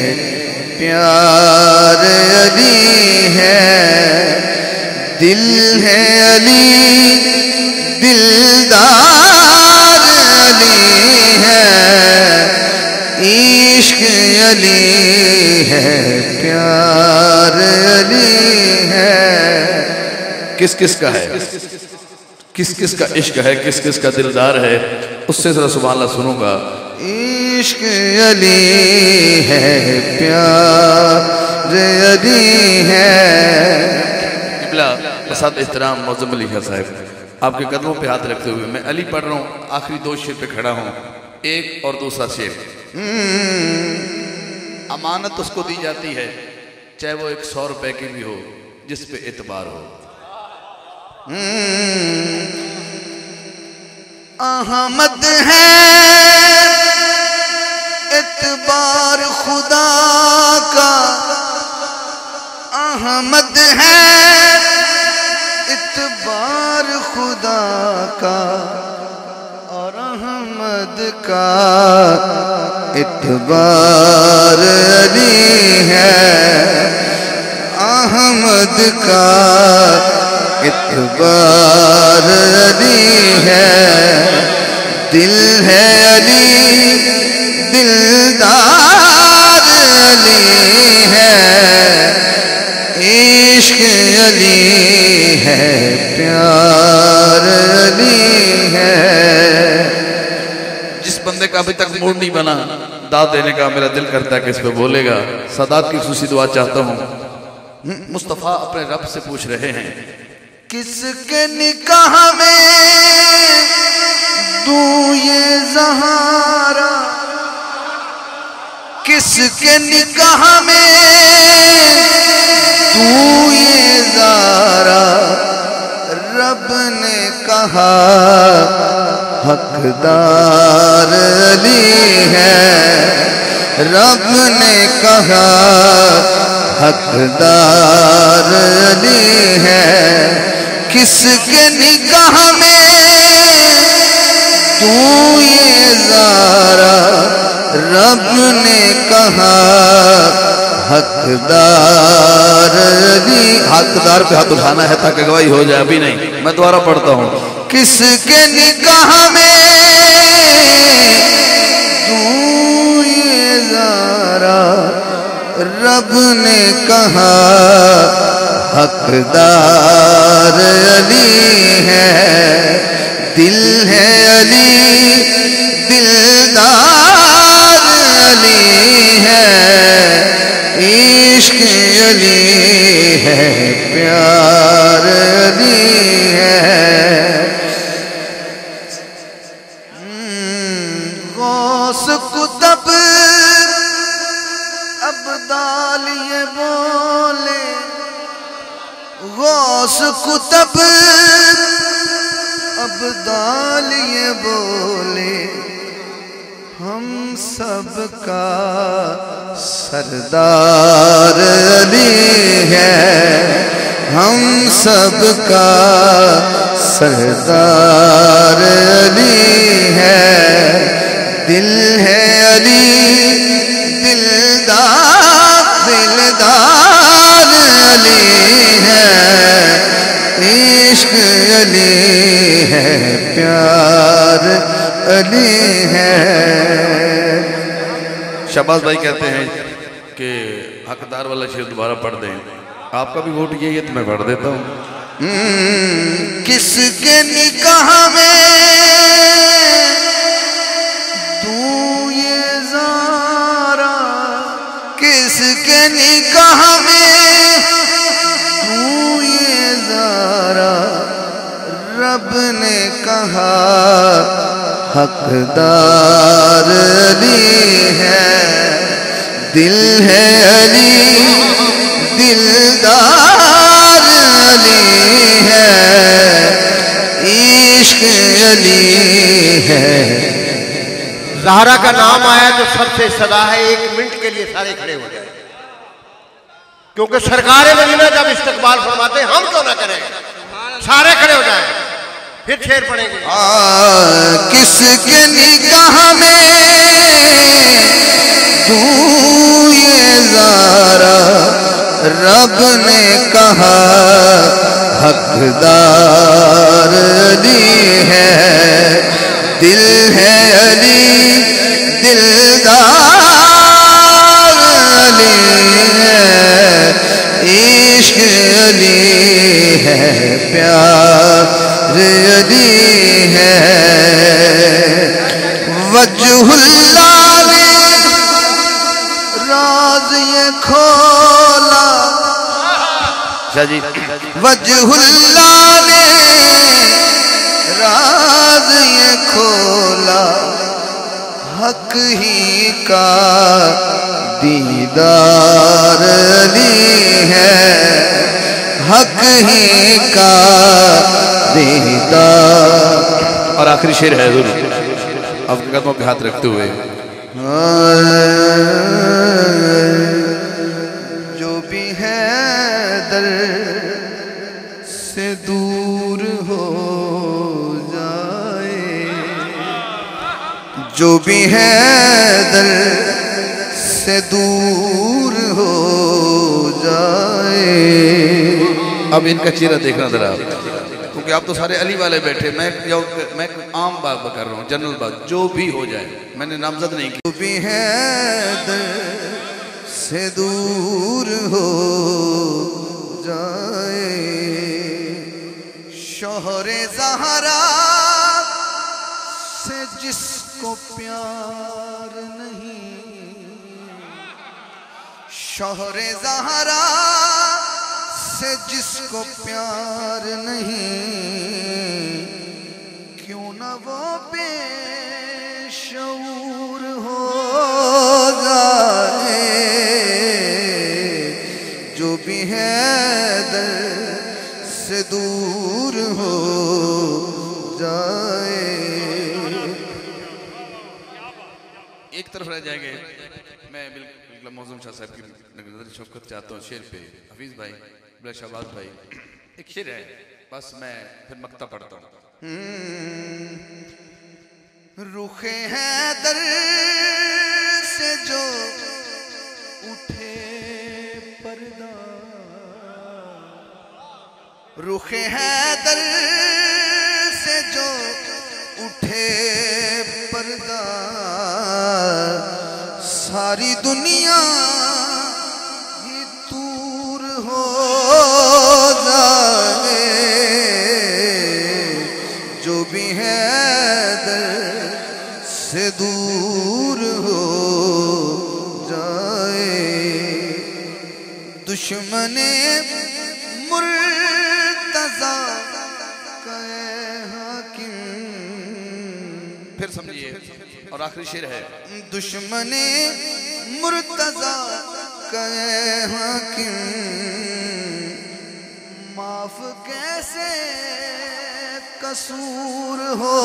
M: प्यार अली है दिल है अली दिलदार अली है इश्क अली है प्यार अली है।
K: किस किस का है, किस किस का इश्क है, किस किस का दिलदार है, उससे जरा सुभान अल्लाह सुनूंगा।
M: इश्क अली है प्यार अली है।
K: किबला बसात एहतराम मौज़म अली खां साहब, आपके कदमों पे हाथ रखते हुए मैं अली पढ़ रहा हूँ, आखिरी दो शेर पे खड़ा हूँ, एक और दूसरा शेर। अमानत उसको दी जाती है चाहे वो एक सौ रुपए की भी हो जिस पे एतबार हो।
M: अहमद है एतबार खुदा का, अहमद है एतबार खुदा का और अहमद का एतबार अली है। अहमद का एतबार अली है दिल है अली दिलदार अली है इश्क अली है प्यार अली है।
K: जिस बंदे का अभी तक मूड नहीं बना दाद देने का मेरा दिल करता है कि इस पे बोलेगा। सादात की खुशी दुआ चाहता हूँ। मुस्तफ़ा अपने रब से पूछ रहे हैं
M: किसके निकाह में दूं ये ज़हारा, किसके निकाह में दूं ये ज़ारा। रब ने कहा हकदार अली है, रब ने कहा हकदार अली है। किसके निकाह में तू ये ज़ारा, रब ने कहा हकदार अली।
K: हकदार पे हाथ उठाना है ताकि गवाही हो जाए, अभी नहीं। मैं दोबारा पढ़ता हूँ।
M: किसके निकाह में तू ये ज़ारा, रब ने कहा हकदार अली है। दिल है अली दिलदार अली है, इश्क अली है प्यार अली है। गौस कुतब अब्दाल ये बोले, गौस कुतब अब्दाल ये बोले, हम सबका सरदार अली है, हम सबका सरदार अली है। दिल है अली दिलदार दिलदार अली है, इश्क अली है प्यार अली है।
K: शहबाज भाई कहते हैं कि हकदार वाला शेर दोबारा पढ़ दें। आपका भी वोट यही है तो मैं पढ़ देता हूँ।
M: किसके निकाह में तू ये ज़ारा, किसके निकाह में तू ये ज़ारा, रब ने कहा हकदार अली है, दिल है अली दिलदार अली है, इश्क अली है।
A: ज़हरा का नाम आया तो सबसे सदा है एक मिनट के लिए सारे खड़े हो जाए, क्योंकि सरकार मदीना जब इस्तकबाल फरमाते हम क्यों ना करें, सारे खड़े हो जाए फिर शेर पढ़ेंगे।
M: किसके निगाह में तू ये ज़ारा, रब ने कहा हकदार अली है, दिल है अली दिलदार अली है, इश्क अली है, प्यार अली है। वजहुल्लाह ने राज ये खोला,
K: जी
M: वजहुल्लाह ने राज ये खोला, हक ही का दीदार अली है, हक ही का दीदार।
K: और आखिरी शेर है हुजूर आपके कदमों पे हाथ रखते हुए,
M: जो भी है दर से दूर हो जाए, जो भी है दर से दूर हो जाए।
K: अब इनका चेहरा देखना जरा, क्योंकि आप तो सारे अली वाले बैठे, मैं मैं आम बात कर रहा हूँ, जनरल बात, जो भी हो जाए, मैंने नामजद नहीं की।
M: जो भी है दर से दूर हो जाए, शोहरे ज़हरा से जिसको प्यार नहीं, शोहरे ज़हरा से जिसको प्यार नहीं, क्यों न वो बेशऊर हो जाए, जो भी है दर से दूर हो जाए।
K: एक तरफ रह जाएंगे, मैं बिल्कुल मौजूम शाह साहब की नजर शौकत चाहता हूँ शेर पे। हफीज भाई, शहबाज भाई, एक शेर है बस, मैं फिर मक्ता पढ़ता हूँ।
M: रुखे हैं दर से जो उठे पर्दा, रुखे हैं दर से जो उठे पर्दा, सारी दुनिया ही दूर हो जाए, जो भी है दर से दूर हो जाए। दुश्मने मुर्तज़ा का हाकिम,
K: फिर समझिए, और आखिरी शेर है,
M: दुश्मने मुर्तज़ा का हाकिम, माफ कैसे कसूर हो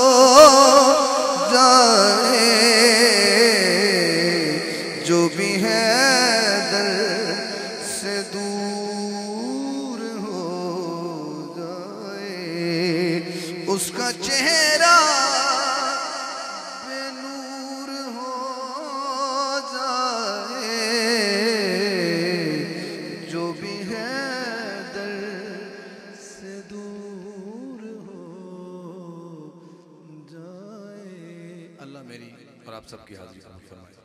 M: जाए, जो भी है दर से दूर हो जाए, उसका चेहरा बेनूर हो जाए, जो भी है दर से दूर हो जाए।
K: अल्लाह मेरी और आप सबकी हाजिरी कबूल फरमाए।